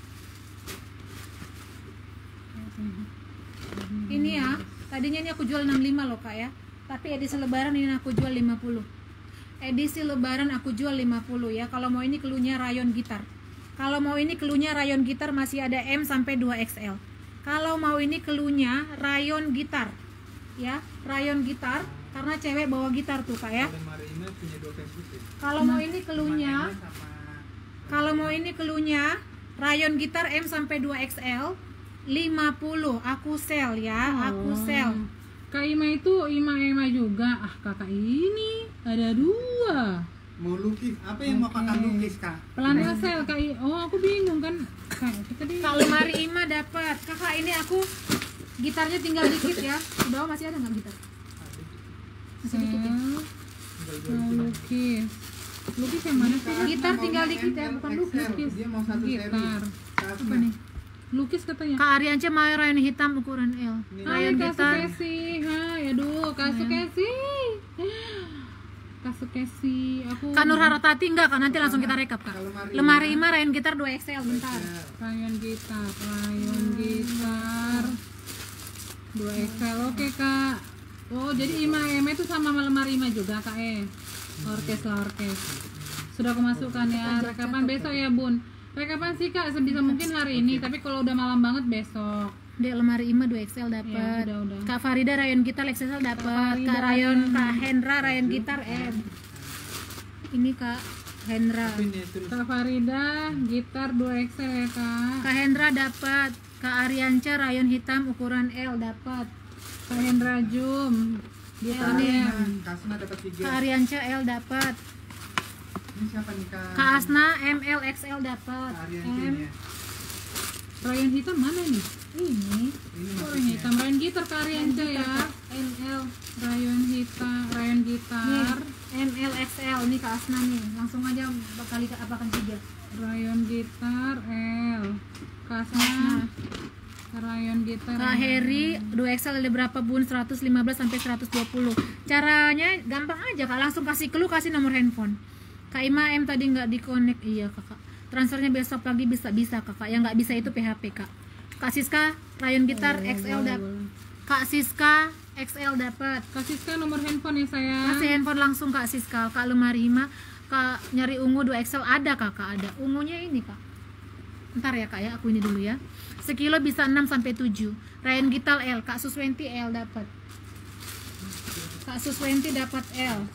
Ini ya, tadinya ini aku jual enam puluh lima loh Kak ya. Tapi edisi lebaran ini aku jual lima puluh. Edisi lebaran aku jual lima puluh ya. Kalau mau ini cluenya rayon gitar. Kalau mau ini cluenya rayon gitar masih ada M sampai dua X L. Kalau mau ini cluenya rayon gitar. Ya, rayon gitar karena cewek bawa gitar tuh Kak ya. Lemari ini punya dua Facebook ya. Kalau mau ini cluenya, Emma sama kalau mau ini cluenya rayon gitar M sampai dua X L lima puluh. Aku sell ya, aku Oh. sell. Kak Ima itu Ima Ima juga. Ah kakak ini ada dua. mau lukis. Apa yang mau kakak lukis kak? Planil sale Kak I- Oh aku bingung kan. Kak kita di. Kak lemari Ima dapat. Kakak ini aku gitarnya tinggal dikit ya. Di bawah masih ada nggak gitar? Masih dikit ya. Sale, mau lukis. Lukis yang mana sih? Gitar tinggal dikit ya, bukan lukis. Dia mau satu seri. Gitar. Saat Apa nih? Lukis katanya. Kak Ariance mau rayon hitam ukuran L. Hai Rayon Kak gitar. Sukesi. Hai aduh Kak Sukesi. Kak Sukesi. Aku Kak Nur Harotati enggak Kak, nanti langsung kita rekap Kak. Lemari Ima rayon gitar dua X L bentar. rayon gitar, rayon gitar dua X L. Oke Kak. Oh jadi Ima Ima itu sama lemari Ima juga Kak eh. Orkes lah orkes. Sudah aku masukkan ya. Rekapan besok ya Bun. Rekapan sih Kak sebisa mungkin hari ini, tapi kalau udah malam banget besok. Dek lemari Ima dua X L Ya, dapat. udah, udah. Kak Farida rayon gitar X L dapat. Farida Kak Rayon Kak Hendra rayon gitar M. Ini Kak Hendra. Ini terus Kak Farida gitar dua X L ya Kak. Kak Hendra dapat. Kak Arianca rayon hitam ukuran L dapat. Kak Hendra Jum gitarnya. Kasna dapat tiga. Kak Arianca L dapat. Ini siapa nih kak? Kak Asna M L X L dapat. Kak Arianti M. ini ya. Rayon hitam mana nih? Ini Ini Oh, rayon maksudnya. hitam, rayon gitar Kak Arianca ya. M L. Rayon hitam, rayon Nih, gitar, M L X L nih Kak Asna nih. Langsung aja kali apakan tiga. rayon gitar L. Kasna, rayon gitar. Kak Heri dua X L ada berapa Bun? seratus lima belas sampai seratus dua puluh. Caranya gampang aja Kak, langsung kasih clue, kasih nomor handphone. Kak Ima M tadi nggak di-connect. Iya Kakak. Transfernya besok pagi bisa-bisa Kakak. Yang nggak bisa itu P H P Kak. Kak Siska rayon gitar X L dapat. Kak Siska X L dapat. Kasih kan nomor handphone ya saya. Kasih handphone langsung Kak Siska. Kak lemari Hima, Kak nyari ungu dua X L ada Kakak, ada. Ungunya ini Kak. Ntar ya Kak ya, aku ini dulu ya. Sekilo bisa enam sampai tujuh. Rayon gitar L, Kak Suswenti L dapat. Kak Suswenti dapat L.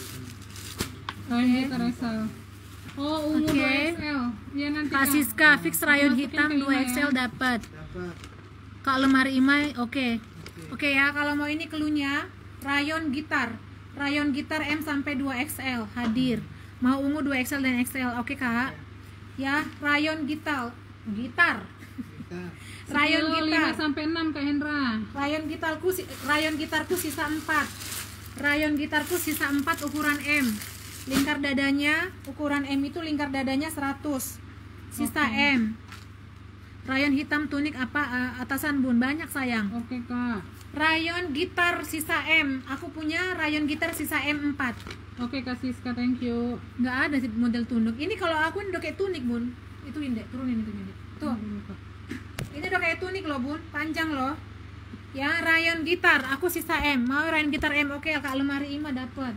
Rayon gitar X L. Oh, ungu Oke. dua X L. Ya nanti Kak Siska fix rayon hitam dua X L dapat. Dapat. Kak lemari Imai, oke. Oke ya, kalau mau ini kelunya rayon gitar. Rayon gitar M sampai dua X L hadir. Mau ungu dua X L dan X L. Oke, Kak. Ya, rayon gitar. Gitar. Kita. Rayon Sekilo gitar. lima sampai enam Kak Hendra. Rayon gitarku si- rayon gitarku sisa empat. Rayon gitarku sisa empat ukuran M. Lingkar dadanya ukuran M itu lingkar dadanya seratus. Sisa Oke. M. Rayon hitam tunik apa eh, atasan Bun? Banyak sayang. Oke Kak. Rayon gitar sisa M. Aku punya rayon gitar sisa M empat. Oke Kak Siska, thank you. Nggak ada sih model tunduk. Ini kalau aku ini udah kayak tunik bun. Itu indek, turunin itu indek. Tuh. Ini udah kayak tunik loh bun, panjang loh. Ya, rayon gitar. Aku sisa M. Mau rayon gitar M? Oke, Kak Lemari Ima dapat.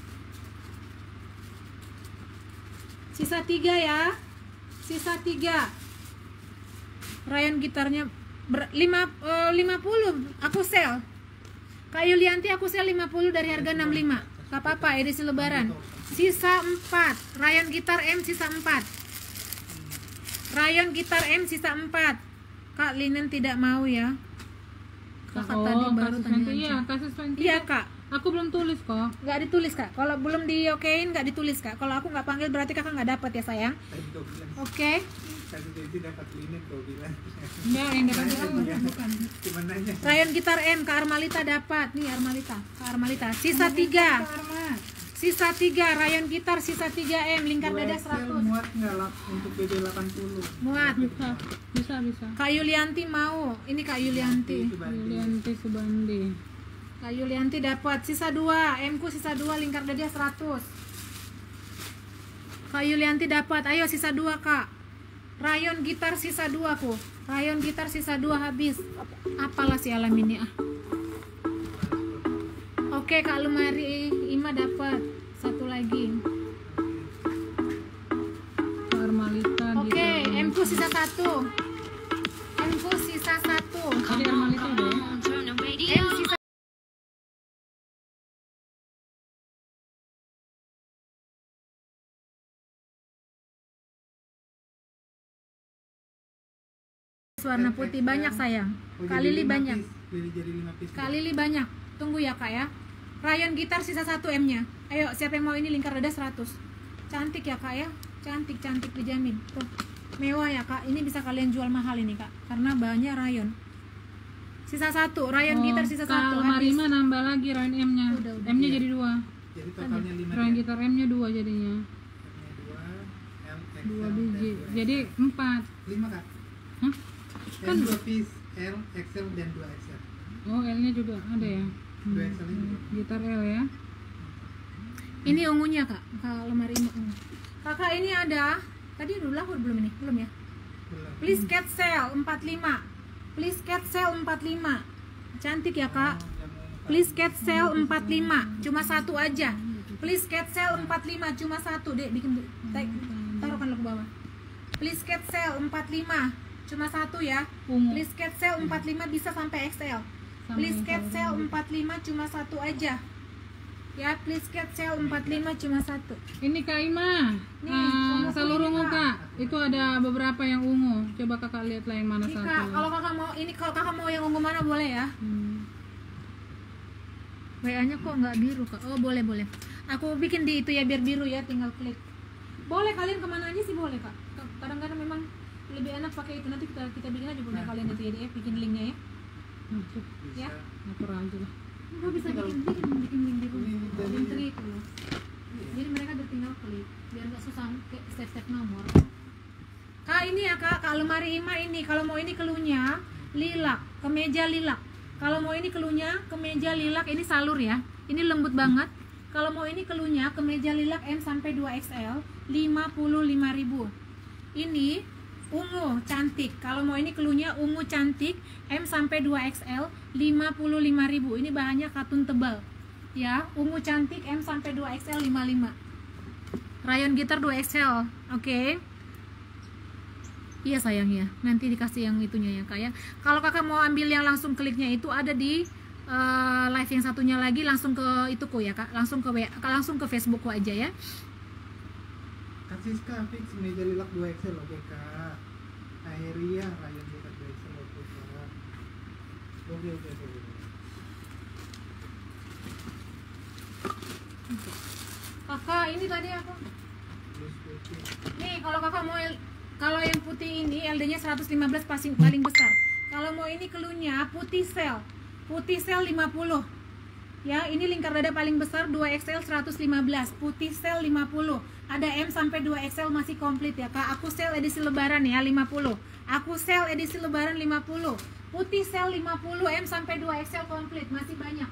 Sisa tiga ya. Sisa tiga. Rayon gitarnya ber, lima, uh, lima puluh. Aku sel. Kak Yulianti aku sel lima puluh dari harga enam puluh lima. Gak apa-apa, edisi lebaran. Sisa empat. Rayon gitar M sisa empat. Rayon gitar M sisa empat. Kak Linen tidak mau ya. Kakak oh, tadi baru tanya. Iya, kasus twenty. Iya Kak. Aku belum tulis kok. Nggak ditulis Kak. Kalau belum diokein nggak ditulis Kak. Kalau aku nggak panggil berarti Kakak nggak dapat ya sayang. Oke. Okay. Tadi Dedi dapat linen kau bilang. Enggak, yang dapat Nanya bilang dia. bukan. Cuma nanya. Rayon gitar M Kak Armalita dapat. Nih Armalita. Kak Armalita. Sisa tiga. Sisa tiga. Rayon gitar sisa tiga M. Lingkar dada seratus. Muat nggak lap untuk B B delapan puluh? Muat. Bisa, bisa, bisa. Kak Yulianti mau. Ini Kak Yulianti. Yulianti Subandi. Kak Yulianti dapat sisa dua, M ku sisa dua, lingkar dada seratus. Kak Yulianti dapat, ayo sisa dua Kak. Rayon gitar sisa dua ku. Rayon gitar sisa dua habis. Apalah si alam ini ah. Oke Kak Lemari Ima dapat satu lagi. Kak Armalita. Oke, M ku sisa satu. M ku sisa satu. Tadi Armalita udah ya? M sisa warna putih banyak sayang. Oh, Kak jadi Lili lima banyak. piece. Lili jadi lima piece. Kak Lili banyak. Tunggu ya Kak ya. Rayon gitar sisa satu M-nya. Ayo, siapa yang mau ini lingkar dada seratus. Cantik ya Kak ya. Cantik, cantik dijamin. Tuh. Mewah ya Kak. Ini bisa kalian jual mahal ini Kak. Karena banyak rayon. Sisa satu. Rayon Oh, gitar sisa Kak satu. Lemari Habis. Ima nambah lagi rayon M-nya. Udah, udah. M-nya Iya. jadi dua. Jadi totalnya lima. Rayon dia. gitar M-nya dua jadinya. M-nya dua, M, X L, Dua dan biji. dua Jadi X L. empat. lima Kak. Hah? M Kan- dua piece, L, X L dan dua X L. Oh, L-nya juga ada ya. dua X L ini juga. Gitar L ya. Ini ungunya Kak. Kak Lemari Ima ungu. Kakak ini ada. Tadi dulu aku belum ini. Belum ya. Belum. Please cat sale empat puluh lima. Please cat sale empat puluh lima. Cantik ya Kak. Oh, yang mau- Please cat sale empat puluh lima. Cuma satu aja. Please cat sale empat puluh lima. Cuma satu. Dek bikin tarik- taruhkan lo ke bawah. Please cat sale empat puluh lima. Cuma satu ya. Ungu. Please cat sale empat puluh lima bisa sampai X L. Sama Please yang cat kalau sale dulu. empat puluh lima cuma satu aja. Ya, please cat sale empat puluh lima cuma satu. Ini Kak Ima. Nih, Ah, ungu seluruh ini, ungu Kak. Kak. Itu ada beberapa yang ungu. Coba Kakak lihat lah yang mana Nih satu. Kak, kalau kakak mau ini kalau kakak mau yang ungu mana boleh ya. Hmm. W A-nya kok nggak biru Kak? Oh boleh boleh. Aku bikin di itu ya biar biru ya, tinggal klik. Boleh kalian kemana aja sih boleh Kak. Kadang-kadang memang lebih enak pakai itu, nanti kita kita bikin aja punya kalian nanti ya, bikin linknya ya. Masuk. Ya. Atur aja lah. Nggak bisa bikin bikin bikin link di Ini dari- link tree itu loh. Jadi mereka udah tinggal klik biar nggak susah kayak step-step nomor. Kak ini ya Kak, Kak Lemari Ima ini kalau mau ini keluhnya lilak, kemeja lilak. Kalau mau ini keluhnya kemeja lilak ini salur ya. Ini lembut banget. Kalau mau ini keluhnya kemeja lilak M sampai dua X L lima puluh lima ribu. Ini ungu cantik. Kalau mau ini keluhnya ungu cantik M sampai dua X L lima puluh lima ribu. Ini bahannya katun tebal. Ya, ungu cantik M sampai dua X L lima puluh lima. Rayon gitar dua X L. Oke. Okay. Iya sayang ya. Nanti dikasih yang itunya ya Kak ya. Kalau Kakak mau ambil yang langsung kliknya itu ada di uh, live yang satunya lagi, langsung ke itu ku ya Kak. Langsung ke W A, langsung ke Facebookku aja ya. Kak Siska fix meja lilak dua X L oke Kak. Aeria rayon gitar dua X L oke Kak. Oke oke oke. Kakak ini tadi aku. Terus putih. Nih, kalau Kakak mau kalau yang putih ini L D-nya seratus lima belas paling paling besar. Kalau mau ini keluhnya putih sel. Putih sel lima puluh. Ya, ini lingkar dada paling besar dua X L seratus lima belas, putih sel lima puluh. Ada M sampai dua X L masih komplit ya Kak. Aku sel edisi lebaran ya lima puluh. Aku sel edisi lebaran lima puluh. Putih sel lima puluh M sampai dua X L komplit, masih banyak.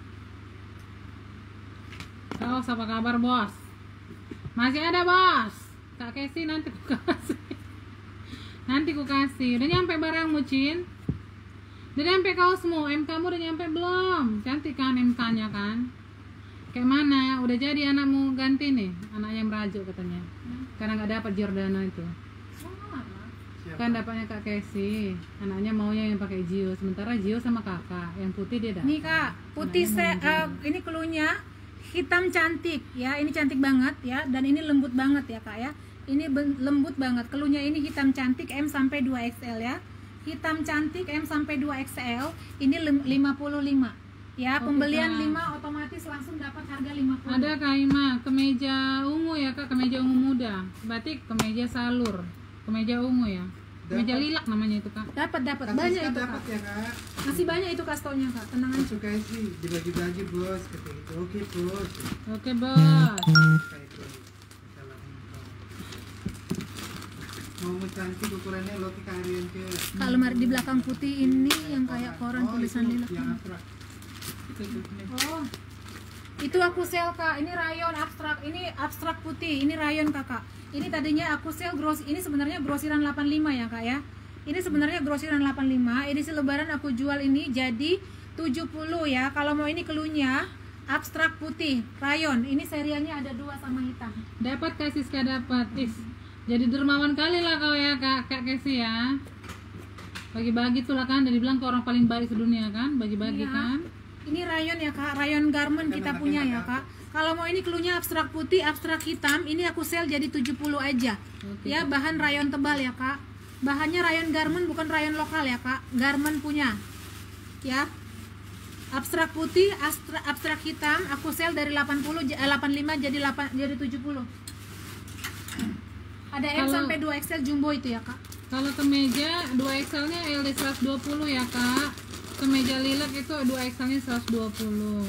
Kaos apa kabar bos? Masih ada bos. Kak Kesi nanti ku kasih. Nanti ku kasih. Udah nyampe barangmu Cin? Udah nyampe kaosmu? M kamu udah nyampe belum? Cantik kan M K-nya kan? Kayak mana? Udah jadi anakmu ganti nih? Anaknya merajuk katanya. Karena nggak dapat Giordano itu. Kan dapatnya Kak Kesi. Anaknya maunya yang pakai Gio. Sementara Gio sama kakak. Yang putih dia dapat. Nih Kak, putih se uh, ini cluenya hitam cantik ya. Ini cantik banget ya, dan ini lembut banget ya Kak ya. Ini lembut banget. Cluenya ini hitam cantik M sampai dua X L ya. Hitam cantik M sampai dua X L. Ini lima puluh lima. Ya, Oke, pembelian Kak. lima otomatis langsung dapat harga lima puluh. Ada Kak Ima, kemeja ungu ya Kak, kemeja ungu muda. Batik kemeja salur. Kemeja ungu ya. Kemeja Dapat. lilac namanya itu Kak. Dapat dapat Kak banyak Siska itu dapat Kak. ya kak. Masih banyak itu Kak stoknya Kak. Tenang aja. Suka sih dibagi-bagi bos kata gitu. Oke bos. Oke bos. Kayak itu. Assalamualaikum. Mau mau cantik ukurannya Loki Karian ke. Kalau lemari di belakang putih ini yang kayak koran Oh, tulisan itu lilac. yang abstrak. Itu itu ini. Oh. Itu aku sel Kak. Ini rayon abstrak. Ini abstrak putih. Ini rayon Kakak. Ini tadinya aku sel gros. Ini sebenarnya grosiran delapan puluh lima ya Kak ya. Ini sebenarnya grosiran delapan puluh lima. Edisi lebaran aku jual ini jadi tujuh puluh ya. Kalau mau ini keluarnya abstrak putih rayon. Ini seriannya ada dua sama hitam. Dapat Kak Siska dapat. Is. Jadi dermawan kali lah kau ya Kak Kak Kesi ya. Bagi-bagi tuh lah kan. Dari bilang kau orang paling baik sedunia kan. Bagi-bagi Iya. kan. Ini rayon ya Kak. Rayon garment kita punya ya Kak. Kalau mau ini keluarnya abstrak putih, abstrak hitam, ini aku sel jadi tujuh puluh aja. Oke, Ya, Kak. bahan rayon tebal ya Kak. Bahannya rayon garment, bukan rayon lokal ya Kak. Garment punya. Ya. Abstrak putih, abstrak, abstrak hitam, aku sel dari delapan puluh eh, delapan puluh lima jadi delapan jadi tujuh puluh. Ada M Kalau- sampai dua X L jumbo itu ya Kak. Kalau kemeja dua X L-nya L D seratus dua puluh ya Kak. Kemeja lilac itu dua X L-nya seratus dua puluh.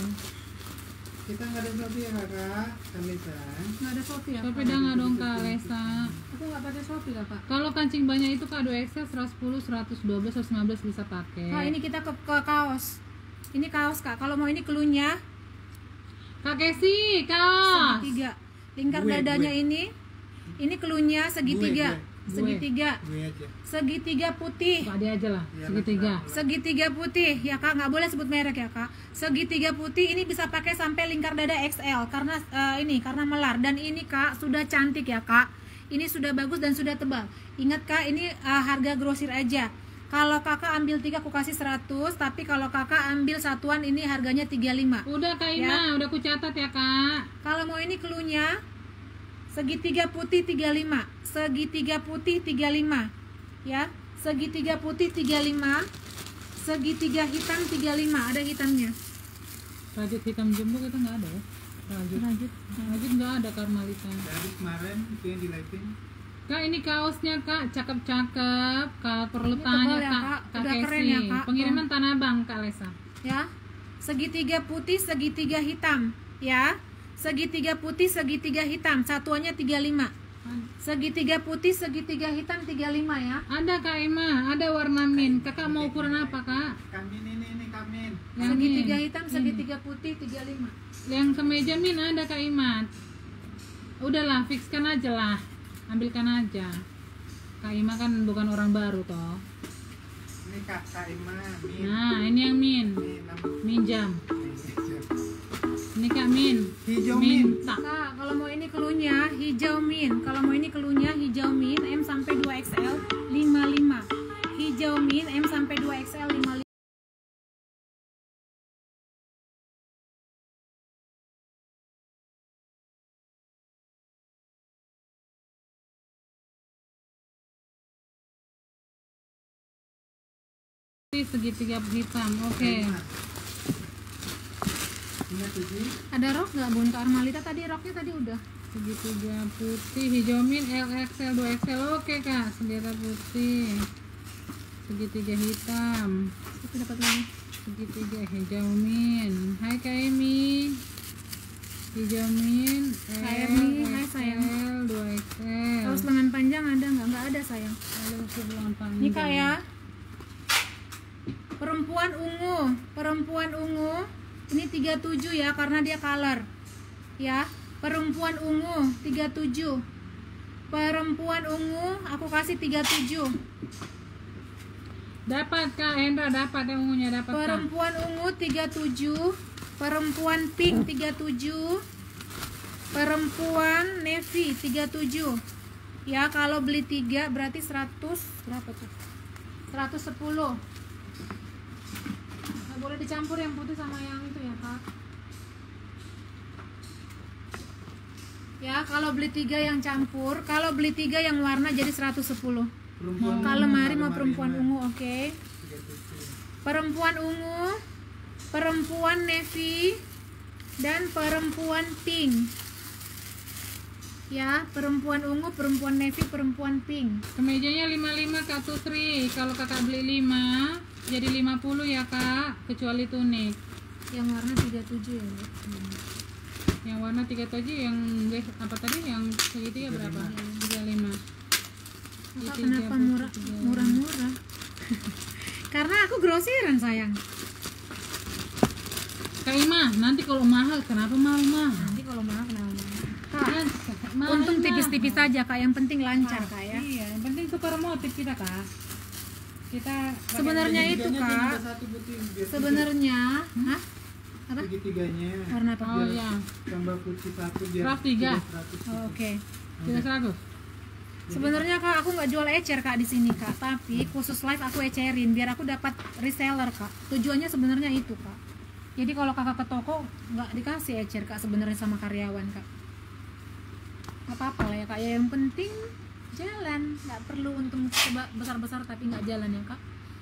Kita nggak ada Shopee ya kakak. Kami sayang. Nggak ada Shopee ya Kak. Shopee dah nggak dong Kak Lesa. Aku nggak pakai Shopee lah Kak. Kalau kancing banyak itu Kak dua X L seratus sepuluh, seratus dua belas, seratus lima belas bisa pakai. Kak, ini kita ke, ke kaos. Ini kaos Kak. Kalau mau ini keluarnya Kak Kesi, kaos. segitiga. Lingkar Gue, dadanya gue. ini ini keluarnya segitiga. Gue, gue. Segitiga. Gue aja. Segitiga putih. Pak dia aja lah, Iya, segitiga. lah. Segitiga putih ya Kak, nggak boleh sebut merek ya Kak. Segitiga putih ini bisa pakai sampai lingkar dada X L karena eh, ini karena melar, dan ini Kak sudah cantik ya Kak. Ini sudah bagus dan sudah tebal. Ingat Kak, ini eh, harga grosir aja. Kalau Kakak ambil tiga aku kasih seratus, tapi kalau Kakak ambil satuan ini harganya tiga puluh lima. Udah Kak Ima, Ya. udah ku catat ya Kak. Kalau mau ini keluarnya segitiga putih tiga puluh lima, segitiga putih tiga puluh lima. Ya, segitiga putih tiga puluh lima, segitiga hitam tiga puluh lima, ada hitamnya. Rajut hitam jumbo kita nggak ada ya. Rajut. Lanjut. Rajut nggak ada Karmalita. Dari kemarin itu yang di live-in. Kak ini kaosnya Kak, cakep-cakep. Kalau perlu Ini tanya tebal ya, Kak, Kak. Kak Udah Kesi. keren ya, Kak. Pengiriman Tanah Abang Kak Lesa. Ya. Segitiga putih, segitiga hitam, ya. Segitiga putih, segitiga hitam, satuannya tiga puluh lima. Segitiga putih, segitiga hitam tiga puluh lima ya. Ada Kak Ima, ada warna min. Kakak mau ukuran apa Kak? Kamin ini ini kamin. Yang Segitiga min. hitam, segitiga putih tiga puluh lima. Yang kemeja min ada Kak Ima. Udahlah, fixkan aja lah. Ambilkan aja. Kak Ima kan bukan orang baru toh. Ini kak Kak Ima. Min. Nah, ini yang min. Ini nama. Minjam. Ini. Ini Kak Min. Hijau min. Minta. Kak, kalau mau ini keluarnya hijau min. Kalau mau ini keluarnya hijau min M sampai dua X L lima puluh lima. Hijau min M sampai dua X L lima puluh lima. Segitiga hitam. Oke. Ini tujuh. Ada rok nggak Bun? Kak Armalita tadi roknya tadi udah. Segitiga putih, hijau min, L X L, dua X L. Oke Kak, segitiga putih. Segitiga hitam. Itu dapat lagi. Segitiga hijau min. Hai Kak Emi. Hijau min, Hai, Emi. Hai, sayang. L, dua X L. Kaos lengan panjang ada nggak? Nggak ada sayang. Ada sebelah panjang. Ini Kak ya. perempuan ungu, perempuan ungu ini tiga puluh tujuh ya karena dia color. Ya, perempuan ungu tiga puluh tujuh. Perempuan ungu aku kasih tiga puluh tujuh. Dapat Kak Hendra, dapat yang ungunya dapat Kak. Perempuan ungu tiga puluh tujuh. Perempuan pink tiga puluh tujuh. Perempuan navy tiga puluh tujuh. Ya, kalau beli tiga berarti seratus berapa tuh? seratus sepuluh. Nggak boleh dicampur yang putih sama yang itu ya Kak. Ya, kalau beli tiga yang campur, kalau beli tiga yang warna jadi seratus sepuluh. Perempuan Kalau ungu, mari mau Mari perempuan Mari. ungu, oke. tiga puluh tujuh. Perempuan ungu, perempuan navy, dan perempuan pink. Ya, perempuan ungu, perempuan navy, perempuan pink. Kemejanya lima puluh lima Kak Tutri. Kalau Kakak beli lima jadi lima puluh ya Kak, kecuali tunik. Yang warna tiga puluh tujuh ya. Hmm. Yang warna tiga puluh tujuh yang deh apa tadi yang segitiga berapa? tiga puluh lima. Kakak kenapa murah murah-murah? Karena aku grosiran sayang. Kak Ima, nanti kalau mahal kenapa mahal-mahal? Nanti kalau mahal kenapa mahal? Kan, Kak, mahal, untung mahal. tipis-tipis saja Kak, yang penting lancar Kak ya. Iya, yang penting tukar motif kita Kak. Kita Sebenarnya itu Segitiganya Kak. tambah satu putih, biar Sebenarnya, hah? Apa? segitiganya Warna apa? oh ya, tambah putih satu biar Seratus tiga. tidak seratus. Oh, oke. tiga seratus. Sebenarnya Kak, aku nggak jual ecer Kak di sini Kak, tapi khusus live aku ecerin biar aku dapat reseller Kak. Tujuannya sebenarnya itu Kak. Jadi kalau Kakak ke toko nggak dikasih ecer Kak sebenarnya sama karyawan Kak. Nggak apa-apa lah ya Kak. Ya yang penting jalan, nggak perlu untung besar-besar tapi nggak jalan ya Kak.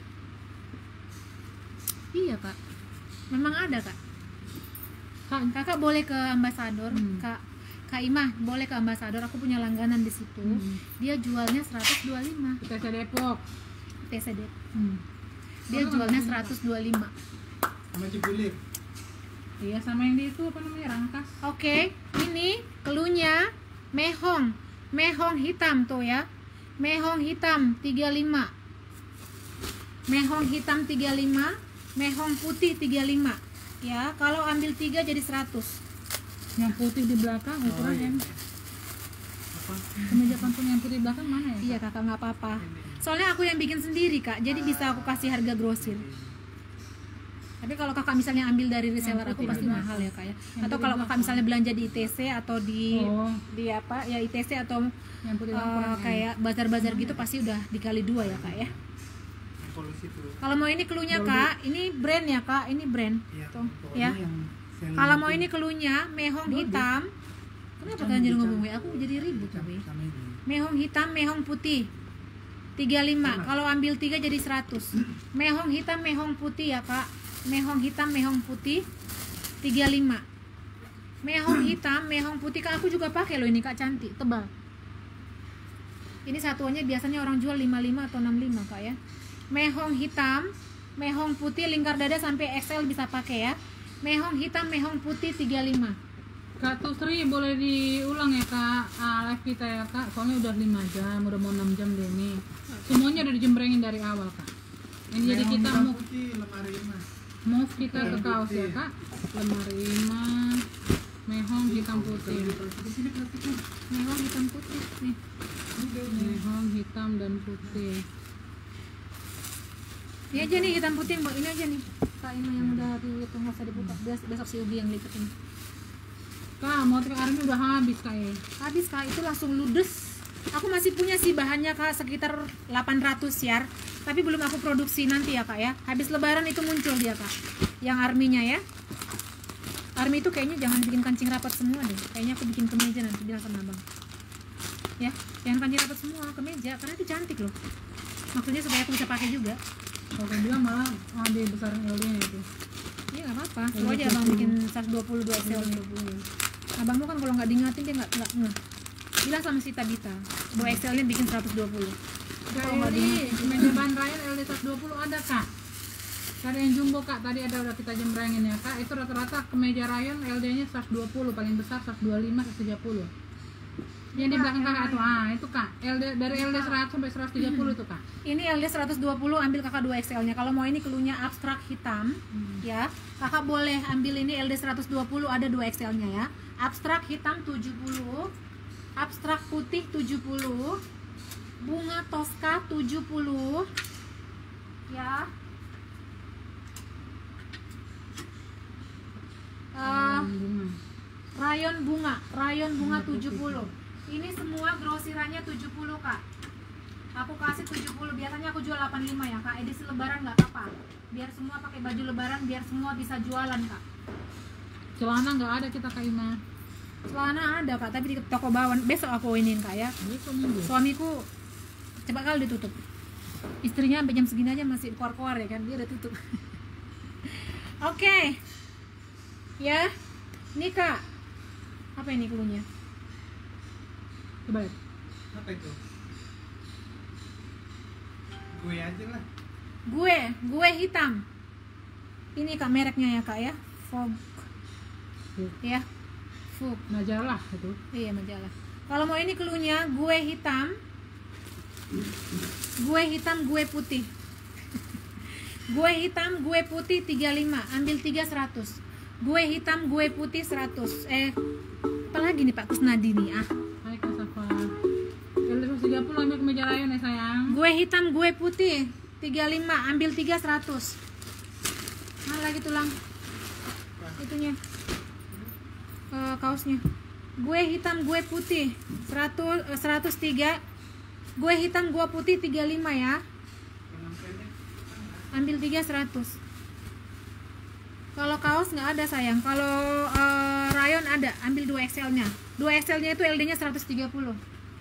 Iya Kak. Memang ada Kak. Kak, Kakak boleh ke ambasador, Hmm. Kak. Kak Imah boleh ke ambasador, aku punya langganan di situ. Hmm. Dia jualnya seratus dua puluh lima. Kita ke Depok. T C D. Hmm. Dia jualnya seratus dua puluh lima. Sama cipulir. Iya sama yang di itu apa namanya rangkas. Oke, ini kelunya mehong. Mehong hitam tuh ya. Mehong hitam tiga puluh lima. Mehong hitam tiga puluh lima, mehong putih tiga puluh lima. Ya, kalau ambil tiga jadi seratus. Yang putih di belakang ukuran iya. M. Apa? Kemeja pantun yang putih di belakang mana ya? Iya Kakak, nggak apa-apa. Ini. Soalnya aku yang bikin sendiri Kak, jadi bisa aku kasih harga grosir. Tapi kalau Kakak misalnya ambil dari reseller aku pasti mahal ya Kak ya. Atau kalau Kakak misalnya belanja di I T C atau di Oh, di apa ya I T C atau yang putih eh, ukuran M. kayak bazar-bazar gitu pasti udah dikali dua ya Kak ya. Yang polusi tuh. Kalau mau ini kelunya Kak, ini brand ya Kak, ini brand. Iya, Tuh, pokoknya ya. yang selling Kalau mau itu ini kelunya mehong hitam. Kenapa kalian jadi ngomong ya? Aku jadi ribut sama- tapi. sama ini. Mehong hitam, mehong putih. tiga puluh lima. Kalau ambil tiga jadi seratus. Mehong hitam, mehong putih ya, Kak. Mehong hitam, mehong putih tiga puluh lima. Mehong hitam, mehong putih Kak, aku juga pakai loh ini Kak, cantik, tebal. Ini satuannya biasanya orang jual lima puluh lima atau enam puluh lima Kak ya. Mehong hitam, mehong putih lingkar dada sampai X L bisa pakai ya. Mehong hitam, mehong putih tiga puluh lima. Kak Tutri boleh diulang ya Kak ah, live kita ya Kak, soalnya udah lima jam, udah mau enam jam deh ini. Semuanya udah dijembrengin dari awal Kak. Ini jadi Mehong kita hitam move, putih lemari emas. move kita ke Hitam kaos ya putih. Kak. Lemari emas, mehong hitam putih. Di sini plastiknya. Mehong hitam putih nih. Mehong hitam dan putih. Ini aja nih hitam putih Mbak, ini aja nih. Kak ini yang udah di itu nggak usah dibuka. Bes- Besok si Ubi yang lipat ini. Kak, motif army udah habis Kak ya. Habis Kak, itu langsung ludes. Aku masih punya sih bahannya Kak, sekitar delapan ratus yar. Tapi belum aku produksi nanti ya Kak ya. Habis lebaran itu muncul dia Kak. Yang arminya ya. Army itu kayaknya jangan bikin kancing rapat semua deh. Kayaknya aku bikin kemeja nanti bilang sama abang. Ya, jangan kancing rapat semua kemeja karena itu cantik loh. Maksudnya supaya aku bisa pakai juga. Kalau aku bilang malah ah, di besaran L D-nya itu. Iya nggak apa-apa. Coba aja abang bikin seratus dua puluh dua X L. Abangmu kan kalau nggak diingatin dia nggak nggak ngeh. Bilang sama si Tabita, dua X L-nya bikin seratus dua puluh. Kak Eli, kemeja bahan Ryan L D seratus dua puluh ada Kak. Tadi yang jumbo Kak, tadi ada udah kita jembrengin ya Kak. Itu rata-rata kemeja rayon L D-nya seratus dua puluh, paling besar seratus dua puluh lima, seratus tiga puluh. Yang di belakang kakak tuh, ah itu kak. L D dari L D seratus sampai seratus tiga puluh tuh kak. Ini L D seratus dua puluh, ambil kakak dua X L-nya. Kalau mau ini keluarnya abstrak hitam, hmm. ya, kakak boleh ambil ini L D seratus dua puluh, ada dua X L-nya ya. Abstrak hitam tujuh puluh, abstrak putih tujuh puluh, bunga Tosca tujuh puluh, ya. Uh, rayon bunga, rayon bunga tujuh puluh. Ini semua grosirannya tujuh puluh kak. Aku kasih tujuh puluh, biasanya aku jual delapan puluh lima ya kak. Edisi lebaran nggak apa-apa. Biar semua pakai baju lebaran, biar semua bisa jualan kak. Celana nggak ada kita kak Ima. Celana ada kak, tapi di toko bawah. Besok aku inin kak ya. Suamiku cepat kali ditutup. Istrinya sampai jam segini aja masih keluar-keluar ya kan, dia udah tutup. Oke, okay. Ya, ini kak. Apa ini klunya? Coba. Apa itu? Gue aja lah. Gue, gue hitam. Ini kak mereknya ya kak ya. Vogue. Ya. Vogue. Majalah itu. Iya majalah. Kalau mau ini klunya, gue hitam. Gue hitam, gue putih. Gue hitam, gue putih tiga puluh lima. Ambil tiga seratus. Gue hitam, gue putih seratus. Eh, apalagi nih Pak Kusnadi nih ah. L D seratus tiga puluh ambil kemeja rayon ya sayang. Gue hitam, gue putih tiga puluh lima, ambil tiga seratus. Mana lagi tulang? Itunya. Uh, kaosnya. Gue hitam, gue putih seratus, uh, seratus tiga. Gue hitam, gue putih tiga puluh lima ya. Ambil tiga seratus. Kalau kaos nggak ada sayang. Kalau uh, rayon ada, ambil dua X L-nya. dua X L-nya itu L D-nya seratus tiga puluh.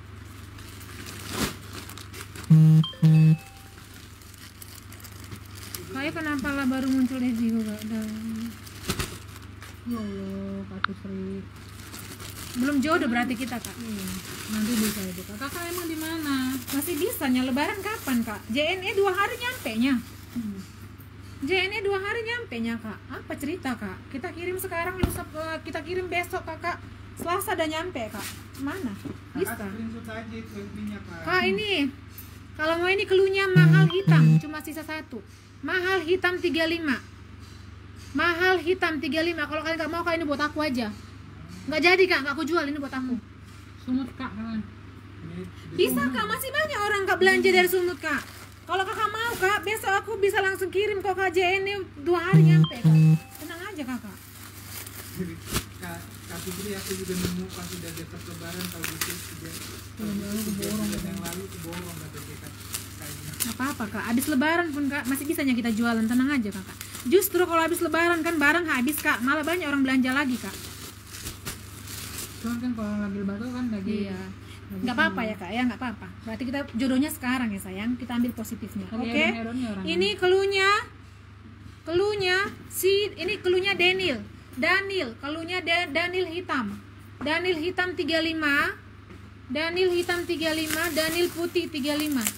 Kayak kenapa lah baru muncul di juga dan ya Allah Kak Kusri. Belum jodoh berarti kita kak. Iya, nanti bisa itu kak. Kakak emang di mana? Masih bisa nya lebaran kapan kak? J N E dua hari nyampe nya. Hmm. J N E dua hari nyampe nya kak. Apa cerita kak? Kita kirim sekarang, lusa kita kirim besok kakak. Selasa udah nyampe kak. Mana? Bisa. Kak ini kalau mau ini keluarnya mahal hitam, cuma sisa satu. Mahal hitam tiga puluh lima. Mahal hitam tiga puluh lima. Kalau kalian nggak mau kak, ini buat aku aja. Nggak jadi kak, nggak aku jual, ini buat aku. Sumut kak kan? Bisa kak, masih banyak orang nggak belanja dari Sumut kak. Kalau kakak mau kak, besok aku bisa langsung kirim kok kak. J N E dua hari nyampe kak. Tenang aja kakak. Kak, Kak Fitri aku juga nemu pas udah dekat lebaran tahun itu juga. Keborong yang lalu keborong kata kita. Apa-apa kak, habis lebaran pun kak masih bisanya kita jualan, tenang aja kakak. Justru kalau habis lebaran kan barang habis kak, malah banyak orang belanja lagi kak. Cuman kan kalau lagi lebaran kan lagi. Iya. Nggak apa-apa ya kak ya, nggak apa-apa. Berarti kita jodohnya sekarang ya sayang, kita ambil positifnya. Oke. Okay? Ini kelunya, kelunya si ini kelunya Daniel, Daniel, kelunya da, Daniel hitam, Daniel hitam tiga puluh lima, Daniel hitam tiga puluh lima, Daniel putih tiga puluh lima.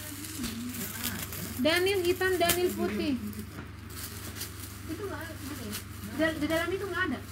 Daniel hitam, Daniel putih. Itu nggak ada ya? Di dalam itu nggak ada.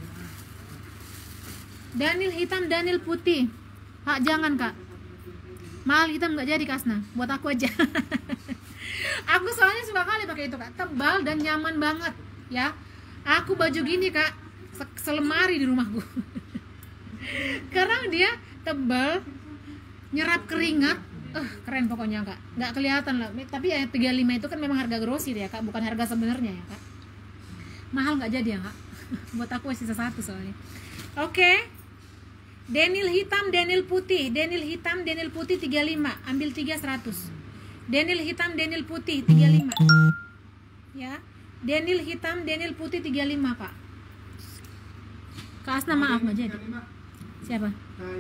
Daniel hitam, Daniel putih. Kak jangan kak. Mahal hitam nggak jadi Kasna. Buat aku aja. Aku soalnya suka kali pakai itu kak. Tebal dan nyaman banget. Ya. Aku baju gini kak. Selemari di rumahku. Karena dia tebal, nyerap keringat. Uh, keren pokoknya kak, nggak kelihatan lah. Tapi ya tiga puluh lima itu kan memang harga grosir ya kak, bukan harga sebenarnya ya kak. Mahal nggak jadi ya kak. Buat aku sisa satu soalnya. Oke, okay. Daniel hitam, Daniel putih, Daniel hitam, Daniel putih tiga puluh lima, ambil tiga seratus. Daniel hitam, Daniel putih tiga puluh lima. Ya, Daniel hitam, Daniel putih tiga puluh lima kak. Kak Asna maaf nggak jadi. Siapa?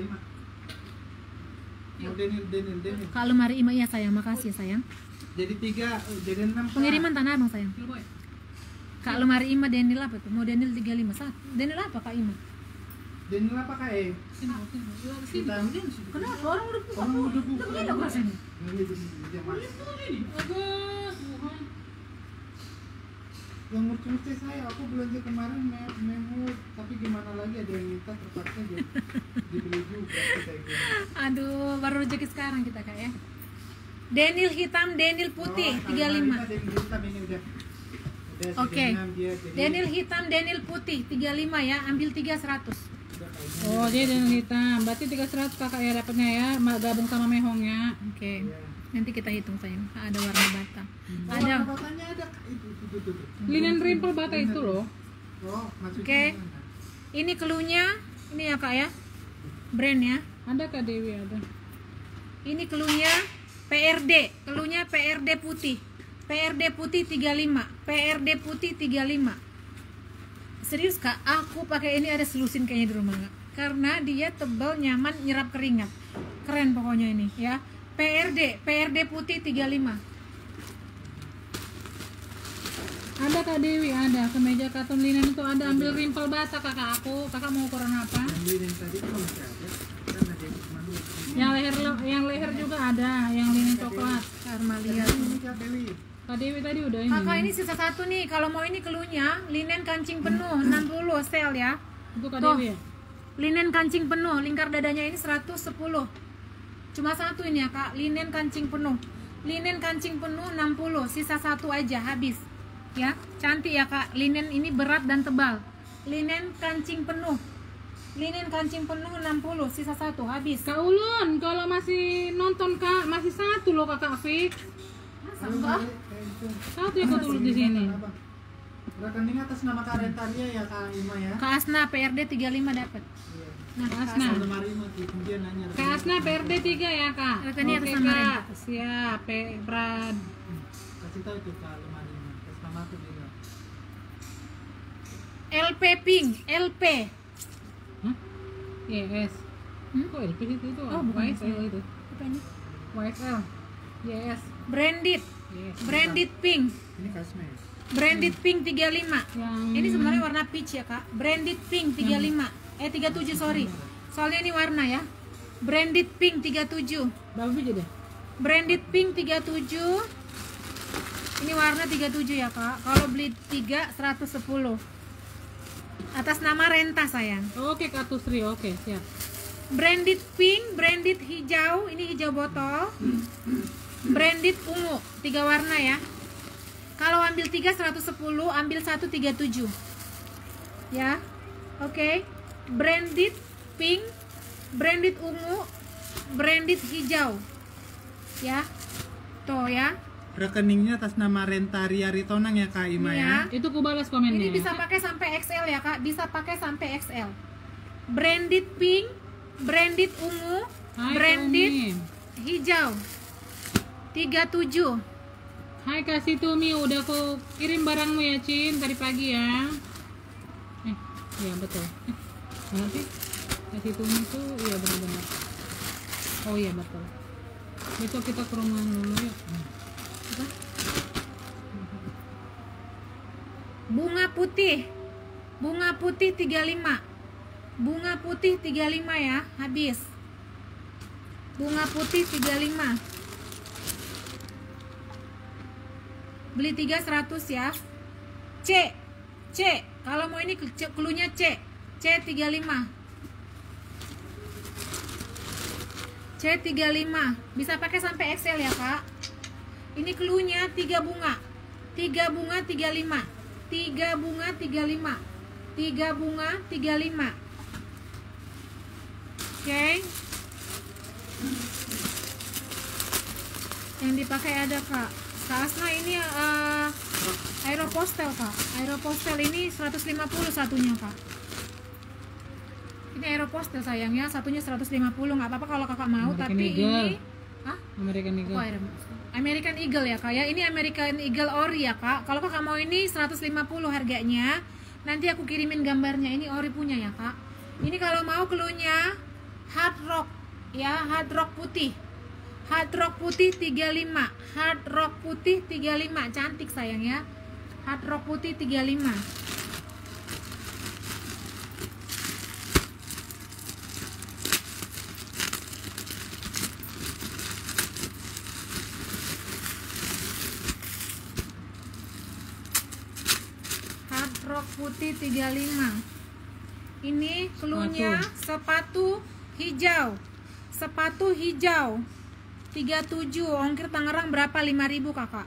Daniel, Daniel, Daniel. Kak lemari Ima iya sayang, makasih ya sayang. Jadi tiga, jadi enam. Pengiriman Tanah Abang sayang. Kak lemari Ima Daniel apa tuh? Mau Daniel tiga puluh lima satu. Daniel apa Kak Ima? Daniel apa Kak E? Kita kenapa orang udah buka? Orang udah buka. Udah buka sini. Yang mercumce saya, aku belanja kemarin mehut, tapi gimana lagi ada yang minta terpaksa dibeli juga. berarti kayak gini. Aduh, baru rezeki sekarang kita kak ya. Denil hitam, denil putih Oh, tiga puluh lima. kalau Denil hitam ini udah. Udah Oke. segenap dia, jadi Denil hitam, denil putih tiga puluh lima ya. Ambil tiga seratus. udah kayaknya Oh, dia dengan hitam. Berarti tiga seratus kakak ya dapatnya ya, ma- gabung sama mehongnya. Oke. Iya. Nanti kita hitung sayang. Ada warna bata. Oh, Ada. katanya ada itu itu itu. itu. Linen rimple bata itu loh. Oh, maksudnya Oke. gimana? Ini keluhnya, ini ya kak ya. Brand ya. Ada Kak Dewi ada. Ini keluhnya P R D, keluhnya P R D putih. P R D putih tiga puluh lima, P R D putih tiga puluh lima. Serius kak, aku pakai ini ada selusin kayaknya di rumah kak. Karena dia tebal, nyaman, nyerap keringat. Keren pokoknya ini ya. P R D, P R D putih tiga puluh lima. Ada Kak Dewi, ada kemeja katun linen itu ada. Ambil rimple bata kakak aku. Kakak mau ukuran apa? Yang beli yang tadi tuh masih ada. Kan ada yang cuma dua. Yang leher yang leher juga ada, yang linen coklat. Armalia. Ini Kak Dewi. Kak Dewi tadi udah ini. Kakak ini sisa satu nih. Kalau mau ini keluhnya linen kancing penuh enam puluh sel ya. Itu Kak Tuh. Dewi ya? Linen kancing penuh, lingkar dadanya ini seratus sepuluh. Cuma satu ini ya kak, linen kancing penuh. Linen kancing penuh enam puluh, sisa satu aja habis. Ya, cantik ya kak. Linen ini berat dan tebal. Linen kancing penuh. Linen kancing penuh enam puluh, sisa satu habis. Kak Ulun, kalau masih nonton Kak, masih satu loh Kakak Fik. Masa Belum enggak? balik, kayak gitu. Satu yang Kak Ulun di sini. Apa? Rekening atas nama Kak Rentaria ya Kak Ima ya. Kak Asna P R D tiga puluh lima dapat. Iya. Nah, Kak Asna. Asna. Lemari mati kemudian nanya. Kak Asna P R D tiga ya Kak? Rekening atas Oke nama Kak, siap. P Brad. Kasih tahu tuh Kak lemari atas nama aku juga. L P pink, L P. Hah? Yes. Hmm? Kok L P itu itu? Oh, bukan. Y S L itu. Apa ini? Y S L. Yes. Branded, Yes. branded pink. Ini Kasme ya. Branded pink tiga puluh lima. Yang Ini sebenarnya warna peach ya kak. Branded pink tiga puluh lima. Eh tiga puluh tujuh sorry. Soalnya ini warna ya. Branded pink tiga puluh tujuh. berapa biji deh? Branded pink tiga puluh tujuh. Ini warna tiga puluh tujuh ya kak. Kalau beli tiga seratus sepuluh. Atas nama Renta sayang. Oke Kak Tusri, oke siap. Branded pink, branded hijau. Ini hijau botol. Branded ungu. Tiga warna ya. Kalau ambil tiga seratus sepuluh, ambil satu tiga puluh tujuh. Ya. Oke. Okay. Branded pink, branded ungu, branded hijau. Ya. Tuh ya. Rekeningnya atas nama Rentaria Ritonang ya Kak Ima Ini ya. ya. Itu ku balas komennya. Ini bisa pakai sampai X L ya, Kak. Bisa pakai sampai X L. Branded pink, branded ungu, Hai, branded Kak Umi. hijau. tiga puluh tujuh. Hai Kak Situmi, udah aku kirim barangmu ya Cin tadi pagi ya. Eh, iya betul. Eh, nanti Kak Situmi itu iya benar-benar. Oh iya betul. Besok kita ke rumah dulu ya. Apa? Bunga putih. Bunga putih tiga puluh lima. Bunga putih tiga puluh lima ya, habis. Bunga putih tiga puluh lima. Beli tiga seratus ya. C. C. Kalau mau ini keluarnya C. C tiga puluh lima. C tiga puluh lima. Bisa pakai sampai X L ya, Kak. Ini keluarnya tiga bunga. tiga bunga tiga puluh lima. tiga bunga tiga puluh lima. tiga bunga tiga puluh lima. Oke. Okay. Yang dipakai ada, Kak. Kak Asna ini uh, Aeropostel Kak. Aeropostel ini seratus lima puluh satunya Kak. Ini Aeropostel sayang ya. Satunya seratus lima puluh. Nggak apa-apa kalau kakak mau. American tapi Eagle. ini Hah? American Eagle. Oh, Aeropostel. American Eagle ya Kak ya. Ini American Eagle ori ya Kak. Kalau kakak mau ini seratus lima puluh harganya. Nanti aku kirimin gambarnya. Ini ori punya ya Kak. Ini kalau mau keluarnya Hard Rock ya. Hard Rock putih. Hard Rock putih tiga puluh lima. Hard Rock putih tiga puluh lima. Cantik sayang ya. Hard Rock putih tiga puluh lima. Hard Rock putih tiga puluh lima. Ini keluarnya sepatu hijau. Sepatu hijau tiga puluh tujuh, ongkir Tangerang berapa? lima ribu kakak.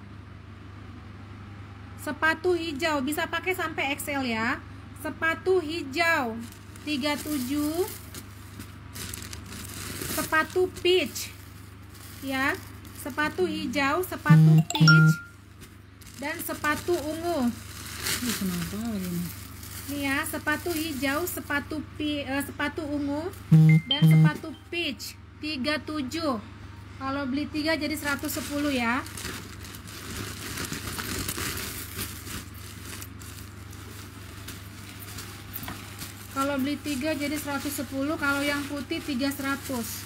Sepatu hijau bisa pakai sampai X L ya. Sepatu hijau tiga puluh tujuh. Sepatu peach ya. Sepatu hijau, sepatu peach, dan sepatu ungu. Ini kenapa lagi nih? Nih ya, sepatu hijau, sepatu pi, eh, sepatu ungu, dan sepatu peach tiga puluh tujuh. Kalau beli tiga jadi seratus sepuluh ya. Kalau beli tiga jadi seratus sepuluh, kalau yang putih tiga seratus.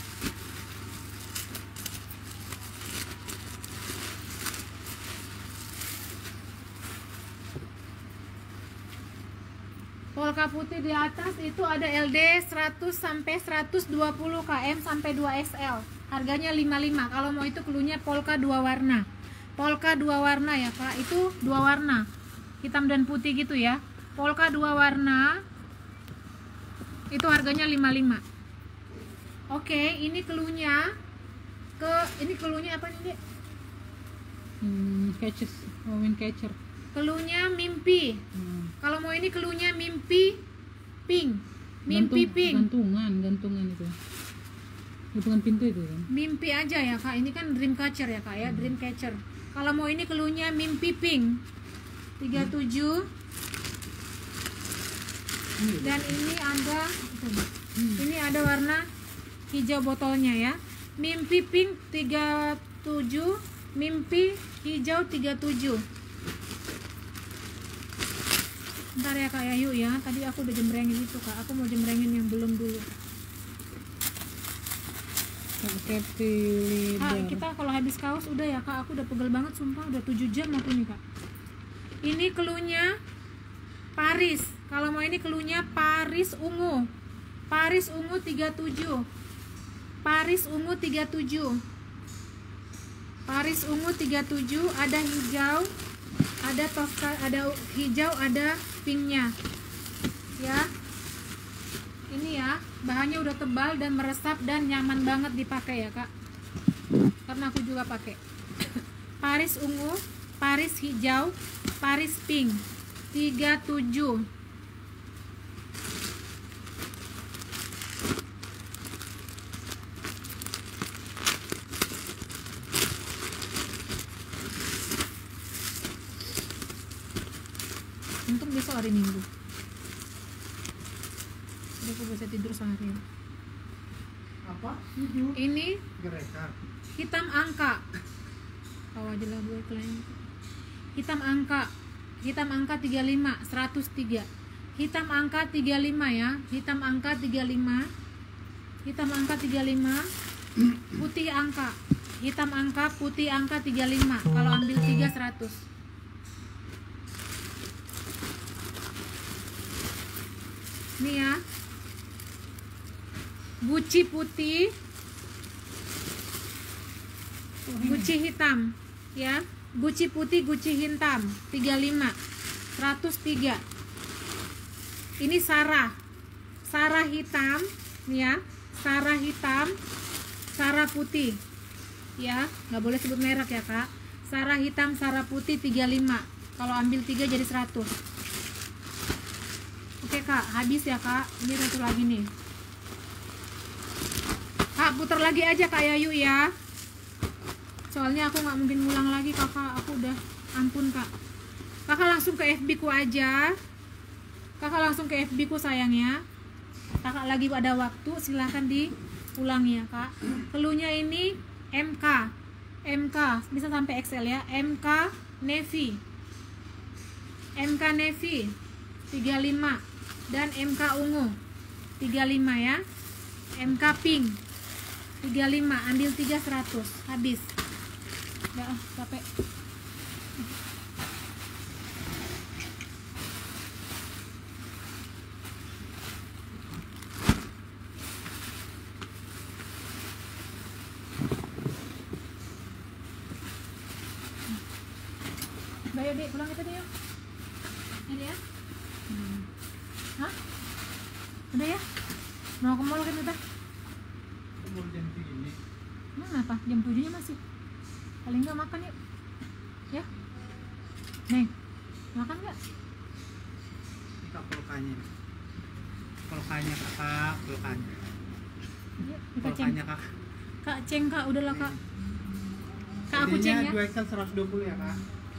Polka putih di atas itu ada L D seratus sampai seratus dua puluh km sampai dua X L. Harganya lima puluh lima. Kalau mau itu keluarnya polka dua warna. Polka dua warna ya, Kak. Itu dua warna. Hitam dan putih gitu ya. Polka dua warna. Itu harganya lima puluh lima. Oke, ini keluarnya ke ini keluarnya apa nih, Dek? Hmm, catches, oh, wind catcher. Keluarnya mimpi. Hmm. Kalau mau ini keluarnya mimpi pink. Mimpi Gantung, pink. Gantungan, gantungan itu. Gantungan pintu itu kan. Mimpi aja ya Kak. Ini kan dream catcher ya Kak ya, dream catcher. Kalau mau ini keluarnya mimpi pink. tiga puluh tujuh. Dan ini ada ini ada warna hijau botolnya ya. Mimpi pink tiga puluh tujuh, mimpi hijau tiga puluh tujuh. Bentar ya Kak Yayu ya. Tadi aku udah jembrengin itu Kak. Aku mau jembrengin yang belum dulu. Pakai pilih. Kak, kita kalau habis kaos udah ya Kak. Aku udah pegel banget sumpah. Udah tujuh jam aku nih Kak. Ini keluarnya Paris. Kalau mau ini keluarnya Paris ungu. Paris ungu tiga puluh tujuh. Paris ungu tiga puluh tujuh. Paris ungu tiga puluh tujuh. Ada hijau, ada toska, ada hijau, ada pinknya ya. Ini ya, bahannya udah tebal dan meresap dan nyaman banget dipakai ya Kak, karena aku juga pakai. Paris ungu, Paris hijau, Paris pink tiga puluh tujuh. Untung besok hari Minggu. Jadi aku bisa tidur seharian. Apa? Tidur. Ini Gerekan. hitam angka. Tahu aja lah gue klien. Hitam angka. Hitam angka tiga puluh lima, seratus tiga. Hitam angka tiga puluh lima ya. Hitam angka tiga puluh lima. Hitam angka tiga puluh lima. Putih angka. Hitam angka, putih angka tiga puluh lima. Kalau ambil tiga seratus. Nih ya, Gucci putih, Gucci hitam ya. Gucci putih, Gucci hitam tiga puluh lima, seratus tiga. Ini Sarah, Sarah hitam nih ya. Sarah hitam, Sarah putih ya, nggak boleh sebut merek ya Kak. Sarah hitam, Sarah putih tiga puluh lima. Kalau ambil tiga jadi seratus. Oke Kak, habis ya Kak. Ini satu lagi nih Kak, putar lagi aja Kak Yayu ya. Soalnya aku nggak mungkin ngulang lagi Kakak. Aku udah, ampun Kak. Kakak langsung ke F B ku aja. Kakak langsung ke F B ku sayang ya. Kakak lagi ada waktu, silahkan diulang ya Kak. Keluhnya ini M K, M K bisa sampai X L ya. M K navy, M K navy tiga puluh lima. Dan M K ungu tiga puluh lima ya. M K pink tiga puluh lima. Ambil tiga seratus. Habis. Udah ah, capek. Bayo Dek, pulang kita deh yuk. Ini ya. Hmm. Hah? Udah ya? Mau ke mall kan udah? Baru jam segini. Mana apa? Jam tujuh nya masih. Paling nggak makan yuk. Ya. Neng, makan nggak? Ini kak pelukannya. Pelukannya kakak, pelukannya. Ya, Kak Ceng. Pelukannya kak. Kak Ceng kak, udahlah kak. Kak aku Ceng ya. dua X L seratus dua puluh ya kak.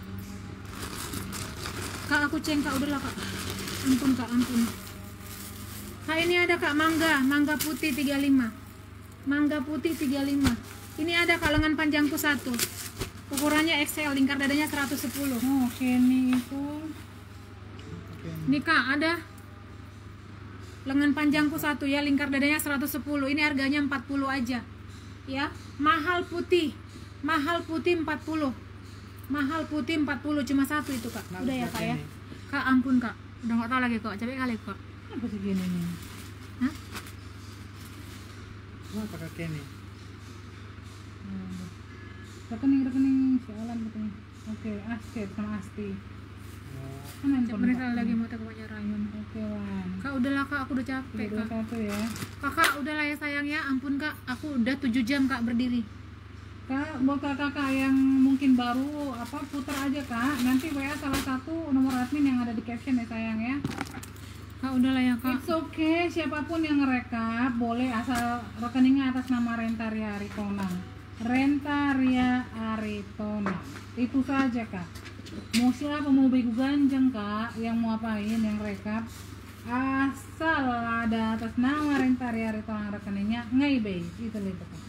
Kak aku Ceng kak, udahlah kak. Ampun kak, ampun. Kak ini ada kak mangga, mangga putih tiga puluh lima. Mangga putih tiga puluh lima. Ini ada kak lengan panjangku satu. Ukurannya X L, lingkar dadanya seratus sepuluh. Oh, oke nih itu. Ini kak ada lengan panjangku satu ya, lingkar dadanya seratus sepuluh. Ini harganya empat puluh aja. Ya, mahal putih. Mahal putih empat puluh. Mahal putih empat puluh, cuma satu itu kak. Udah ya kak ya. Kak ampun kak. Udah nggak tahu lagi kak. Capek kali kak. Apa segini nih? Hah? Wah pakai Kenny. Hmm. Rekening rekening sialan katanya. Oke, Asket sama Asti. Oh. Mana handphone, Mereka Kak? lagi mau ke rumahnya Rayun. Oke lah. Kak udahlah kak, aku udah capek Dua kak. satu ya. Kakak udahlah ya sayang ya. Ampun kak, aku udah tujuh jam kak berdiri. Kak, buat kakak yang mungkin baru apa putar aja kak. Nanti W A salah satu nomor admin yang ada di caption ya sayang ya. Kak udahlah ya kak. It's okay, siapapun yang ngerekap boleh asal rekeningnya atas nama Rentaria Aritona. Rentaria Aritona. Itu saja kak. Mau siapa, mau begu ganjeng kak, yang mau apain, yang rekap asal ada atas nama Rentaria Aritona rekeningnya ngebay itu itu kak.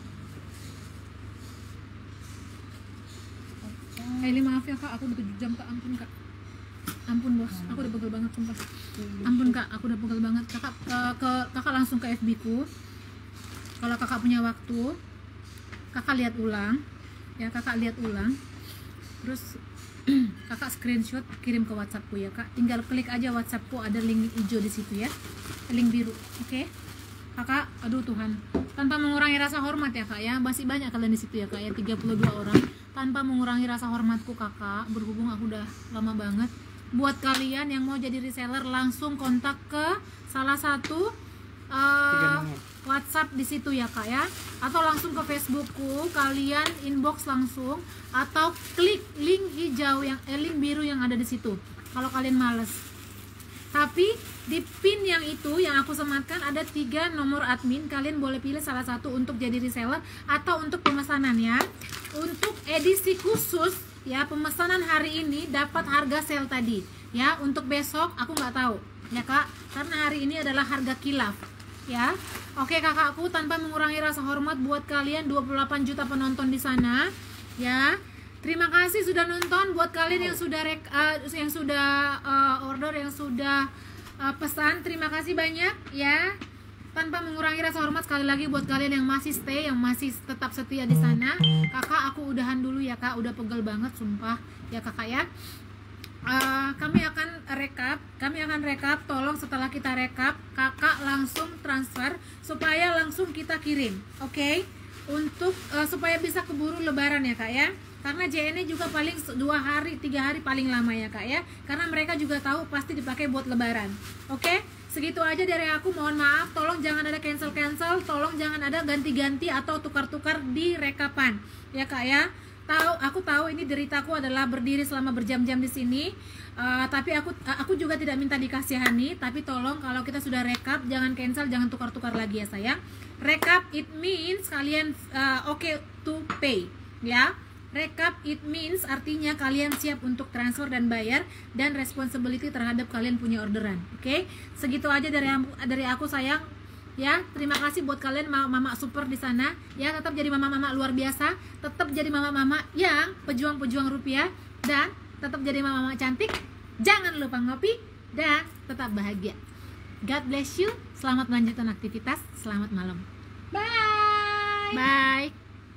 Eli maaf ya kak, aku udah tujuh jam kak, ampun kak. Ampun bos, aku udah pegel banget sumpah. Ampun kak, aku udah pegel banget. Kakak ke, ke kakak langsung ke F B ku. Kalau kakak punya waktu, kakak lihat ulang, ya kakak lihat ulang. Terus kakak screenshot kirim ke WhatsAppku ya kak. Tinggal klik aja WhatsAppku, ada link hijau di situ ya, link biru. Oke, okay? Kakak, aduh Tuhan, tanpa mengurangi rasa hormat ya kak ya. Masih banyak kalian di situ ya kak ya, tiga puluh dua orang. Tanpa mengurangi rasa hormatku kakak, berhubung aku udah lama banget. Buat kalian yang mau jadi reseller, langsung kontak ke salah satu uh, WhatsApp di situ ya kak ya, atau langsung ke Facebookku, kalian inbox langsung, atau klik link hijau yang eh, link biru yang ada di situ. Kalau kalian males, tapi di pin yang itu yang aku sematkan ada tiga nomor admin, kalian boleh pilih salah satu untuk jadi reseller atau untuk pemesanan ya. Untuk edisi khusus ya, pemesanan hari ini dapat harga sale tadi ya. Untuk besok aku nggak tahu ya kak, karena hari ini adalah harga kilaf ya. Oke kakakku, tanpa mengurangi rasa hormat buat kalian dua puluh delapan juta penonton di sana ya. Terima kasih sudah nonton. Buat kalian yang sudah rek, uh, yang sudah uh, order, yang sudah uh, pesan, terima kasih banyak ya. Tanpa mengurangi rasa hormat, sekali lagi buat kalian yang masih stay, yang masih tetap setia di sana, kakak aku udahan dulu ya kak, udah pegel banget sumpah ya kakak ya. Uh, kami akan rekap, kami akan rekap. Tolong setelah kita rekap, kakak langsung transfer supaya langsung kita kirim, oke? Okay? Untuk uh, supaya bisa keburu lebaran ya kak ya. Karena J N E juga paling dua hari, tiga hari paling lama ya kak ya. Karena mereka juga tahu pasti dipakai buat lebaran, oke? Okay? Segitu aja dari aku, mohon maaf. Tolong jangan ada cancel-cancel, tolong jangan ada ganti-ganti atau tukar-tukar di rekapan ya kak ya. Tahu, aku tahu ini deritaku adalah berdiri selama berjam-jam di sini, uh, tapi aku aku juga tidak minta dikasihani. Tapi tolong kalau kita sudah rekap, jangan cancel, jangan tukar-tukar lagi ya sayang. Rekap it means kalian uh, oke okay to pay ya. Rekap it means artinya kalian siap untuk transfer dan bayar, dan responsibility terhadap kalian punya orderan. Oke, okay? Segitu aja dari dari aku sayang. Ya, terima kasih buat kalian mama-mama super di sana. Ya, tetap jadi mama-mama luar biasa, tetap jadi mama-mama yang pejuang-pejuang rupiah, dan tetap jadi mama-mama cantik. Jangan lupa ngopi dan tetap bahagia. God bless you. Selamat melanjutkan aktivitas. Selamat malam. Bye. Bye.